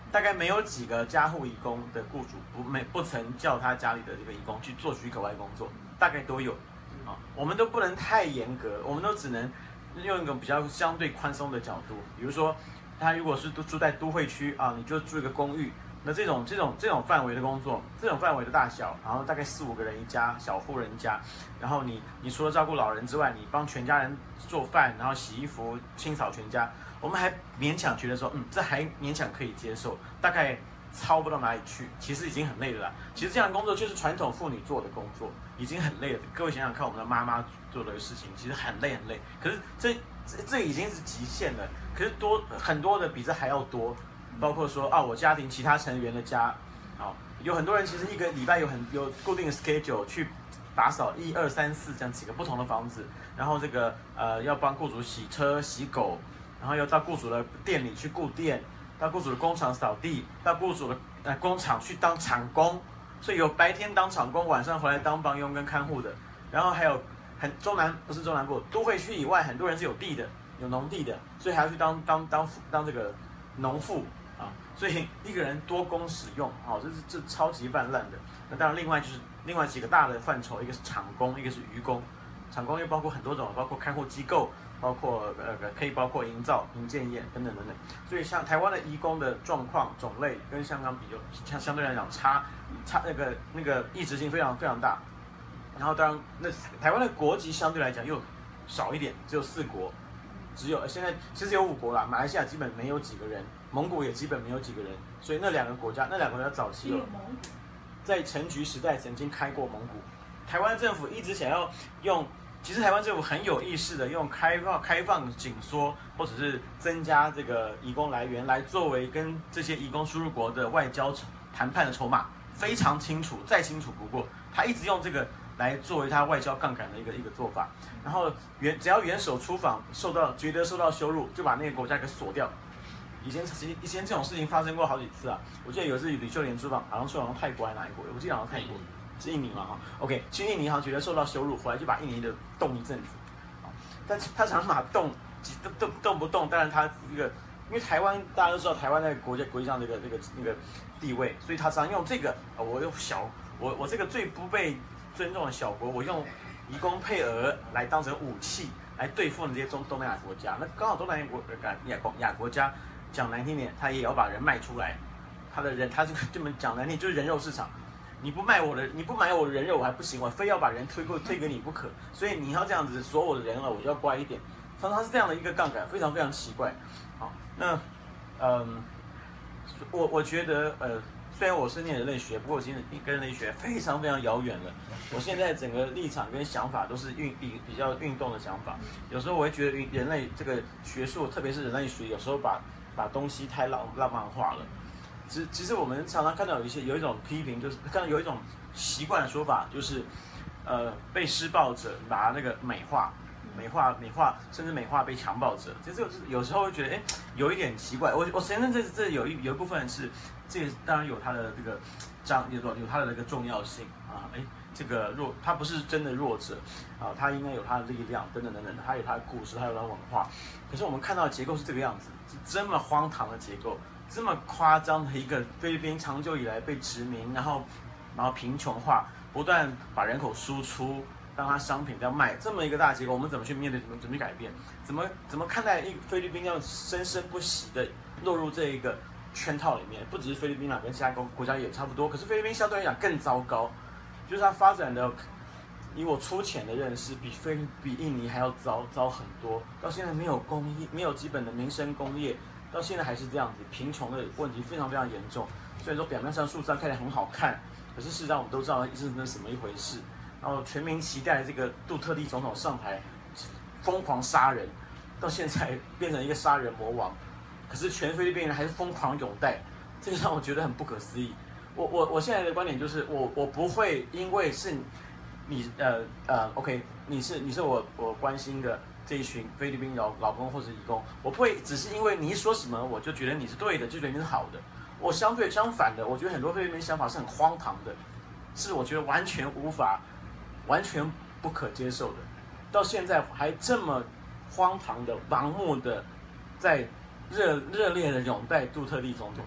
大概没有几个家户移工的雇主不没不曾叫他家里的这个移工去做许可外工作，大概都有啊。我们都不能太严格，我们都只能用一个比较相对宽松的角度，比如说他如果是住在都会区啊，你就住一个公寓。那这种这种这种范围的工作，这种范围的大小，然后大概四五个人一家，小户人家，然后你你除了照顾老人之外，你帮全家人做饭，然后洗衣服、清扫全家，我们还勉强觉得说，嗯，这还勉强可以接受，大概操不到哪里去，其实已经很累了啦。其实这样的工作就是传统妇女做的工作，已经很累了。各位想想看，我们的妈妈做的事情，其实很累很累。可是这这这已经是极限了，可是多很多的比这还要多。包括说啊，我家庭其他成员的家，好，有很多人其实一个礼拜有很有固定的 schedule 去打扫一二三四这样几个不同的房子，然后这个呃要帮雇主洗车洗狗，然后要到雇主的店里去顾店，到雇主的工厂扫地，到雇主的呃工厂去当厂工，所以有白天当厂工，晚上回来当帮佣跟看护的，然后还有很中南不是中南部都会区以外，很多人是有地的，有农地的，所以还要去当当当当这个农妇。啊，所以一个人多工使用，哦，这是这超级泛滥的。那当然，另外就是另外几个大的范畴，一个是厂工，一个是渔工。厂工又包括很多种，包括看护机构，包括呃可以包括营造、营建业等等等等。所以像台湾的移工的状况种类跟香港比，就相相对来讲差差那个那个异质性非常非常大。然后当然，那台湾的国籍相对来讲又少一点，只有四国。只有现在其实有五国啦，马来西亚基本没有几个人，蒙古也基本没有几个人，所以那两个国家，那两个国家早期有在陈局时代曾经开过蒙古。台湾政府一直想要用，其实台湾政府很有意识的用开放、开放紧缩，或者是增加这个移工来源，来作为跟这些移工输入国的外交谈判的筹码，非常清楚，再清楚不过，他一直用这个来作为他外交杠杆的一个一个做法。然后元只要元首出访受到觉得受到羞辱，就把那个国家给锁掉。以前以前这种事情发生过好几次啊。我记得有一次吕秀莲出访，好像出访泰国还是哪一国？我记得好像泰国，是印尼嘛哈。OK， 去印尼好像觉得受到羞辱，回来就把印尼的冻一阵子。但是他常常把冻动动动不动，当然他一个，因为台湾大家都知道台湾在国家国际上这个这个那个地位，所以他常用这个，我用小我我这个最不被尊重的小国，我用移工配额来当成武器来对付这些中东南亚国家。那刚好东南亚国亚亚国家讲难听点，他也要把人卖出来，他的人他这个这么讲难听就是人肉市场。你不卖我的，你不买我的人肉我还不行，我非要把人推过推给你不可。所以你要这样子锁我的人了，我就要乖一点。常常是这样的一个杠杆，非常非常奇怪。好，那嗯，我我觉得呃。虽然我是念人类学，不过我其实跟人类学非常非常遥远了。我现在整个立场跟想法都是运比比较运动的想法。有时候我会觉得人类这个学术，特别是人类学，有时候把把东西太浪浪漫化了。其其实我们常常看到有一些有一种批评，就是看到有一种习惯的说法，就是呃被施暴者把它那个美化。美化、美化，甚至美化被强暴者，其实有时候会觉得，哎，有一点奇怪。我我承认这这有一有一部分是，这当然有它的这个张有有它的那个重要性啊，哎，这个弱，他不是真的弱者啊，他应该有他的力量等等等等，他有他的故事，他有他的文化。可是我们看到的结构是这个样子，是这么荒唐的结构，这么夸张的一个菲律宾长久以来被殖民，然后然后贫穷化，不断把人口输出。当它商品要卖这么一个大结构，我们怎么去面对？怎么怎么去改变？怎么怎么看待一个菲律宾要生生不息的落入这一个圈套里面？不只是菲律宾啦，跟其他国国家也差不多。可是菲律宾相对来讲更糟糕，就是它发展的，以我粗浅的认识，比菲比印尼还要糟糟很多。到现在没有工业，没有基本的民生工业，到现在还是这样子，贫穷的问题非常非常严重。虽然说表面上数字上看起来很好看，可是事实上我们都知道是那什么一回事。然后全民期待这个杜特地总统上台，疯狂杀人，到现在变成一个杀人魔王，可是全菲律宾人还是疯狂拥戴，这个让我觉得很不可思议。我我我现在的观点就是，我我不会因为是你呃呃 OK， 你是你是我我关心的这一群菲律宾老老公或者移工，我不会只是因为你说什么我就觉得你是对的，就觉得你是好的。我相对相反的，我觉得很多菲律宾想法是很荒唐的，是我觉得完全无法。完全不可接受的，到现在还这么荒唐的、盲目的，在热热烈的拥戴杜特地总统，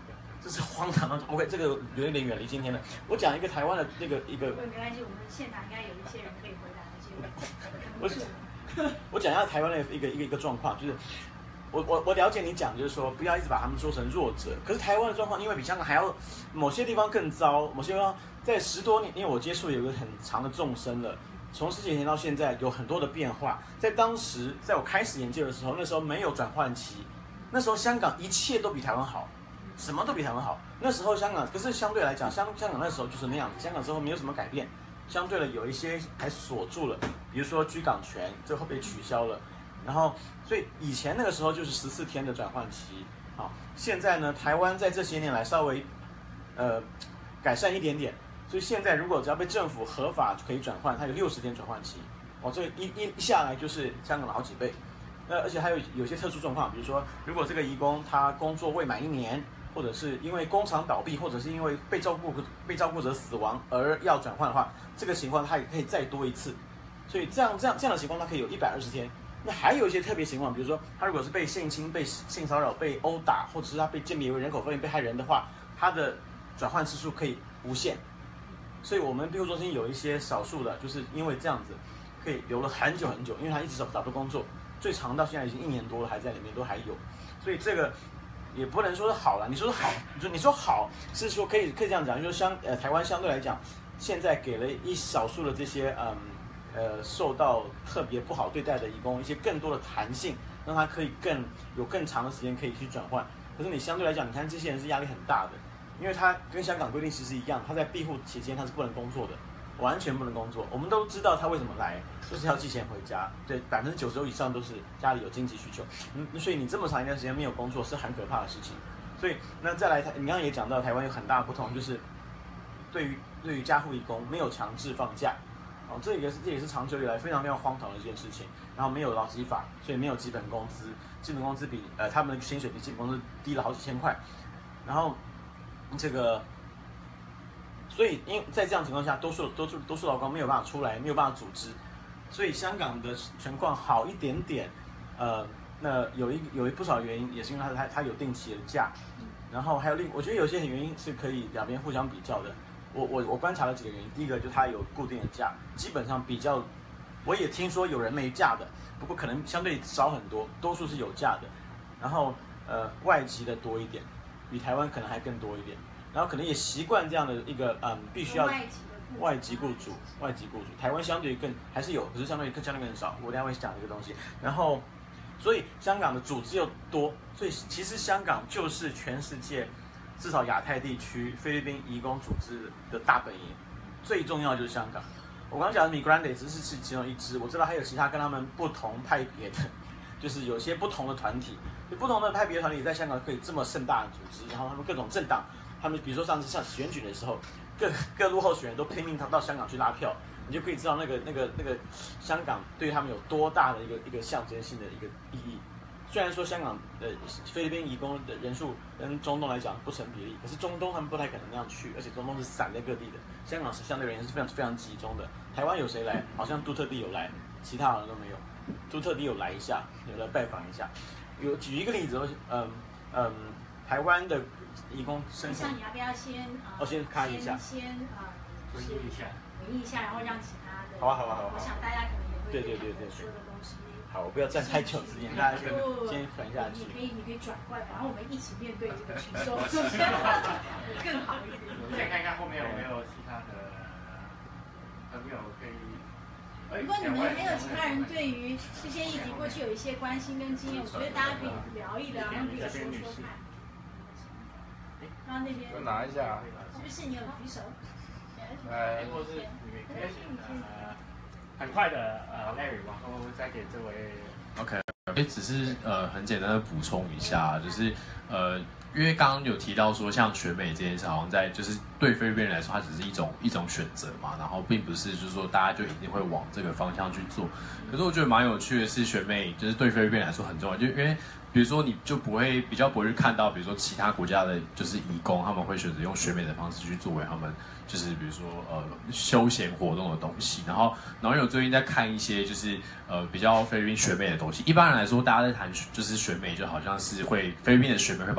这是荒唐的。OK， 这个有一点远离今天了。我讲一个台湾的那个一个， 没关系，我们现场应该有一些人可以回答这些问题。 我我讲一下台湾的一个一个一个状况，就是我我我了解你讲，就是说不要一直把他们说成弱者。可是台湾的状况，因为比香港还要某些地方更糟，某些地方在十多年，因为我接触有一个很长的纵深了。从十几年到现在有很多的变化，在当时，在我开始研究的时候，那时候没有转换期，那时候香港一切都比台湾好，什么都比台湾好。那时候香港，可是相对来讲，香香港那时候就是那样子，香港之后没有什么改变，相对的有一些还锁住了，比如说居港权，最后被取消了，然后所以以前那个时候就是十四天的转换期，好，现在呢，台湾在这些年来稍微呃改善一点点。所以现在如果只要被政府合法可以转换，它有六十天转换期，哦，这一一一下来就是香港的好几倍。那而且还有有些特殊状况，比如说如果这个移工他工作未满一年，或者是因为工厂倒闭，或者是因为被照顾被照顾者死亡而要转换的话，这个情况他也可以再多一次。所以这样这样这样的情况，它可以有一百二十天。那还有一些特别情况，比如说他如果是被性侵、被性骚扰、被殴打，或者是他被鉴别为人口贩运被害人的话，他的转换次数可以无限。所以我们庇护中心有一些少数的，就是因为这样子，可以留了很久很久，因为他一直找找不到工作，最长到现在已经一年多了，还在里面都还有。所以这个也不能说是好了，你说是好，你说你说好是说可以可以这样讲，就是相呃台湾相对来讲，现在给了一少数的这些嗯呃受到特别不好对待的移工一些更多的弹性，让他可以更有更长的时间可以去转换。可是你相对来讲，你看这些人是压力很大的。因为他跟香港规定其实一样，他在庇护期间他是不能工作的，完全不能工作。我们都知道他为什么来，就是要寄钱回家。对，百分之九十以上都是家里有经济需求。嗯，所以你这么长一段时间没有工作是很可怕的事情。所以那再来，你刚刚也讲到台湾有很大的不同，就是对于对于家护移工没有强制放假，哦，这也是这也是长久以来非常非常荒唐的一件事情。然后没有劳基法，所以没有基本工资，基本工资比呃他们的薪水比基本工资低了好几千块，然后。这个，所以因为在这样情况下，多数多数多数劳工没有办法出来，没有办法组织，所以香港的情况好一点点。呃，那有一有一不少原因，也是因为他他他有定期的假，然后还有另我觉得有些原因是可以两边互相比较的。我我我观察了几个原因，第一个就是他有固定的假，基本上比较，我也听说有人没假的，不过可能相对少很多，多数是有假的。然后呃外籍的多一点。比台湾可能还更多一点，然后可能也习惯这样的一个嗯，必须要外籍雇主，外籍雇主，台湾相对更还是有，可是相对更相对更少。我等下会讲这个东西。然后，所以香港的组织又多，所以其实香港就是全世界至少亚太地区菲律宾移工组织的大本营，最重要就是香港。我刚刚讲的 Migrante 只是是其中一支，我知道还有其他跟他们不同派别的，就是有些不同的团体。不同的派别团体在香港可以这么盛大的组织，然后他们各种政党，他们比如说上次像选举的时候，各各路候选人都拼命到香港去拉票，你就可以知道那个那个那个香港对他们有多大的一个一个象征性的一个意义。虽然说香港的菲律宾移工的人数跟中东来讲不成比例，可是中东他们不太可能那样去，而且中东是散在各地的，香港是相对而言是非常非常集中的。台湾有谁来？好像杜特地有来，其他好像都没有。杜特地有来一下，有来拜访一下。有举一个例子，嗯嗯，台湾的移工申请， 像你要不要先啊？ 我先看一下， 先啊， 回应一下， 回应一下，然后让其他的。 好啊好啊好啊。 我想大家可能也会对对对对说的东西。 好，我不要占太久时间，大家先先传下去。 你可以你可以转过来，然后我们一起面对这个群众，更好一点。 我们先看看后面有没有其他的朋友可以。 如果你们还有其他人对于这些议题过去有一些关心跟经验，我觉得大家可以聊一聊，然后可以说说看。刚刚那边。 我拿一下。 是不是你有举手？ 来，或是你们可以呃很快的呃 Larry， 然后再给这位。 OK， 也只是呃很简单的补充一下，就是呃。因为刚刚有提到说，像选美这件事，好像在就是对菲律宾人来说，它只是一种一种选择嘛，然后并不是就是说大家就一定会往这个方向去做。可是我觉得蛮有趣的是，选美就是对菲律宾来说很重要，就因为比如说你就不会比较不会去看到，比如说其他国家的就是移工，他们会选择用选美的方式去作为他们就是比如说呃休闲活动的东西。然后然后有最近在看一些就是呃比较菲律宾选美的东西。一般人来说，大家在谈就是选美，就好像是会菲律宾的选美会把它追溯到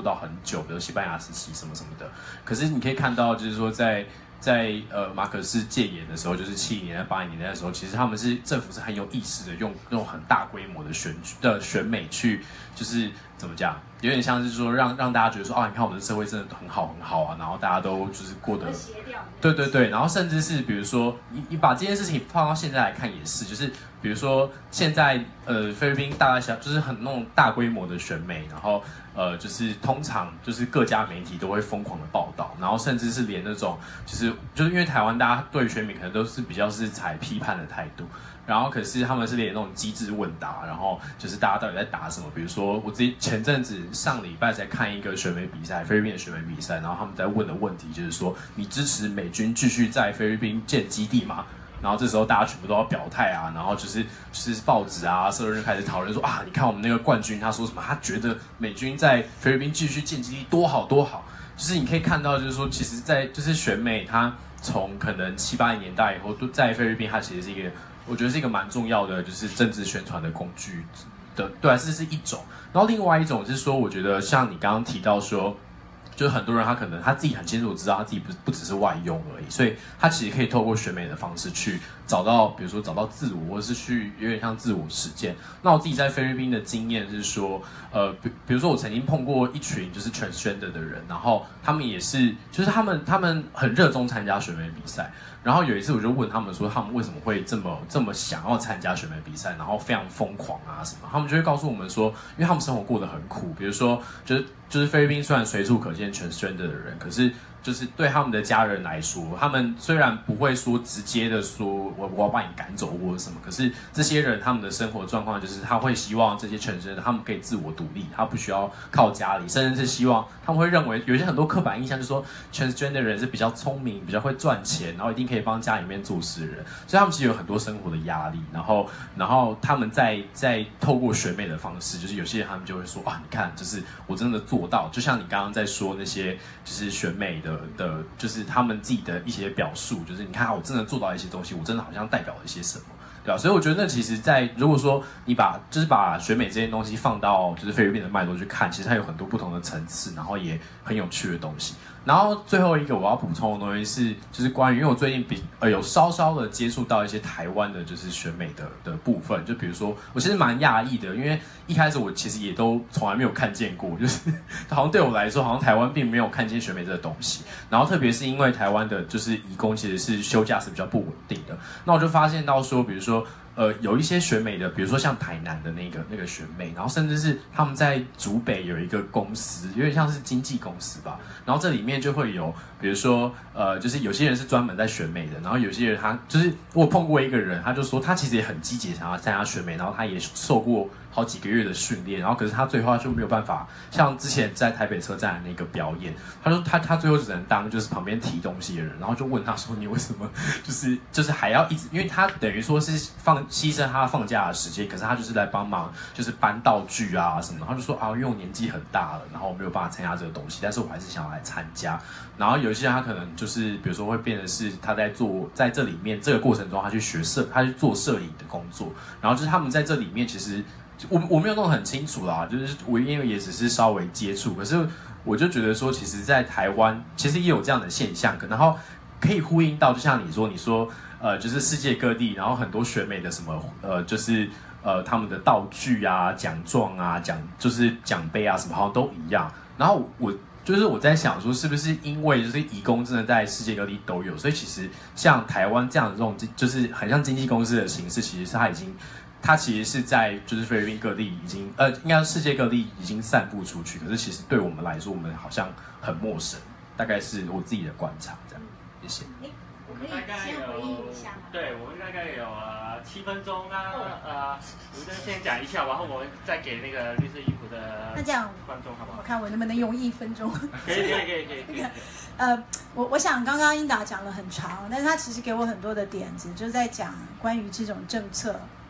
到很久，比如西班牙时期什么什么的。可是你可以看到，就是说在在呃马可仕戒严的时候，就是七零年代、八零年代的时候，其实他们是政府是很有意识的，用用很大规模的选的选美去，就是怎么讲，有点像是说让让大家觉得说啊，你看我们的社会真的很好很好啊，然后大家都就是过得，对对对，然后甚至是比如说你你把这件事情放到现在来看也是，就是比如说现在呃菲律宾大大小就是很那种大规模的选美，然后呃就是通常就是各家媒体都会疯狂的报道，然后甚至是连那种就是就是因为台湾大家对选美可能都是比较是采批判的态度。然后可是他们是连那种机智问答，然后就是大家到底在打什么？比如说我自己前阵子上礼拜才看一个选美比赛，菲律宾的选美比赛，然后他们在问的问题就是说，你支持美军继续在菲律宾建基地吗？然后这时候大家全部都要表态啊，然后就是就是报纸啊、社论就开始讨论说啊，你看我们那个冠军他说什么？他觉得美军在菲律宾继续建基地多好多好。就是你可以看到，就是说，其实，在就是选美，它从可能七八零年代以后，都在菲律宾，它其实是一个。我觉得是一个蛮重要的，就是政治宣传的工具的，对，这是一种。然后另外一种是说，我觉得像你刚刚提到说，就是很多人他可能他自己很清楚知道他自己不不只是外佣而已，所以他其实可以透过选美的方式去找到，比如说找到自我，或者是去有点像自我实践。那我自己在菲律宾的经验是说，呃，比比如说我曾经碰过一群就是 transgender 的人，然后他们也是，就是他们他们很热衷参加选美比赛。然后有一次我就问他们说，他们为什么会这么这么想要参加选美比赛，然后非常疯狂啊什么？他们就会告诉我们说，因为他们生活过得很苦，比如说就是就是菲律宾虽然随处可见transgender的人，可是就是对他们的家人来说，他们虽然不会说直接的说我我要把你赶走或者什么，可是这些人他们的生活状况就是他会希望这些transgender他们可以自我独立，他不需要靠家里，甚至是希望他们会认为有一些很多刻板印象，就是说 transgender 人是比较聪明、比较会赚钱，然后一定可以帮家里面做事的人，所以他们其实有很多生活的压力，然后然后他们在在透过选美的方式，就是有些人他们就会说啊，你看，就是我真的做到，就像你刚刚在说那些就是选美的。的，就是他们自己的一些表述，就是你看、啊，我真的做到一些东西，我真的好像代表了一些什么，对吧？所以我觉得，那其实在，在如果说你把就是把选美这些东西放到就是菲律宾的脉络去看，其实它有很多不同的层次，然后也很有趣的东西。然后最后一个我要补充的东西是，就是关于，因为我最近比呃有稍稍的接触到一些台湾的，就是选美的的部分，就比如说我其实蛮讶异的，因为一开始我其实也都从来没有看见过，就是好像对我来说，好像台湾并没有看见选美这个东西。然后特别是因为台湾的就是移工其实是休假是比较不稳定的，那我就发现到说，比如说。呃，有一些选美的，比如说像台南的那个那个选美，然后甚至是他们在竹北有一个公司，有点像是经纪公司吧。然后这里面就会有，比如说呃，就是有些人是专门在选美的，然后有些人他就是我有碰过一个人，他就说他其实也很积极想要参加选美，然后他也受过好几个月的训练，然后可是他最后他就没有办法，像之前在台北车站的那个表演，他说他他最后只能当就是旁边提东西的人，然后就问他说你为什么就是就是还要一直，因为他等于说是放。牺牲他放假的时间，可是他就是来帮忙，就是搬道具啊什么的。他就说啊，因为我年纪很大了，然后我没有办法参加这个东西，但是我还是想要来参加。然后有一些人他可能就是，比如说会变成是他在做，在这里面这个过程中，他去学摄，他去做摄影的工作。然后就是他们在这里面，其实我我没有弄得很清楚啦，就是我因为也只是稍微接触，可是我就觉得说，其实，在台湾其实也有这样的现象，然后可以呼应到，就像你说，你说。呃，就是世界各地，然后很多选美的什么，呃，就是呃他们的道具啊、奖状啊、奖就是奖杯啊什么，好像都一样。然后我就是我在想说，是不是因为就是移工真的在世界各地都有，所以其实像台湾这样的这种，就是很像经纪公司的形式，其实是它已经，它其实是在就是菲律宾各地已经，呃，应该世界各地已经散布出去。可是其实对我们来说，我们好像很陌生，大概是我自己的观察这样。谢谢。 我们大概有，对，我们大概有呃七分钟啊，呃，我就先讲一下，然后我们再给那个绿色衣服的那这样观众好不好？ 我看我能不能用一分钟。 可以可以可以可以可以。 呃，我我想刚刚英达讲了很长，但是他其实给我很多的点子，就是在讲关于这种政策，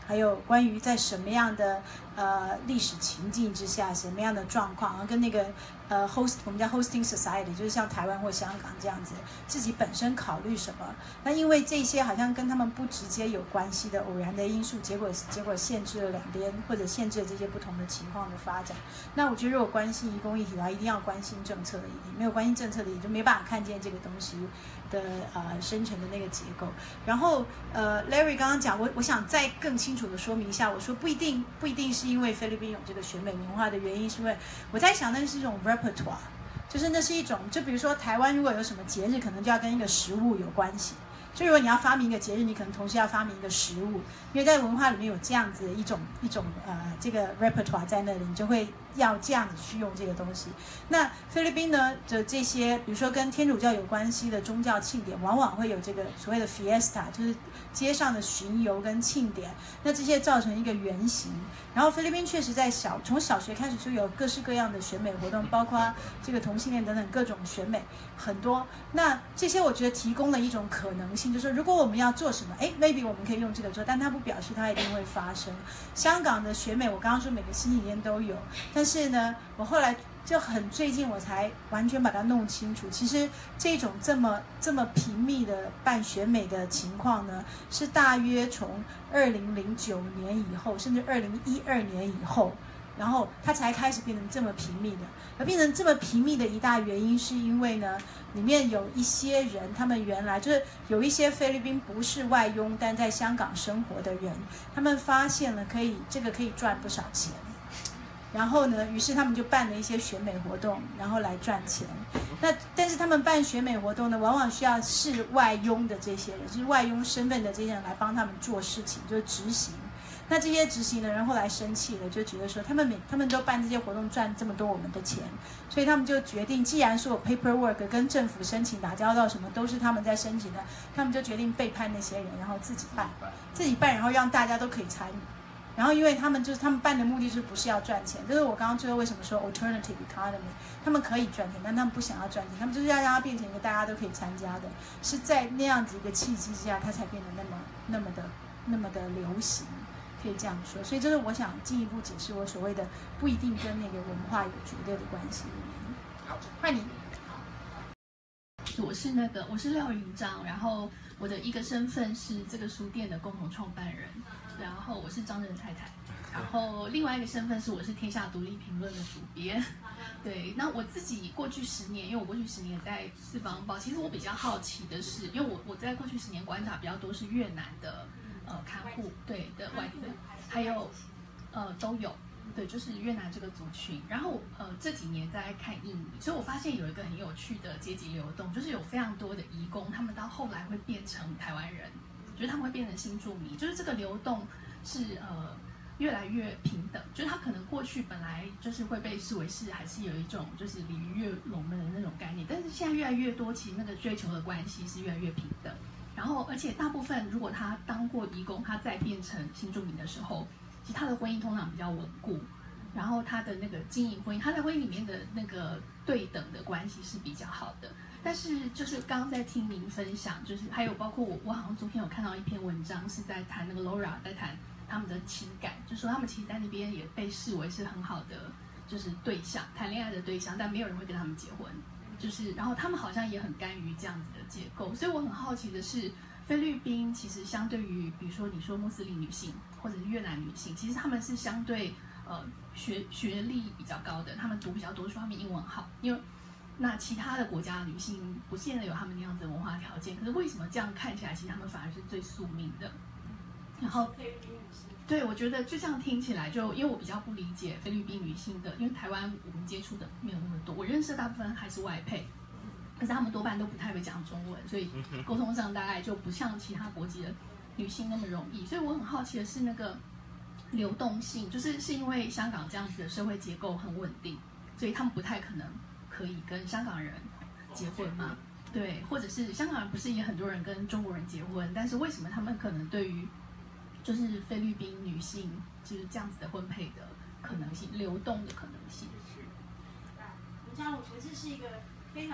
还有关于在什么样的呃历史情境之下，什么样的状况，然后跟那个呃 host 我们叫 hosting society， 就是像台湾或香港这样子，自己本身考虑什么。那因为这些好像跟他们不直接有关系的偶然的因素，结果结果限制了两边或者限制了这些不同的情况的发展。那我觉得如果关心移工议题的话，一定要关心政策的议题，没有关心政策的议题就没办法看见这个东西的呃生成的那个结构。然后呃 Larry 刚刚讲，我我想再更清楚的说明一下，我说不一定不一定是因为菲律宾有这个选美文化的原因，是因为我在想那是一种 repertoire， 就是那是一种，就比如说台湾如果有什么节日，可能就要跟一个食物有关系。就如果你要发明一个节日，你可能同时要发明一个食物，因为在文化里面有这样子的一种一种呃这个 repertoire 在那里，你就会要这样子去用这个东西。那菲律宾呢的这些，比如说跟天主教有关系的宗教庆典，往往会有这个所谓的 fiesta， 就是街上的巡游跟庆典。那这些造成一个原型。然后菲律宾确实在小从小学开始就有各式各样的选美活动，包括这个同性恋等等各种选美很多。那这些我觉得提供了一种可能性，就是如果我们要做什么，哎 ，maybe 我们可以用这个做，但它不表示它一定会发生。香港的选美，我刚刚说每个星期天都有，但是呢，我后来就很最近我才完全把它弄清楚。其实这种这么这么频密的办选美的情况呢，是大约从二零零九年以后，甚至二零一二年以后，然后它才开始变成这么频密的。而变成这么频密的一大原因，是因为呢，里面有一些人，他们原来就是有一些菲律宾不是外佣，但在香港生活的人，他们发现了可以这个可以赚不少钱。然后呢，于是他们就办了一些选美活动，然后来赚钱。那但是他们办选美活动呢，往往需要是外佣的这些人，就是外佣身份的这些人来帮他们做事情，就是执行。那这些执行的人后来生气了，就觉得说他们每他们都办这些活动赚这么多我们的钱，所以他们就决定，既然说 paperwork 跟政府申请打交道什么都是他们在申请的，他们就决定背叛那些人，然后自己办，自己办，然后让大家都可以参与。然后因为他们就是他们办的目的是不是要赚钱，就是我刚刚最后为什么说 alternative economy， 他们可以赚钱，但他们不想要赚钱，他们就是要让它变成一个大家都可以参加的，是在那样子一个契机之下，它才变得那么那么的那么的流行。可以这样说，所以这是我想进一步解释我所谓的不一定跟那个文化有绝对的关系的原因。好，换你。 我是那个我是廖云章，然后我的一个身份是这个书店的共同创办人，然后我是张震太太，然后另外一个身份是我是天下独立评论的主编。对，那我自己过去十年，因为我过去十年在四方报，其实我比较好奇的是，因为我我在过去十年观察比较多是越南的。呃，看护对的外地的，还有呃都有，对，就是越南这个族群。然后呃这几年在看印尼，所以我发现有一个很有趣的阶级流动，就是有非常多的移工，他们到后来会变成台湾人，就是他们会变成新住民，就是这个流动是呃越来越平等，就是他可能过去本来就是会被视为是还是有一种就是鲤鱼跃龙门的那种概念，但是现在越来越多，其实那个追求的关系是越来越平等。然后，而且大部分如果他当过移工，他再变成新住民的时候，其实他的婚姻通常比较稳固，然后他的那个经营婚姻，他在婚姻里面的那个对等的关系是比较好的。但是就是刚刚在听您分享，就是还有包括我，我好像昨天有看到一篇文章是在谈那个 Laura 在谈他们的情感，就是说他们其实在那边也被视为是很好的就是对象，谈恋爱的对象，但没有人会跟他们结婚。就是，然后他们好像也很甘于这样子的结构，所以我很好奇的是，菲律宾其实相对于，比如说你说穆斯林女性或者是越南女性，其实他们是相对呃学学历比较高的，他们读比较多书，他们英文好，因为那其他的国家的女性不见得有他们那样子的文化条件，可是为什么这样看起来，其实他们反而是最宿命的？然后对，我觉得就这样听起来就，因为我比较不理解菲律宾女性的，因为台湾我们接触的没有那么多，我认识的大部分还是外配，可是他们多半都不太会讲中文，所以沟通上大概就不像其他国籍的女性那么容易。所以我很好奇的是那个流动性，就是是因为香港这样子的社会结构很稳定，所以他们不太可能可以跟香港人结婚吗？对，或者是香港人不是也很多人跟中国人结婚，但是为什么他们可能对于就是菲律宾女性就是这样子的婚配的可能性、流动的可能性？ 吴佳，我觉得这是一个非常非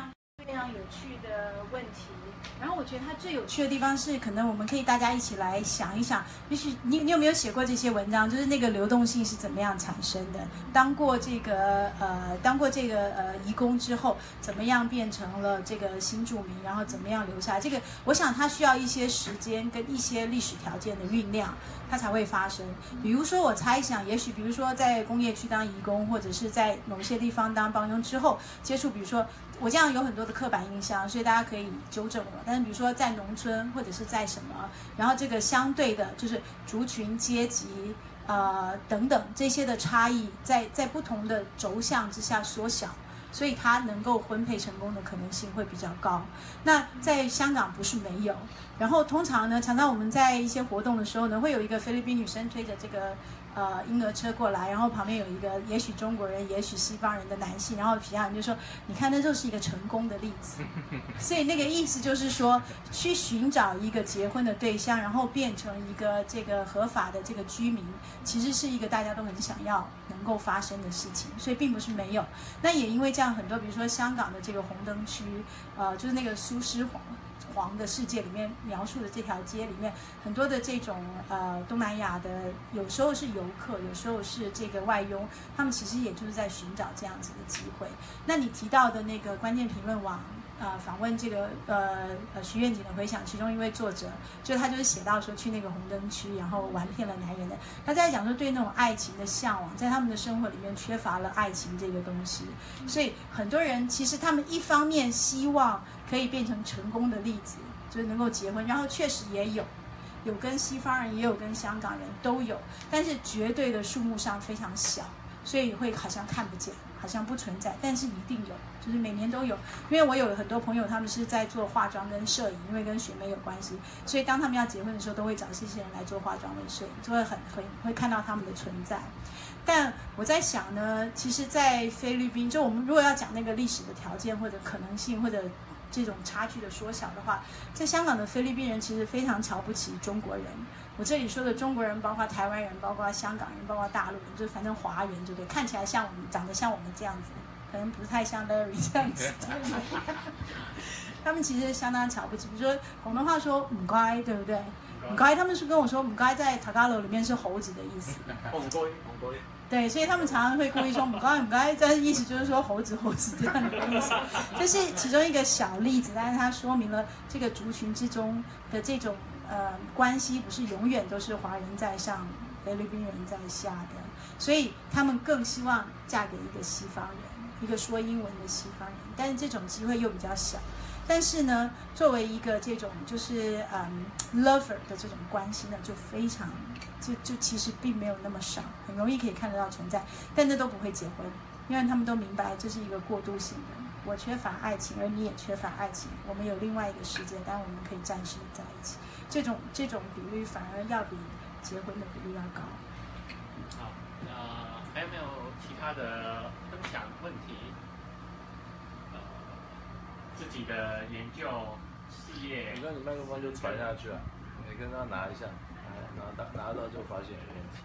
非常有趣的问题。然后我觉得它最有趣的地方是，可能我们可以大家一起来想一想，也许你你有没有写过这些文章？就是那个流动性是怎么样产生的？当过这个呃，当过这个呃移工之后，怎么样变成了这个新住民？然后怎么样留下来？这个我想它需要一些时间跟一些历史条件的酝酿，它才会发生。比如说我猜想，也许比如说在工业区当移工，或者是在某些地方当帮佣之后，接触比如说。我这样有很多的刻板印象，所以大家可以纠正我。但是比如说在农村或者是在什么，然后这个相对的就是族群、阶级，呃等等这些的差异，在在不同的轴向之下缩小，所以它能够婚配成功的可能性会比较高。那在香港不是没有，然后通常呢，常常我们在一些活动的时候呢，会有一个菲律宾女生推着这个。呃，婴儿车过来，然后旁边有一个也许中国人，也许西方人的男性，然后其他人就说：“你看，那就是一个成功的例子。”所以那个意思就是说，去寻找一个结婚的对象，然后变成一个这个合法的这个居民，其实是一个大家都很想要能够发生的事情。所以并不是没有。那也因为这样，很多比如说香港的这个红灯区，呃，就是那个苏施黄。黄的世界里面描述的这条街里面，很多的这种呃东南亚的，有时候是游客，有时候是这个外佣，他们其实也就是在寻找这样子的机会。那你提到的那个关键评论网，呃，访问这个呃呃徐愿景的回响，其中一位作者，就他就是写到说去那个红灯区，然后玩骗了男人的，他在讲说对那种爱情的向往，在他们的生活里面缺乏了爱情这个东西，所以很多人其实他们一方面希望可以变成成功的例子，就是能够结婚，然后确实也有，有跟西方人也有跟香港人都有，但是绝对的数目上非常小，所以会好像看不见，好像不存在，但是一定有，就是每年都有。因为我有很多朋友，他们是在做化妆跟摄影，因为跟学妹有关系，所以当他们要结婚的时候，都会找这些人来做化妆跟摄影，就会很很会看到他们的存在。但我在想呢，其实，在菲律宾，就我们如果要讲那个历史的条件或者可能性或者这种差距的缩小的话，在香港的菲律宾人其实非常瞧不起中国人。我这里说的中国人，包括台湾人，包括香港人，包括大陆人，就反正华人，对不对？看起来像我们，长得像我们这样子，可能不太像 Larry 这样子。他们其实相当瞧不起，比如说广东话说“唔該”，对不对？唔該，他们是跟我说“唔該”在 Tagalog 里面是猴子的意思。 唔該，唔該。 对，所以他们常常会故意说“唔該唔該”，这意思就是说猴子猴子这样的意思。这是其中一个小例子，但是它说明了这个族群之中的这种呃关系不是永远都是华人在上，菲律宾人在下的，所以他们更希望嫁给一个西方人，一个说英文的西方人，但是这种机会又比较小。但是呢，作为一个这种就是嗯 lover 的这种关系呢，就非常就就其实并没有那么少，很容易可以看得到存在，但那都不会结婚，因为他们都明白这是一个过渡性的。我缺乏爱情，而你也缺乏爱情，我们有另外一个世界，但我们可以暂时在一起。这种这种比率反而要比结婚的比率要高。 好，呃，还有没有其他的分享问题？呃，自己的研究事业。 你看你麦克风就传下去啊，你跟他拿一下，拿拿到拿到就发现有问题。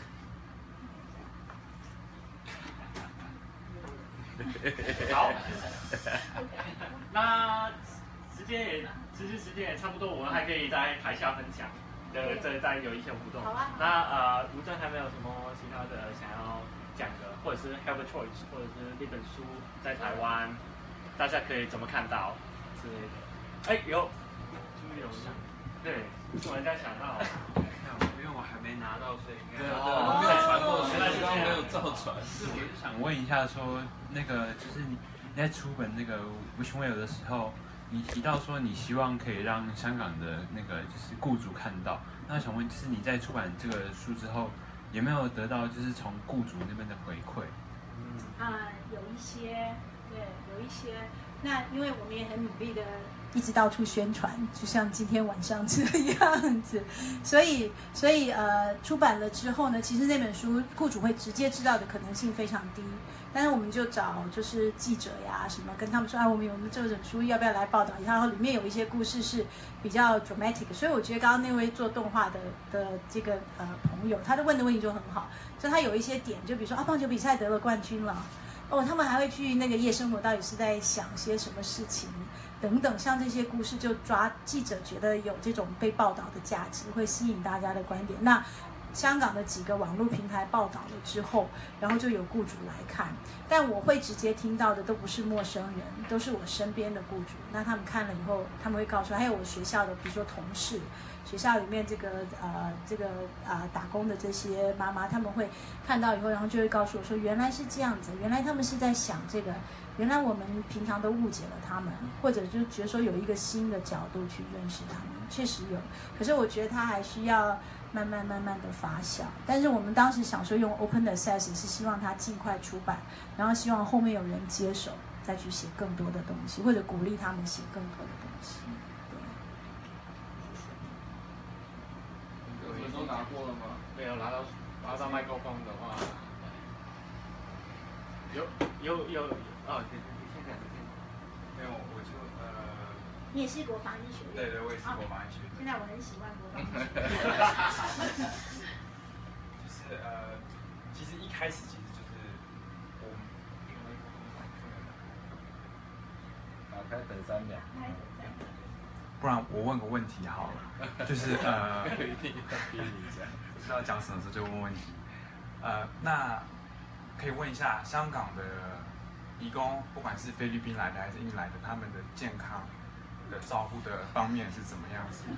好，那时间也其实时间也差不多，我们还可以在台下分享，呃，再再有一些互动。 好啊。 那呃，吴正还没有什么其他的想要讲的，或者是 have a choice， 或者是那本书在台湾，大家可以怎么看到之类的？哎，有，就有想，对，突然间想到。 因为我还没拿到，所以应该对啊，对啊，没有传过去，刚刚没有照传。 是，我就想问一下，说那个就是你你在出本那个《Which Way》的时候，你提到说你希望可以让香港的那个就是雇主看到，那想问就是你在出版这个书之后，有没有得到就是从雇主那边的回馈？ 嗯啊，有一些，对，有一些。那因为我们也很努力的一直到处宣传，就像今天晚上这样子，所以所以呃出版了之后呢，其实那本书雇主会直接知道的可能性非常低，但是我们就找就是记者呀什么跟他们说啊，我们有我们这本书要不要来报道一下，然后里面有一些故事是比较 dramatic， 所以我觉得刚刚那位做动画的的这个呃朋友，他的问的问题就很好，就他有一些点，就比如说啊棒球比赛得了冠军了。 哦，他们还会去那个夜生活到底是在想些什么事情等等，像这些故事就抓记者觉得有这种被报道的价值，会吸引大家的观点。那香港的几个网络平台报道了之后，然后就有雇主来看，但我会直接听到的都不是陌生人，都是我身边的雇主。那他们看了以后，他们会告诉，还有我学校的，比如说同事，学校里面这个呃这个呃打工的这些妈妈，他们会看到以后，然后就会告诉我说，原来是这样子，原来他们是在想这个，原来我们平常都误解了他们，或者就觉得说有一个新的角度去认识他们，确实有。可是我觉得他还需要慢慢慢慢的发酵，但是我们当时想说用 open access 是希望它尽快出版，然后希望后面有人接手，再去写更多的东西，或者鼓励他们写更多的东西。 对，你们都拿过了吗？ 没有拿到拿到麦克风的话，有有有哦，对对，现在没有，我就呃。 你也是国防医学院？ 对对，我也是国防医学院。 现在我很喜欢国防医学院。 就是呃，其实一开始其实就是我们打开等三秒。 不然我问个问题好了，就是呃， 一定要逼你这样， 不知道讲什么时候就问问题。呃，那可以问一下香港的移工，不管是菲律宾来的还是印尼来的，他们的健康的照顾的方面是怎么样子？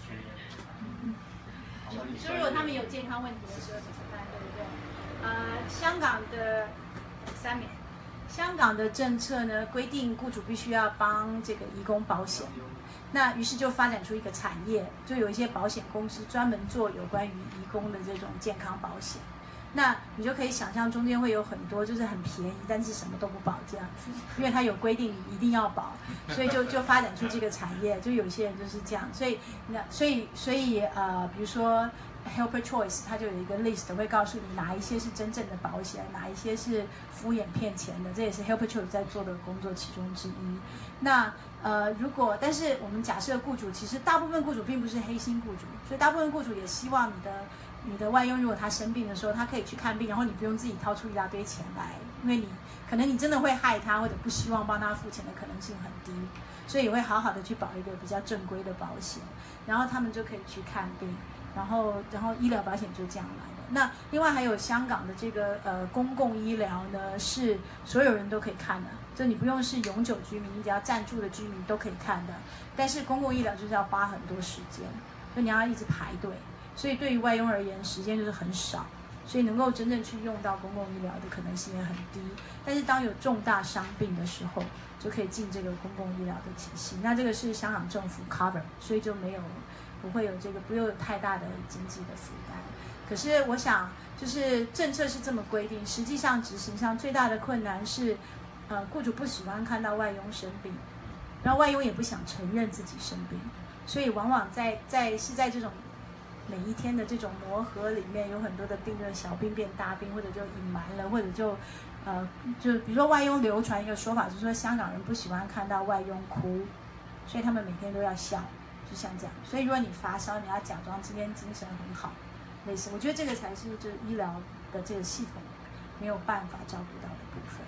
所以如果他们有健康问题的时候怎么办，对不对？呃，香港的三秒，香港的政策呢规定雇主必须要帮这个移工保险，那于是就发展出一个产业，就有一些保险公司专门做有关于移工的这种健康保险。那你就可以想象中间会有很多就是很便宜，但是什么都不保这样子，因为它有规定你一定要保，所以就就发展出这个产业，就有些人就是这样，所以那所以所以呃，比如说 Helper Choice 它就有一个 list 会告诉你哪一些是真正的保险，哪一些是敷衍骗钱的，这也是 Helper Choice 在做的工作其中之一。那呃，如果但是我们假设雇主其实大部分雇主并不是黑心雇主，所以大部分雇主也希望你的。你的外佣如果他生病的时候，他可以去看病，然后你不用自己掏出一大堆钱来，因为你可能你真的会害他，或者不希望帮他付钱的可能性很低，所以也会好好的去保一个比较正规的保险，然后他们就可以去看病，然后然后医疗保险就这样来的。那另外还有香港的这个呃公共医疗呢，是所有人都可以看的，就你不用是永久居民，你只要暂住的居民都可以看的，但是公共医疗就是要花很多时间，就你要一直排队。所以对于外佣而言，时间就是很少，所以能够真正去用到公共医疗的可能性也很低。但是当有重大伤病的时候，就可以进这个公共医疗的体系。那这个是香港政府 cover， 所以就没有不会有这个不会有太大的经济的负担。可是我想，就是政策是这么规定，实际上执行上最大的困难是，呃，雇主不喜欢看到外佣生病，然后外佣也不想承认自己生病，所以往往在在是在这种。每一天的这种磨合里面，有很多的病人小病变大病，或者就隐瞒了，或者就，呃，就比如说外佣流传一个说法，就是说香港人不喜欢看到外佣哭，所以他们每天都要笑，就像这样。所以如果你发烧，你要假装今天精神很好，类似，我觉得这个才是就是医疗的这个系统没有办法照顾到的部分。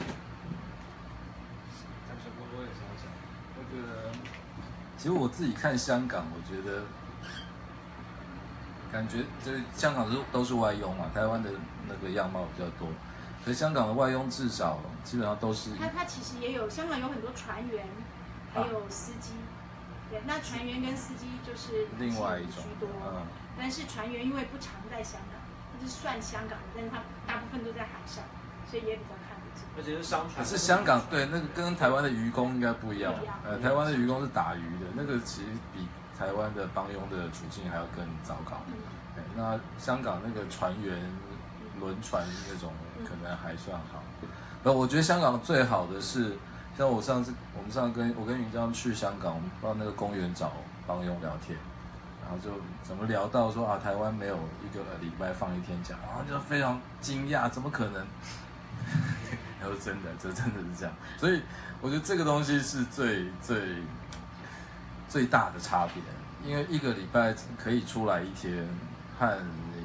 但是我也想讲，那个，其实我自己看香港，我觉得。感觉就是香港是都是外佣嘛，台湾的那个样貌比较多，所以香港的外佣至少基本上都是。 它它其实也有香港有很多船员，还有司机，啊、对，那船员跟司机就是另外一种居多，嗯，但是船员因为不常在香港，就是算香港人，但是他大部分都在海上，所以也比较看不见。 而且是商船。 可是香港对那个跟台湾的渔工应该不一样，呃，台湾的渔工是打鱼的，那个其实比。台湾的帮佣的处境还要更糟糕，嗯、那香港那个船员轮船那种可能还算好。那我觉得香港最好的是，像我上次我们上次跟我跟云章去香港，我们到那个公园找帮佣聊天，然后就怎么聊到说啊，台湾没有一个礼拜放一天假，然后就非常惊讶，怎么可能？然后真的，这真的是这样，所以我觉得这个东西是最最。最大的差别，因为一个礼拜可以出来一天，和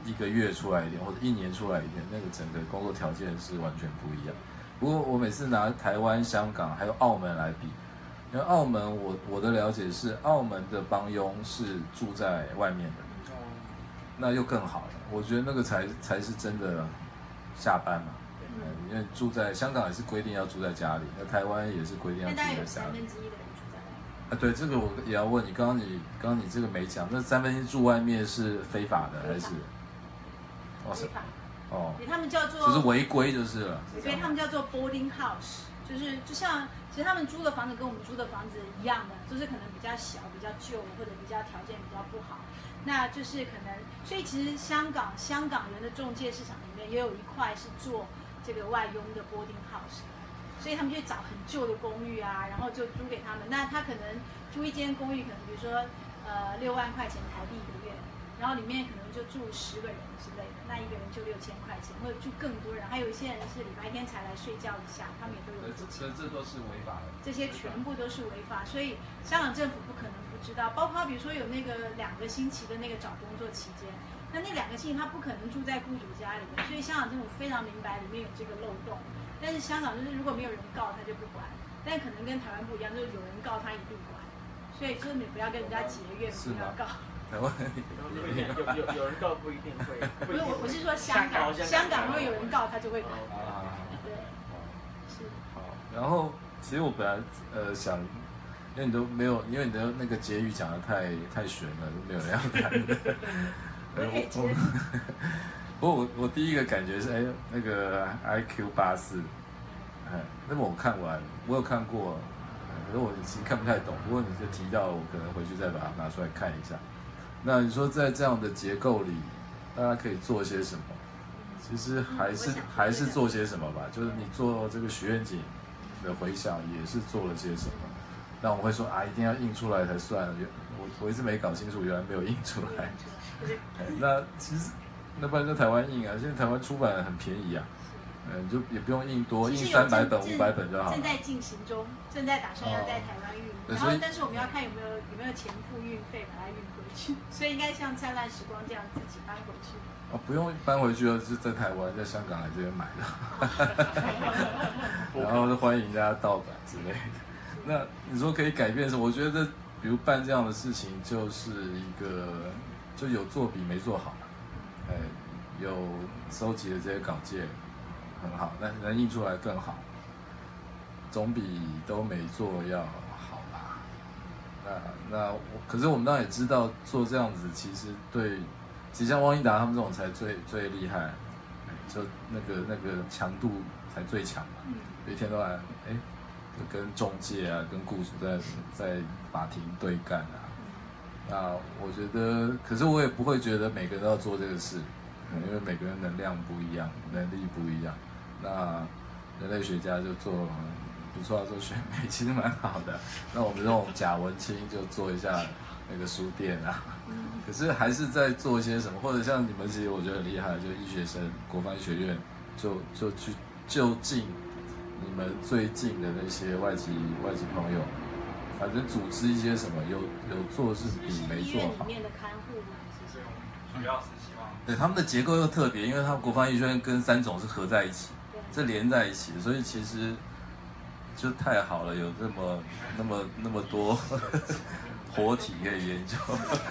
一个月出来一点，或者一年出来一点，那个整个工作条件是完全不一样。不过我每次拿台湾、香港还有澳门来比，因为澳门我我的了解是，澳门的帮佣是住在外面的，那又更好了。我觉得那个才才是真的下班嘛。嗯，因为住在香港也是规定要住在家里，那台湾也是规定要住在家里。 大概有三分之一的人住在外面。 啊，对，这个我也要问你，刚刚你刚刚你这个没讲，那三分之一住外面是非法的还是？ 哦，非法。 哦， 他们叫做就是违规就是了。 所以他们叫做 boarding house， 就是就像其实他们租的房子跟我们租的房子一样的，就是可能比较小、比较旧或者比较条件比较不好。那就是可能，所以其实香港香港人的中介市场里面也有一块是做这个外佣的 boarding house， 所以他们就找很旧的公寓啊，然后就租给他们。那他可能租一间公寓，可能比如说呃六万块钱台币一个月，然后里面可能就住十个人之类的，那一个人就六千块钱，或者住更多人。还有一些人是礼拜天才来睡觉一下，他们也都有付钱。 这这都是违法的。 这些全部都是违法，所以香港政府不可能不知道。包括比如说有那个两个星期的那个找工作期间，那那两个星期他不可能住在雇主家里面，所以香港政府非常明白里面有这个漏洞。但是香港就是如果没有人告他就不管，但可能跟台湾不一样，就是有人告他一定管。所以就是你不要跟人家结怨，不要告。 台湾有有有人告不一定会。 不是我我是说香港，香港如果有人告他就会管。 啊， 对，是。 好，然后其实我本来呃想，因为你都没有，因为你的那个结语讲的太太悬了，都没有人要谈的。呃、我我不过我我第一个感觉是，哎，那个 I Q 八四，哎，那么我看完，我有看过，可是我其实看不太懂。不过你就提到，我可能回去再把它拿出来看一下。那你说在这样的结构里，大家可以做些什么？其实还是、嗯、还是做些什么吧。就是你做这个许愿井的回响，也是做了些什么。那我们会说啊，一定要印出来才算。我我一直没搞清楚，原来没有印出来。那其实那不然在台湾印啊，现在台湾出版很便宜啊。嗯，就也不用印多，印三百本、五百本就好了。 正在进行中，正在打算要在台湾运，哦、然后但是我们要看有没有有没有钱付运费把它运回去，所以应该像灿烂时光这样自己搬回去。 哦，不用搬回去了，是在台湾、在香港来这边买的，然后欢迎大家盗版之类的。那你说可以改变什么？我觉得比如办这样的事情，就是一个就有做比没做好，哎，有收集的这些稿件。很好，但能印出来更好，总比都没做要好吧？那那我，可是我们当然也知道，做这样子其实对，其实像汪英达他们这种才最最厉害，就那个那个强度才最强嘛，一天到晚哎，就跟中介啊，跟雇主在在法庭对干啊。那我觉得，可是我也不会觉得每个人都要做这个事。因为每个人能量不一样，能力不一样。那人类学家就做不错，做选美，其实蛮好的。那我们这种假文青就做一下那个书店啊。可是还是在做一些什么，或者像你们其实我觉得很厉害，就医学生国防医学院就就去就近你们最近的那些外籍外籍朋友，反正组织一些什么，有有做是比没做好。 里面的看护嘛，是主要是。 对，他们的结构又特别，因为他们国防医学院跟三种是合在一起，这连在一起，所以其实就太好了，有这么那么那么多活体可以研究。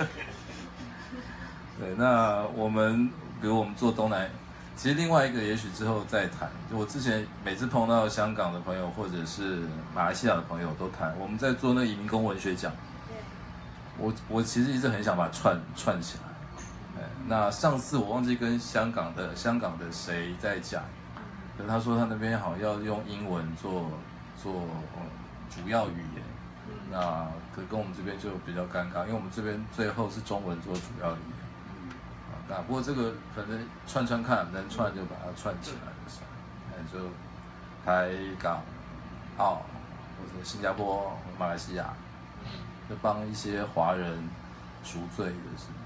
对，那我们比如我们做东南，其实另外一个也许之后再谈。就我之前每次碰到香港的朋友或者是马来西亚的朋友都谈，我们在做那个移民工文学奖，我我其实一直很想把它串串起来。那上次我忘记跟香港的香港的谁在讲，可是他说他那边好像要用英文做做、嗯、主要语言，那可跟我们这边就比较尴尬，因为我们这边最后是中文做主要语言。啊，那不过这个反正串串看，能串就把它串起来就算，哎，就台港澳或者新加坡、马来西亚，就帮一些华人赎罪的事。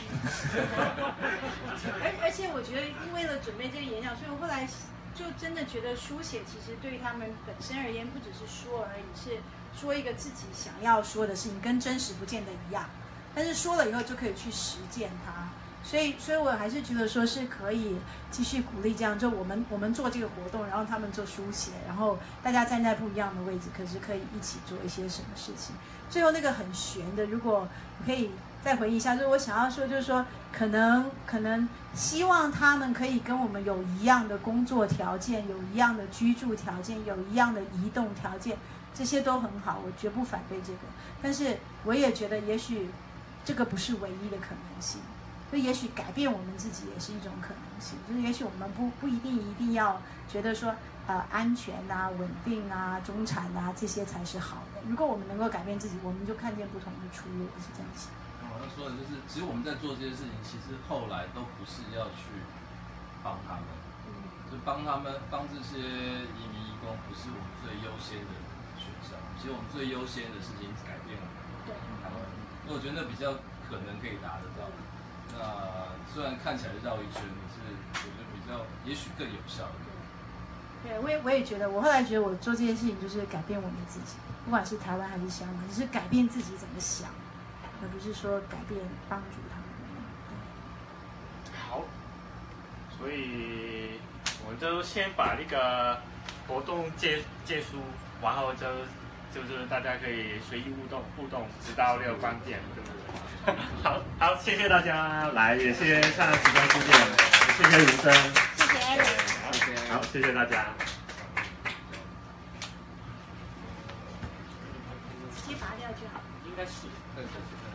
而而且我觉得，为了准备这个演讲，所以我后来就真的觉得书写其实对于他们本身而言，不只是说而已，是说一个自己想要说的事情，跟真实不见得一样，但是说了以后就可以去实践它。 所以所以我还是觉得说是可以继续鼓励这样，就我们我们做这个活动，然后他们做书写，然后大家站在不一样的位置，可是可以一起做一些什么事情。最后那个很悬的，如果可以再回忆一下，就是我想要说，就是说可能可能希望他们可以跟我们有一样的工作条件，有一样的居住条件，有一样的移动条件，这些都很好，我绝不反对这个。但是我也觉得，也许这个不是唯一的可能性，就也许改变我们自己也是一种可能性。就是也许我们不不一定一定要觉得说，呃，安全啊、稳定啊、中产啊这些才是好的。如果我们能够改变自己，我们就看见不同的出路。我是这样想。 我要说的就是，其实我们在做这些事情，其实后来都不是要去帮他们，就帮他们帮这些移民移工，不是我们最优先的选项。其实我们最优先的事情是改变我们台湾，因为我觉得那比较可能可以达得到。那虽然看起来绕一圈，可是我觉得比较也许更有效的。 对，我也我也觉得，我后来觉得我做这件事情就是改变我们自己，不管是台湾还是香港，只是改变自己怎么想。而不是说改变帮助他们。 好，所以我们就先把那个活动结结束，然后就就是大家可以随意互动互动，直到六关键，对不对？好好，谢谢大家来，也谢谢上时光书店，谢谢卢生， 谢谢 Eric， 谢谢，好，谢谢大家。 直接拔掉就好。 应该是，对对对。